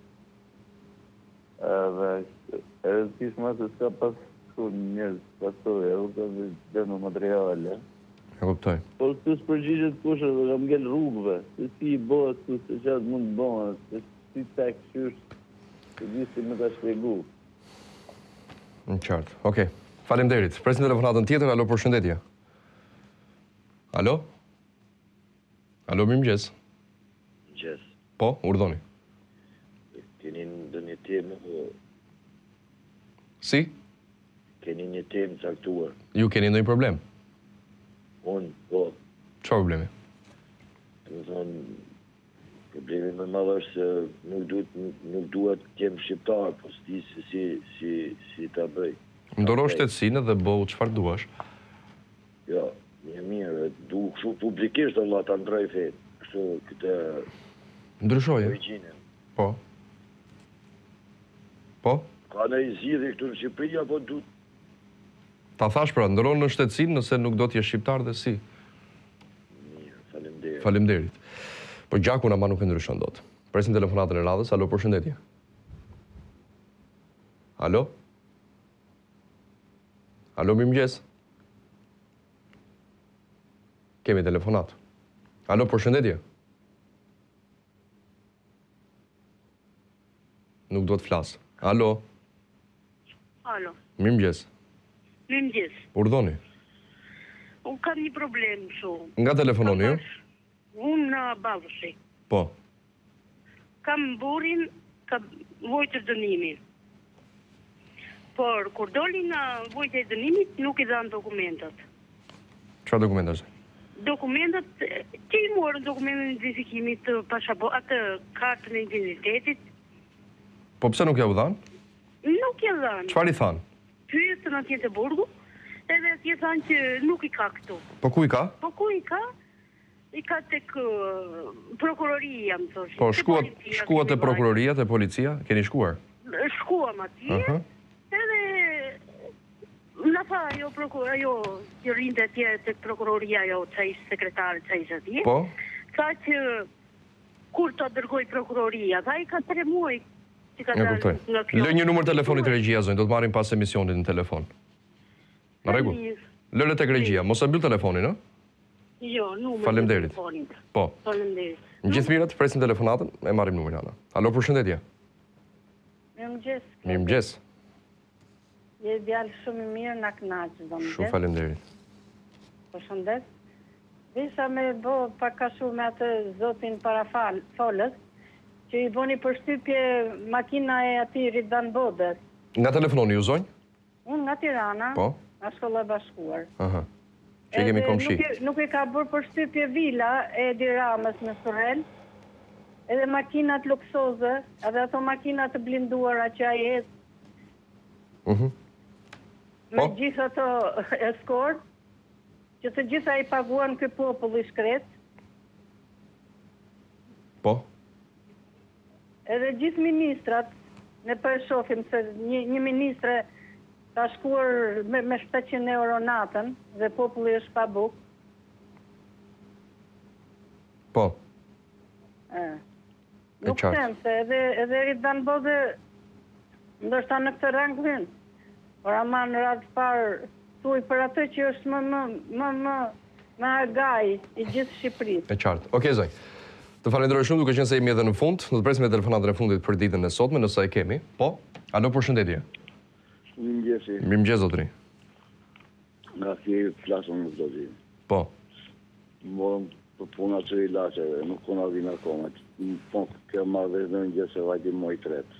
Speaker 17: Edhe e rëzkishma se s'ka pas njërës pasoj, e kuptan dhe gjënë materiale.
Speaker 1: E kuptoj.
Speaker 17: Por të s'përgjigjet kush edhe kam ngell rrugëve, se si i bëhet, se qatë mund të bëhet, se si tek qysht, se gjithë me ta shpjegu.
Speaker 1: Në qartë, okej. Faleminderit. Presim telefonatën tjetër, alo, përshëndetje. Alo? Alo, mirë mëgjes.
Speaker 10: Mëgjes.
Speaker 1: Po, urdhoni.
Speaker 10: Keni në një temë...
Speaker 1: Si?
Speaker 10: Keni një temë caktuar.
Speaker 1: Ju keni ndonjë problem?
Speaker 10: Unë, po.
Speaker 1: Çfarë problemi?
Speaker 10: Më thonë, problemi më madh është se nuk duhet të jem shqiptar, po s'di si ta bëj.
Speaker 1: Ndoro shtetësinë dhe bëu çfarë duash.
Speaker 10: Jo, mirë, du kështu publikisht Allah ta ndroj fetë. Kështu këtë...
Speaker 1: Ndryshoje? Po. Po?
Speaker 10: Ka në i zhidhe këtu në Shqipëri, apo du...
Speaker 1: Ta thash pra, ndëron në shtetësinë nëse nuk do t'jesh shqiptar dhe si.
Speaker 10: Mirë, faleminderit.
Speaker 1: Faleminderit. Po gjakun ama nuk e ndryshon dot. Presim telefonatën e radhës. Alo, përshëndetje. Alo? Alo, mirëmëngjes. Kemi telefonat. Alo, përshëndetje. Nuk do të flas. Alo?
Speaker 11: Alo.
Speaker 1: Mirëmëngjes.
Speaker 11: Mirëmëngjes.
Speaker 1: Urdhoni.
Speaker 11: Unë kam një problem shumë.
Speaker 1: Nga telefononi ju?
Speaker 11: Unë në Ballëshi.
Speaker 1: Po.
Speaker 11: Kam burin, kam vojtë dënimin. Por, kur doli në vojtë e dënimit, nuk i dhanë dokumentat.
Speaker 1: Çfarë dokumentat?
Speaker 11: Dokumentat, që i morën dokumentin e identifikimit të atë kartën e identitetit.
Speaker 1: Po pse nuk ja u dhanë?
Speaker 11: Nuk ja dhanë.
Speaker 1: Çfarë i thanë?
Speaker 11: Pyetën atje të burgu, edhe atje thanë që nuk i ka këtu.
Speaker 1: Po ku i ka?
Speaker 11: Po ku i ka? I ka tek prokuroria, më thoshin.
Speaker 1: Po shkuat te prokuroria, te policia, keni shkuar?
Speaker 11: Shkuam atje, edhe na tha ajo që rinte atje tek prokuroria, ajo që ishte sekretare që ishte atje.
Speaker 1: Po?
Speaker 11: Tha që kur të dërgoj prokuroria, tha i ka 3 muaj që ka dalë nga kjo.
Speaker 1: Lë një numër telefoni të regjia, zonjë, do të marrim pas emisionit në telefon. Në rregull. Lëre tek regjia, mos e mbyll telefonin, ë?
Speaker 11: Jo, numër.
Speaker 1: Faleminderit. Po.
Speaker 11: Faleminderit.
Speaker 1: Në gjithë mirët, presim telefonatën, e marrim numrin ana. Alo, përshëndetje.
Speaker 12: Mirëmëngjes.
Speaker 1: Mirëmëngjes.
Speaker 12: Je djalë shumë i mirë, na kënaq, domethënë.
Speaker 1: Shumë faleminderit.
Speaker 12: Përshëndet. Desha me bë pak a shumë me atë zotin parafolës, që i boni përshtypje makina e atij Ridan Bodës.
Speaker 1: Nga telefononi ju zonjë?
Speaker 12: Unë nga Tirana.
Speaker 1: Po.
Speaker 12: Nga Shkolla e Bashkuar.
Speaker 1: Aha. Që kemi komshi.
Speaker 12: Nuk e ka bërë përshtypje vila e Edi Ramës në Sorel, edhe makinat luksoze, edhe ato makinat të blinduara që ai ecë. Me gjithë ato eskort, që të gjitha i paguan ky popull i shkret.
Speaker 1: Po.
Speaker 12: Edhe gjithë ministrat, ne përshofim se një ministre ka shkuar me 700 euro natën dhe populli është pa bukë.
Speaker 1: Po.
Speaker 12: Nuk them se edhe Ridan Bodë ndoshta në këtë rang hyn. Por ama në radhë parë thuj për atë që është më agaj i gjithë Shqipërisë.
Speaker 1: E qartë. Okej, zonjë. Të falenderoj shumë duke qenë se jemi edhe në fund. Do të presim telefonatën e fundit për ditën e sotme, nëse e kemi. Po. Alo, përshëndetje.
Speaker 9: Mirëmëngjesi.
Speaker 1: Mirëmëngjes zotëri.
Speaker 9: Nga ki flasëm në zotin.
Speaker 1: Po.
Speaker 9: Morëm për puna që i lasheve, nuk kona vinë akoma. Po, kjo marrë dhe në gjithë se vajti moj tretë.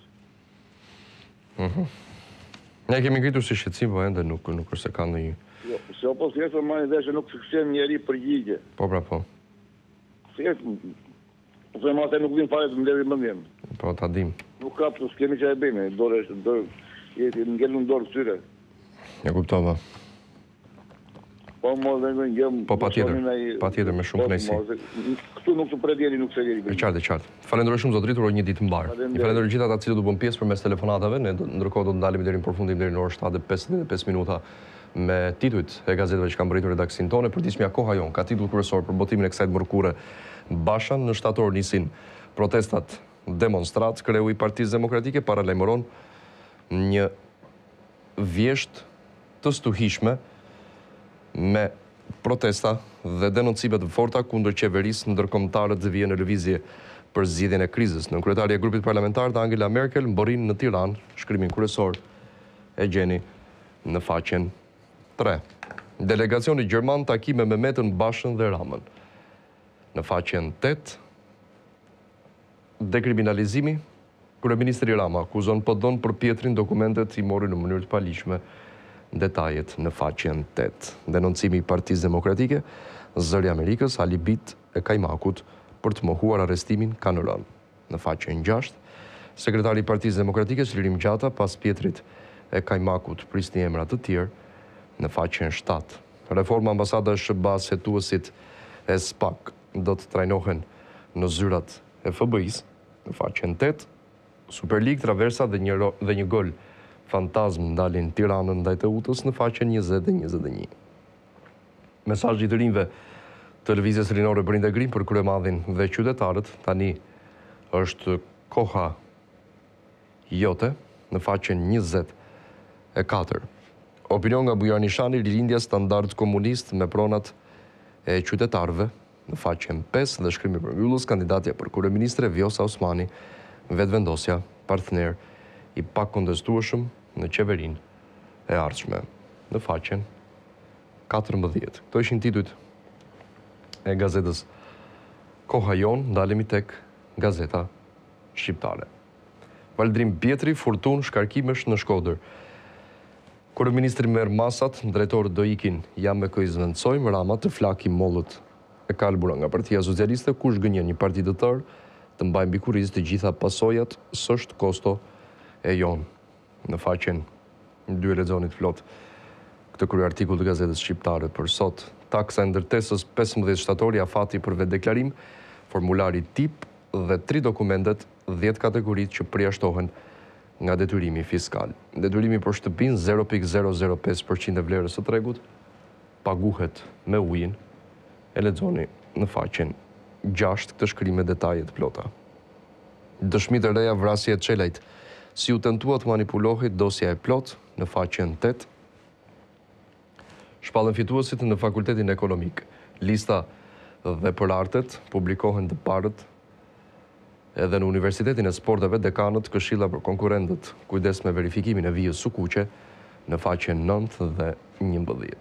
Speaker 1: Ne kemi ngritur si shqetësim, po ende nuk është se ka ndonjë.
Speaker 9: Jo, se opo si esë marrë dhe që nuk fiksim njeri përgjigje.
Speaker 1: Po, pra, po.
Speaker 9: Si esë, po se ma te nuk vinë fare të mlevi mëndjem.
Speaker 1: Po, ta dim.
Speaker 9: Nuk ka për s'kemi që e bime, dorë, jeti ngellë në dorë këtyre.
Speaker 1: Ja kuptova.
Speaker 9: Po, mo dhe në ngjem...
Speaker 1: Po, patjetër, me shumë kënaqësi.
Speaker 9: Këtu nuk të predjeri, nuk se jeri.
Speaker 1: E qartë. Falenderoj shumë zotërit, uroj një ditë mbarë. I falenderoj gjithë ata cilët u bën pjesë përmes telefonatave, ne ndërkohë do të ndalemi deri në përfundim deri në orën 7:55 minuta me titujt e gazetave që kanë mbërritur redaksin tonë për dismja koha jon. Ka titull kryesor për botimin e kësaj mërkure Basha. Në shtator nisin protestat, demonstrat, kreu i Partisë Demokratike paralajmëron një vjesht të stuhishme me protesta dhe denoncime të forta kundër qeverisë ndërkombëtare të vijnë në lëvizje për zgjidhjen e krizës. Në kryetaria e grupit parlamentar Angela Merkel mborin në Tiranë, shkrimin kryesor e gjeni në faqen 3. Delegacioni gjerman takime me Mehmetën, Bashën dhe Ramën. Në faqen 8, dekriminalizimi, kryeministri Rama akuzon PD-n për pjetrin dokumentet i mori në mënyrë të paligjshme. Detajet në faqen 8. Denoncimi i Partisë Demokratike, zëri Amerikës, alibit e Kajmakut për të mohuar arrestimin kanë rënë. Në faqen 6, sekretari i Partisë Demokratike, Lirim Gjata, pas pjetrit e Kajmakut prisni emra të tjerë. Në faqen 7, reforma ambasadash SBA hetuesit e SPAK do të trajnohen në zyrat e FBI-s. Në faqen 8, Super League, traversa dhe një gol fantazm ndalin Tiranën ndaj Teutës në faqen 20 dhe 21. Mesazhi i të rinjve Televizjes rinore për integrim për kryemadhin dhe qytetarët, tani është koha jote në faqen 24. Opinion nga Bujar Nishani, rilindja standard komunist me pronat e qytetarëve në faqen 5 dhe shkrimi për mbyllës, kandidatja për kryeministre Vjosa Osmani, vetëvendosja, partner i pak kontestueshëm në qeverinë e ardhshme në faqen 14. Këto ishin titujt e gazetës Koha Jon, ndalemi tek gazeta shqiptare. Valdrim Pjetri, furtun shkarkimesh në Shkodër. Kryeministri merr masat, drejtorët do ikin, jam me kë i zvendësojmë, Rama të flaki mollët e kalbura nga Partia Socialiste, kush gënjen një parti të tërë, të mbajnë mbi kurriz të gjitha pasojat, s'është kosto e jon. Në faqen 2 lexonit flot këtë krye artikull të gazetës shqiptare për sot. Taksa e ndërtesës 15 shtatori, afati për vetdeklarim, formulari tip dhe 3 dokumentet, 10 kategoritë që përjashtohen nga detyrimi fiskal. Detyrimi për shtëpinë 0.005% e vlerës së tregut paguhet me ujin. E lexoni në faqen 6 këtë shkrim me detajet plota. Dëshmi të reja vrasje e Çelajt. Si u tentua të manipulohit dosja e plot në faqen 8. Shpallën fituesit në Fakultetin Ekonomik. Lista dhe për artet publikohen të parët edhe në Universitetin e Sporteve, dekanët, këshilla për konkurrentët, kujdes me verifikimin e vijës Sukuqe në faqen 9 dhe 11.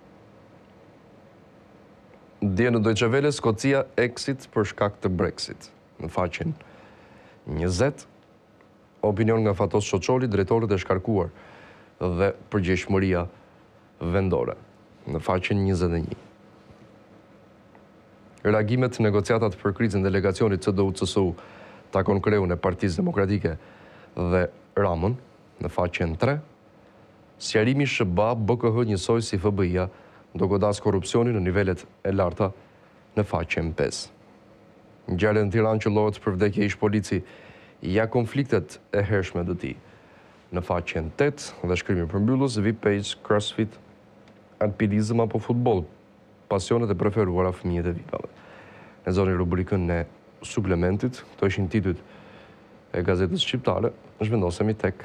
Speaker 1: Dje në Deutsche Welle, Skocia exit për shkak të Brexit. Në faqen 20, opinion nga Fatos Shoçoli, drejtorët e shkarkuar dhe përgjegjësia vendore. Në faqen 21. Reagimet negociatat për krizën delegacionit CDU-CSU takon kreun e Partisë Demokratike dhe Ramën në faqen 3. Sqarimi SBA BKH njësoj si FBI-ja do godas korrupsionin në nivelet e larta në faqen 5. Ngjarje në Tiranë qellohet për vdekje ish polici, ja konfliktet e hershme të tij. Në faqen 8 dhe shkrimi përmbyllës, VIP page, CrossFit, alpinizëm apo futboll, pasionet e preferuara fëmijët e vipave. Lexoni rubrikën e suplementit, këto ishin titujt e gazetës shqiptare, zhvendosemi tek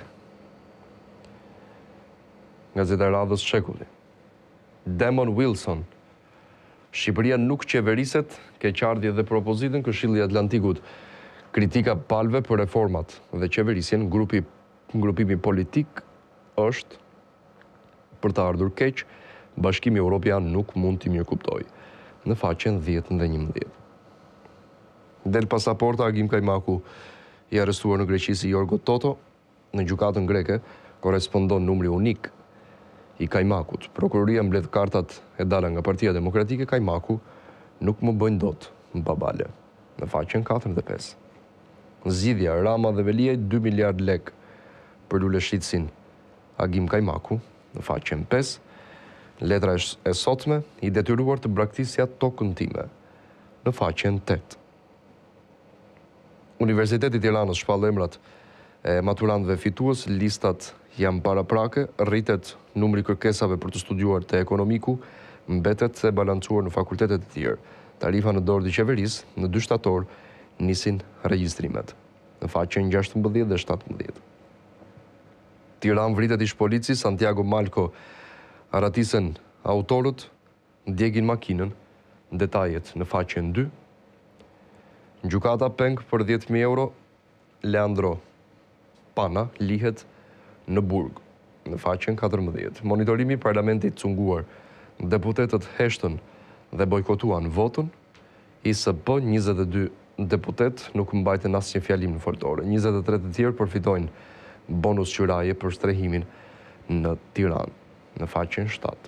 Speaker 1: gazeta e radhës Shekulli. Damon Wilson, Shqipëria nuk qeveriset, keqardhje dhe propozitën Këshilli i Atlantikut. Kritika palëve për reformat dhe qeverisjen, grupimi politik është për të ardhur keq, Bashkimi Evropian nuk mund t'i mirëkuptojë. Në faqen 10 dhe 11. Del pasaporta, Agim Kajmaku i arrestuar në Greqi si Jorgo Toto. Në gjykatën greke korespondon numri unik i Kajmakut. Prokuroria mbledh kartat e dala nga Partia Demokratike, Kajmaku nuk më bëjnë dot mbabale. Në faqen 4 dhe 5. Zgjidhja Rama dhe Veliaj 2 miliard lek për luleshitsin Agim Kajmaku. Në faqen 5. Letra e sotme i detyruar të braktisja tokën time. Në faqen 8. Universiteti i Tiranës shpall emrat e maturantëve fitues, listat janë paraprake, rritet numri kërkesave për të studiuar te ekonomiku, mbetet e balancuar në fakultetet e tjerë. Tarifa në dorë të qeverisë, në 2 shtator nisin regjistrimet. Në faqen 16 dhe 17. Tiranë vritet ish polici, Santiago Malko aratisen autorët, ndjegin makinën, detajet në faqen 2. Gjykata peng për 10.000 euro, Leandro Pana lihet në Burg, në faqen 14. Monitorimi i parlamentit cunguar, deputetët heshtën dhe bojkotuan votën, ISP 22 deputet nuk mbajtën asnjë fjalim në foltore. 23 të tjerë përfitojnë bonus qiraje për strehimin në Tiranë. Në faqen 7.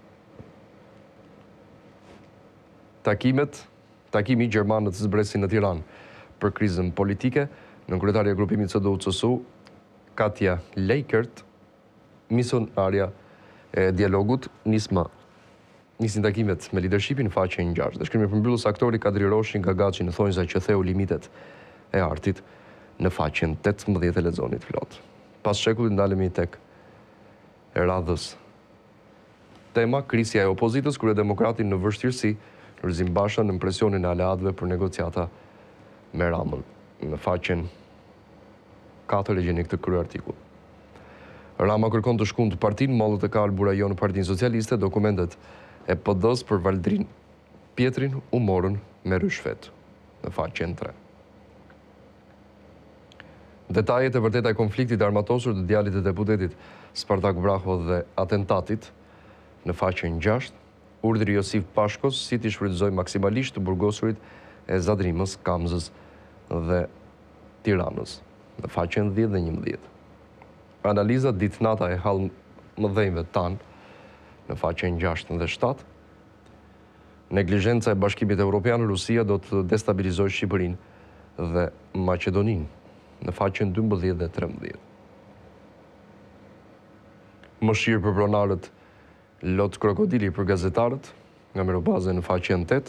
Speaker 1: Takimi gjermanët zbresin në Tiranë për krizën politike, në kryetarja e grupimit CDU-CSU, Katja Leikert, misionarja e dialogut, nisin takimet me leadershipin në faqen 6. Dhe shkrimi përmbyllës, aktori Kadri Roshi nga Gaçi në thonjza që theu limitet e artit në faqen 18 e lexonit flot. Pas shekullit ndalemi tek e radhës tema, krisja e opozitës, kur e demokratin në vështirësi Lulzim Basha në presionin e aleatëve për negociata me Ramën. Në faqen 4 e gjeni këtë krye artikull. Rama kërkon të shkund partinë, mollët e ka alburajo në Partinë Socialiste, dokumentet e PD-s për Valdrin Pjetrin u morën me ryshfet. Në faqen 3. Detajet e vërteta e konfliktit armatosur të djalit e deputetit Spartak Vraho dhe atentatit në faqen 6, urdhri Josif Pashkos si t'i shfrytëzoj maksimalisht të burgosurit e Zadrimës, Kamzës dhe Tiranës, në faqen 10 dhe 11. Analiza ditënata e hall mëdhenjve tanë, në faqen 6 dhe 7. Neglizhenca e Bashkimit Evropian, Rusia do të destabilizoj Shqipërinë dhe Maqedoninë, në faqen 12 dhe 13. Mëshirë për pronarët, lot krokodili për gazetarët, nga Merobaze në faqen 8.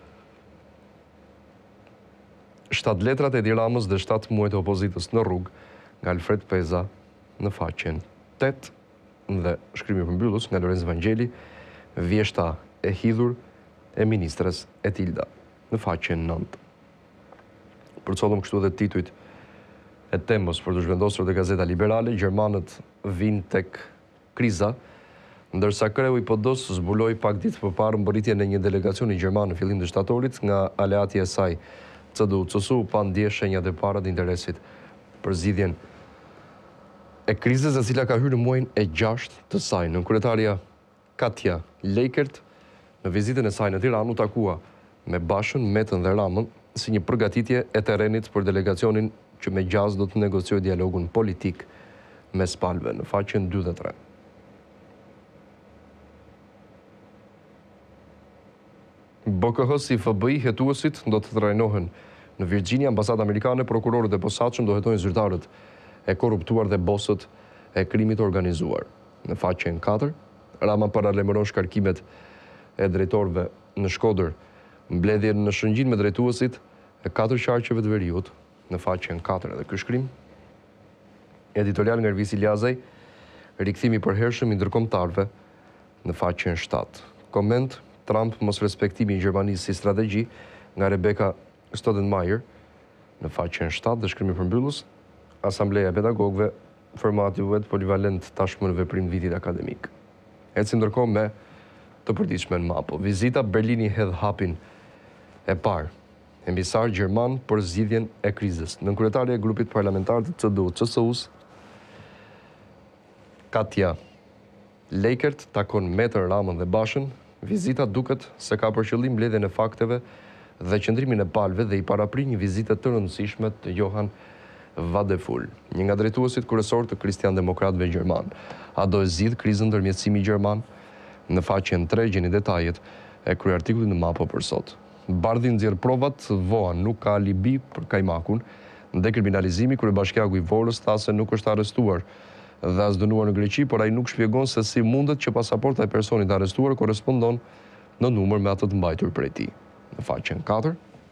Speaker 1: 7 letrat e Edi Ramës dhe 7 muajt e opozitës në rrugë, nga Alfred Peza në faqen 8, dhe shkrimi përmbyllës nga Lorenz Vangeli, vjeshta e hidhur e ministres Etilda, në faqen 9. Përcollëm kështu dhe titujt e temës për të zhvendosur dhe Gazeta Liberale, Gjermanët vinë tek kriza, ndërsa kreu i PD-s zbuloi pak ditë përpara mbërritjen e një delegacioni gjerman në fillim të shtatorit nga aleati e saj CDU-CSU pa ndjesh shenjat e para të interesit për zgjidhjen e krizës, e cila ka hyrë në muajin e 6 të saj. Nënkryetaria Katja Lekert në vizitën e saj në Tiranë u takua me Bashën, Metën dhe Ramën si një përgatitje e terrenit për delegacionin që me gjaz do të negociojë dialogun politik mes palëve, në faqen 2 dhe 3. BKH si FBI hetuesit do të trajnohen në Virginia, ambasadë amerikane, prokurorët e posaçëm do hetojnë zyrtarët e korruptuar dhe bosët e krimit organizuar. Në faqen 4, Rama paralajmëron shkarkimet e drejtorëve në Shkodër, mbledhjen në Shëngjin me drejtuesit e 4 qarqeve të veriut, në faqen 4 edhe ky shkrim. Editorial nga Ervisi Ljazaj, rikthimi i përhershëm i ndërkombëtarëve, në faqen 7. Koment: Trump mos respektimi i Gjermanisë si strategji, nga Rebecca Staudenmayer, në faqen 7 dhe shkrimi përmbyllës, Asambleja e Pedagogëve, formati vet polivalent tashmë në veprim vitit akademik. Eci ndërkohë me të përditshme në mapo. Vizita Berlini hedh hapin e parë. Embisar gjerman për zgjidhjen e krizës. Nënkryetare e grupit parlamentar të CDU-CSU-s, Katja Lekert takon Metën, Ramën dhe Bashën. Vizita duket se ka për qëllim mbledhjen e fakteve dhe qëndrimin e palëve dhe i parapri një vizite të rëndësishme të Johan Vadeful, një nga drejtuesit kryesor të Kristian-Demokratëve gjerman. A do e zgjidh krizën ndërmjetësimi gjerman? Në faqen 3 gjeni detajet e kryeartikullit në mapo për sot. Bardhi nxjerr provat, VOA nuk ka alibi për Kajmakun. Dekriminalizimi, kryebashkiaku i Vorës tha se nuk është arrestuar dhe as dënuar në Greqi, por ai nuk shpjegon se si mundet që pasaporta e personit arrestuar korrespondon në numër me atë të mbajtur prej tij. Në faqen 4,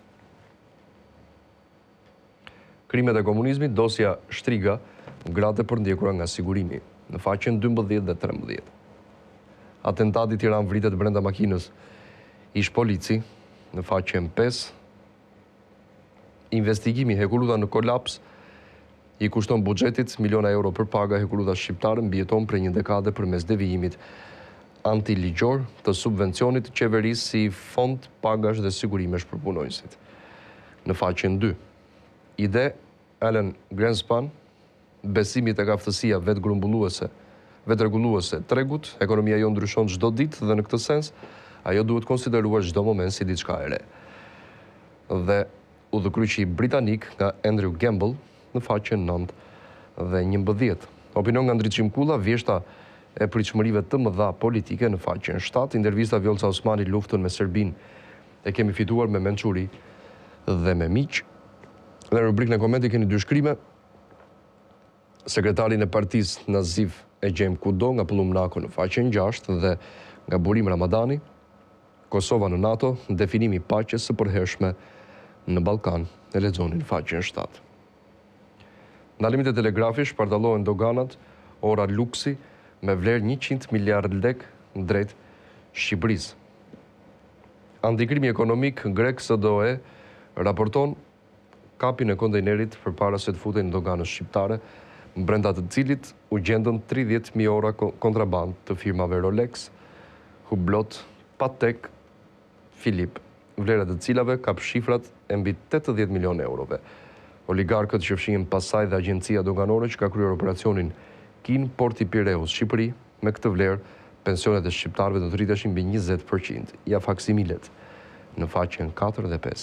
Speaker 1: krimet e komunizmit, dosja Shtriga, gratë e përndjekura nga sigurimi, në faqen 12 dhe 13. Atentati Tiranë vritet brenda makinës ish polici, në faqen 5. Investigimi Hekulludha në kolaps i kushton buxhetit miliona euro për paga. Hekulludha shqiptare mbijeton për një dekade përmes devijimit antiligjor të subvencionit të qeverisë si fond pagash dhe sigurimesh për punonjësit. Në faqen 2, ide Alan Greenspan, besimi tek aftësia vetërregulluese tregut, ekonomia jo ndryshon çdo ditë dhe në këtë sens ajo duhet konsideruar çdo moment si diçka e re. Dhe udhëkryqi britanik nga Andrew Gamble, në faqen 9 dhe 11. Opinion nga Ndriçim Kulla, vjeshta e pritshmërive të mëdha politike, në faqen 7. Intervista Vjolca Osmani, luftën me Serbinë e kemi fituar me mençuri dhe me miq. Në rubrikën e komente keni 2 shkrime. Sekretarin e partisë Naziv e gjejmë kudo, nga Pullum Nako në faqen 6 dhe nga Burim Ramadani, Kosova në NATO, definimi i paqes së përhershme në Ballkan, e lexoni në faqen 7. Ndalimit e telegrafi, shpardallohen doganat, ora luksi me vlerë 100 miliard lek drejt Shqipërisë. Antikrimi ekonomik grek SDOE raporton kapin e kontejnerit përpara se të futej në doganës shqiptare, brenda të cilit u gjendën 30.000 euro kontraband të firmave Rolex, Hublot, Patek, Philip, vlerat të cilave kap shifrat e mbi 80 milion eurove. Oligarkët që fshihen pasaj dhe agjencia doganore që ka kryer operacionin Kin Porti Pireus Shqipëri, me këtë vlerë, pensionet e shqiptarëve do të rriteshin mbi 20%, ja faksimilet në faqen 4 dhe 5.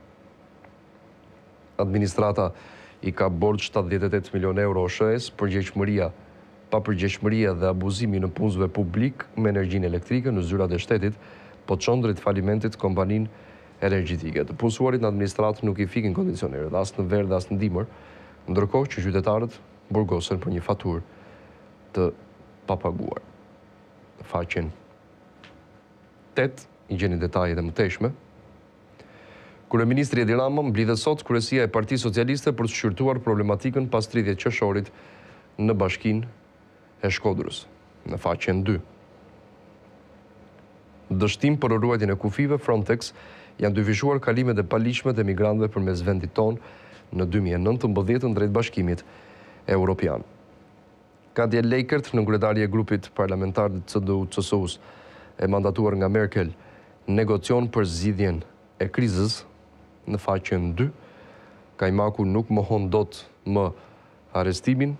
Speaker 1: Administrata i ka borxh 78 milion euro OSHE-s për përgjegjshmëria dhe abuzimi në punësve publik me energjinë elektrike në zyrat e shtetit, po çon drejt falimentit kompaninë energjetike. Të punësuarit në administratë nuk i fikin kondicionerët, as në verë dhe as në dimër, ndërkohë që qytetarët burgosen për një faturë të papaguar. Faqen 8 i gjeni detajet e mëtejshme. Kryeministri Edi Rama mblidhe sot kryesia e Partisë Socialiste për të shqyrtuar problematikën pas 30 qershorit në Bashkinë e Shkodrës, në faqen 2. Dështim për ruajtjen e kufive, Frontex janë dyfishuar kalimet e paligjshme të emigrantëve përmes vendit tonë në 2019 drejt Bashkimit Evropian. Kadje Lekert, nënkryetarja e grupit parlamentar të CDU-CSU-s e mandatuar nga Merkel, negocion për zgjidhjen e krizës në faqen 2. Kajmaku nuk mohon dot më arrestimin.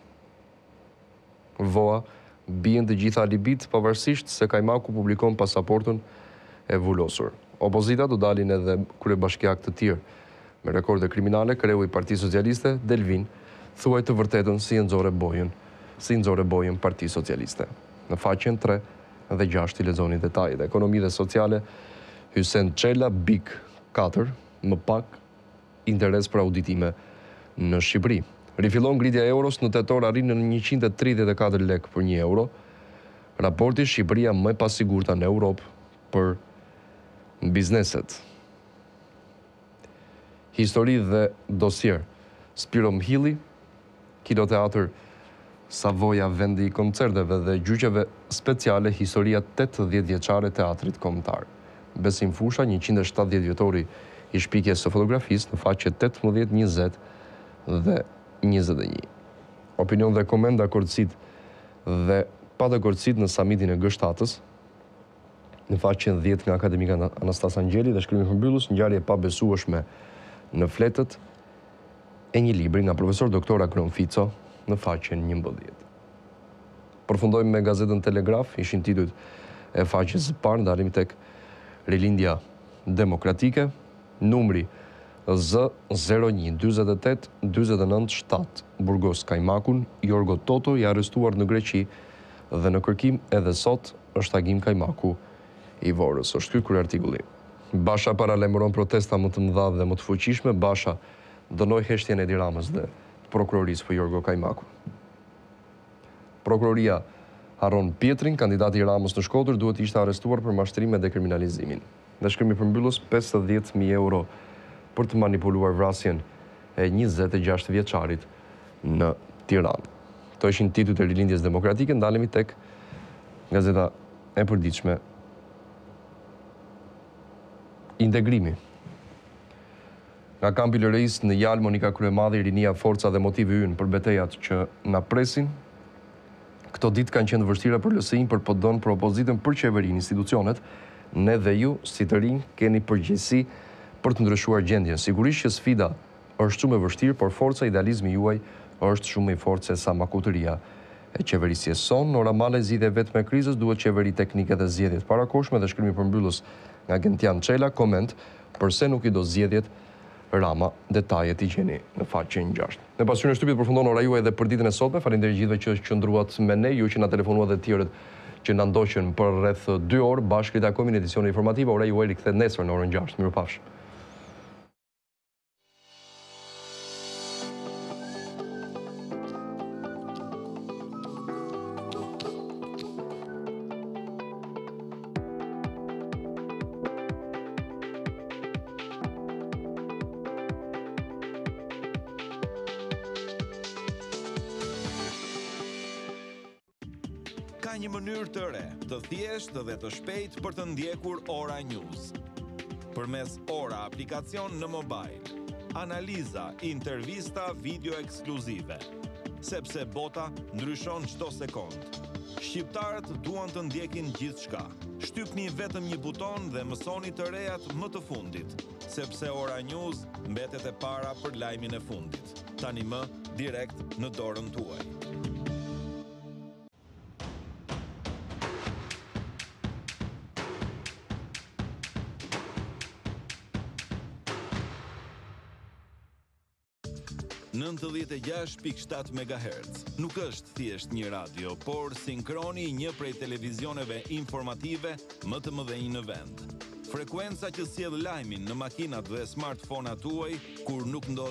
Speaker 1: VOA bien të gjitha alibit pavarësisht se Kajmaku publikon pasaportën e vulosur. Opozita do dalin edhe kryebashkiak të tjerë me rekorde kriminale. Kreu i Partisë Socialiste, Delvin, thuaj të vërtetën si nxorë bojën Partisë Socialiste. Në faqen 3 dhe 6 i lexoni detajet. Ekonomi dhe sociale, Hysen Çela, BIK 4, më pak interes për auditime në Shqipëri. Rifillon ngritja e euros, në tetor arrin në 134 lek për 1 euro. Raporti Shqipëria më e pasigurta në Europë për bizneset. Histori dhe dosier. Spiro Mhilli, Kinoteatër Savoja, vendi i koncerteve dhe gjyqeve speciale, historia 80 vjeçare teatrit kombëtar. Besim Fusha, 170 vjetori i shpikjes së fotografisë, në faqe 18, 20 dhe 21. Opinion dhe koment dakordësit dhe pa dakordësit në samitin e G7-s, në faqen 10 nga akademika Anastas Angjeli dhe shkrimi përmbyllës, ngjarje e pabesueshme në Fletët e një libri nga profesor doktor Akron Fico, në faqen 11. Përfundojmë me gazetën Telegraf, ishin titujt e faqes së parë, ndalim tek rilindja demokratike, numri Z01 48 49 7, Burgos Kajmakun, Jorgo Toto i arrestuar në Greqi dhe në kërkim edhe sot është Agim Kajmaku i Vorës. Është ky krye artikulli. Basha paralajmëron protesta më të mëdha dhe më të fuqishme. Basha dënoi heshtjen e Edi Ramës dhe prokurorisë për Jorgo Kajmaku. Prokuroria harron Pietrin, kandidati i Ramës në Shkodër, duhet ishte arrestuar për mashtrim me dekriminalizimin. Dhe shkrimi përmbyllës 50.000 euro për të manipuluar vrasjen e 26 vjeçarit në Tiranë. Këto ishin titujt e rilindjes demokratike. Ndalemi tek gazeta e përditshme Integrimi. Nga kampi Lëreis në Jalë, Monika Kryemadhi, rinia, forca dhe motivi ynë për betejat që na presin. Këto ditë kanë qenë vështira për LSI-n, për PD-n, për opozitën, për qeverinë, institucionet. Ne dhe ju, si të rinj, keni përgjegjësi për të ndryshuar gjendjen. Sigurisht që sfida është shumë e vështirë, por forca, idealizmi juaj është shumë i fortë se sa makutëria e qeverisjes son. Ora Male zgjidhje vetëm me krizës, duhet qeveri teknike dhe zgjedhjet parakohshme. Dhe shkrimi përmbyllës nga Gentian Çela, koment përse nuk i do zgjedhjet Rama, detajet i gjeni në faqen 6. Në pasqyrën e shtypit përfundon ora juaj dhe për ditën e sotme. Faleminderit gjithëve që qëndruat me ne, ju që na telefonuat dhe të tjerët që na ndoqën për rreth 2 orë. Bashkë ritakohemi në edicionin informativ. Ora juaj rikthehet nesër në orën 6. Mirupafshim.
Speaker 13: Ka një mënyrë të re, të thjeshtë dhe të shpejtë për të ndjekur Ora News. Përmes Ora aplikacion në mobile. Analiza, intervista, video ekskluzive. Sepse bota ndryshon çdo sekond. Shqiptarët duan të ndjekin gjithçka. Shtypni vetëm një buton dhe mësoni të rejat më të fundit, sepse Ora News mbetet e para për lajmin e fundit. Tani më direkt në dorën tuaj. .7 MHz. Nuk është thjesht një radio, por sinkroni një prej televizioneve informative më të mëdhenj në vend. Frekuenca që sjell lajmin në makinat dhe smartphone-at tuaj kur nuk ndodh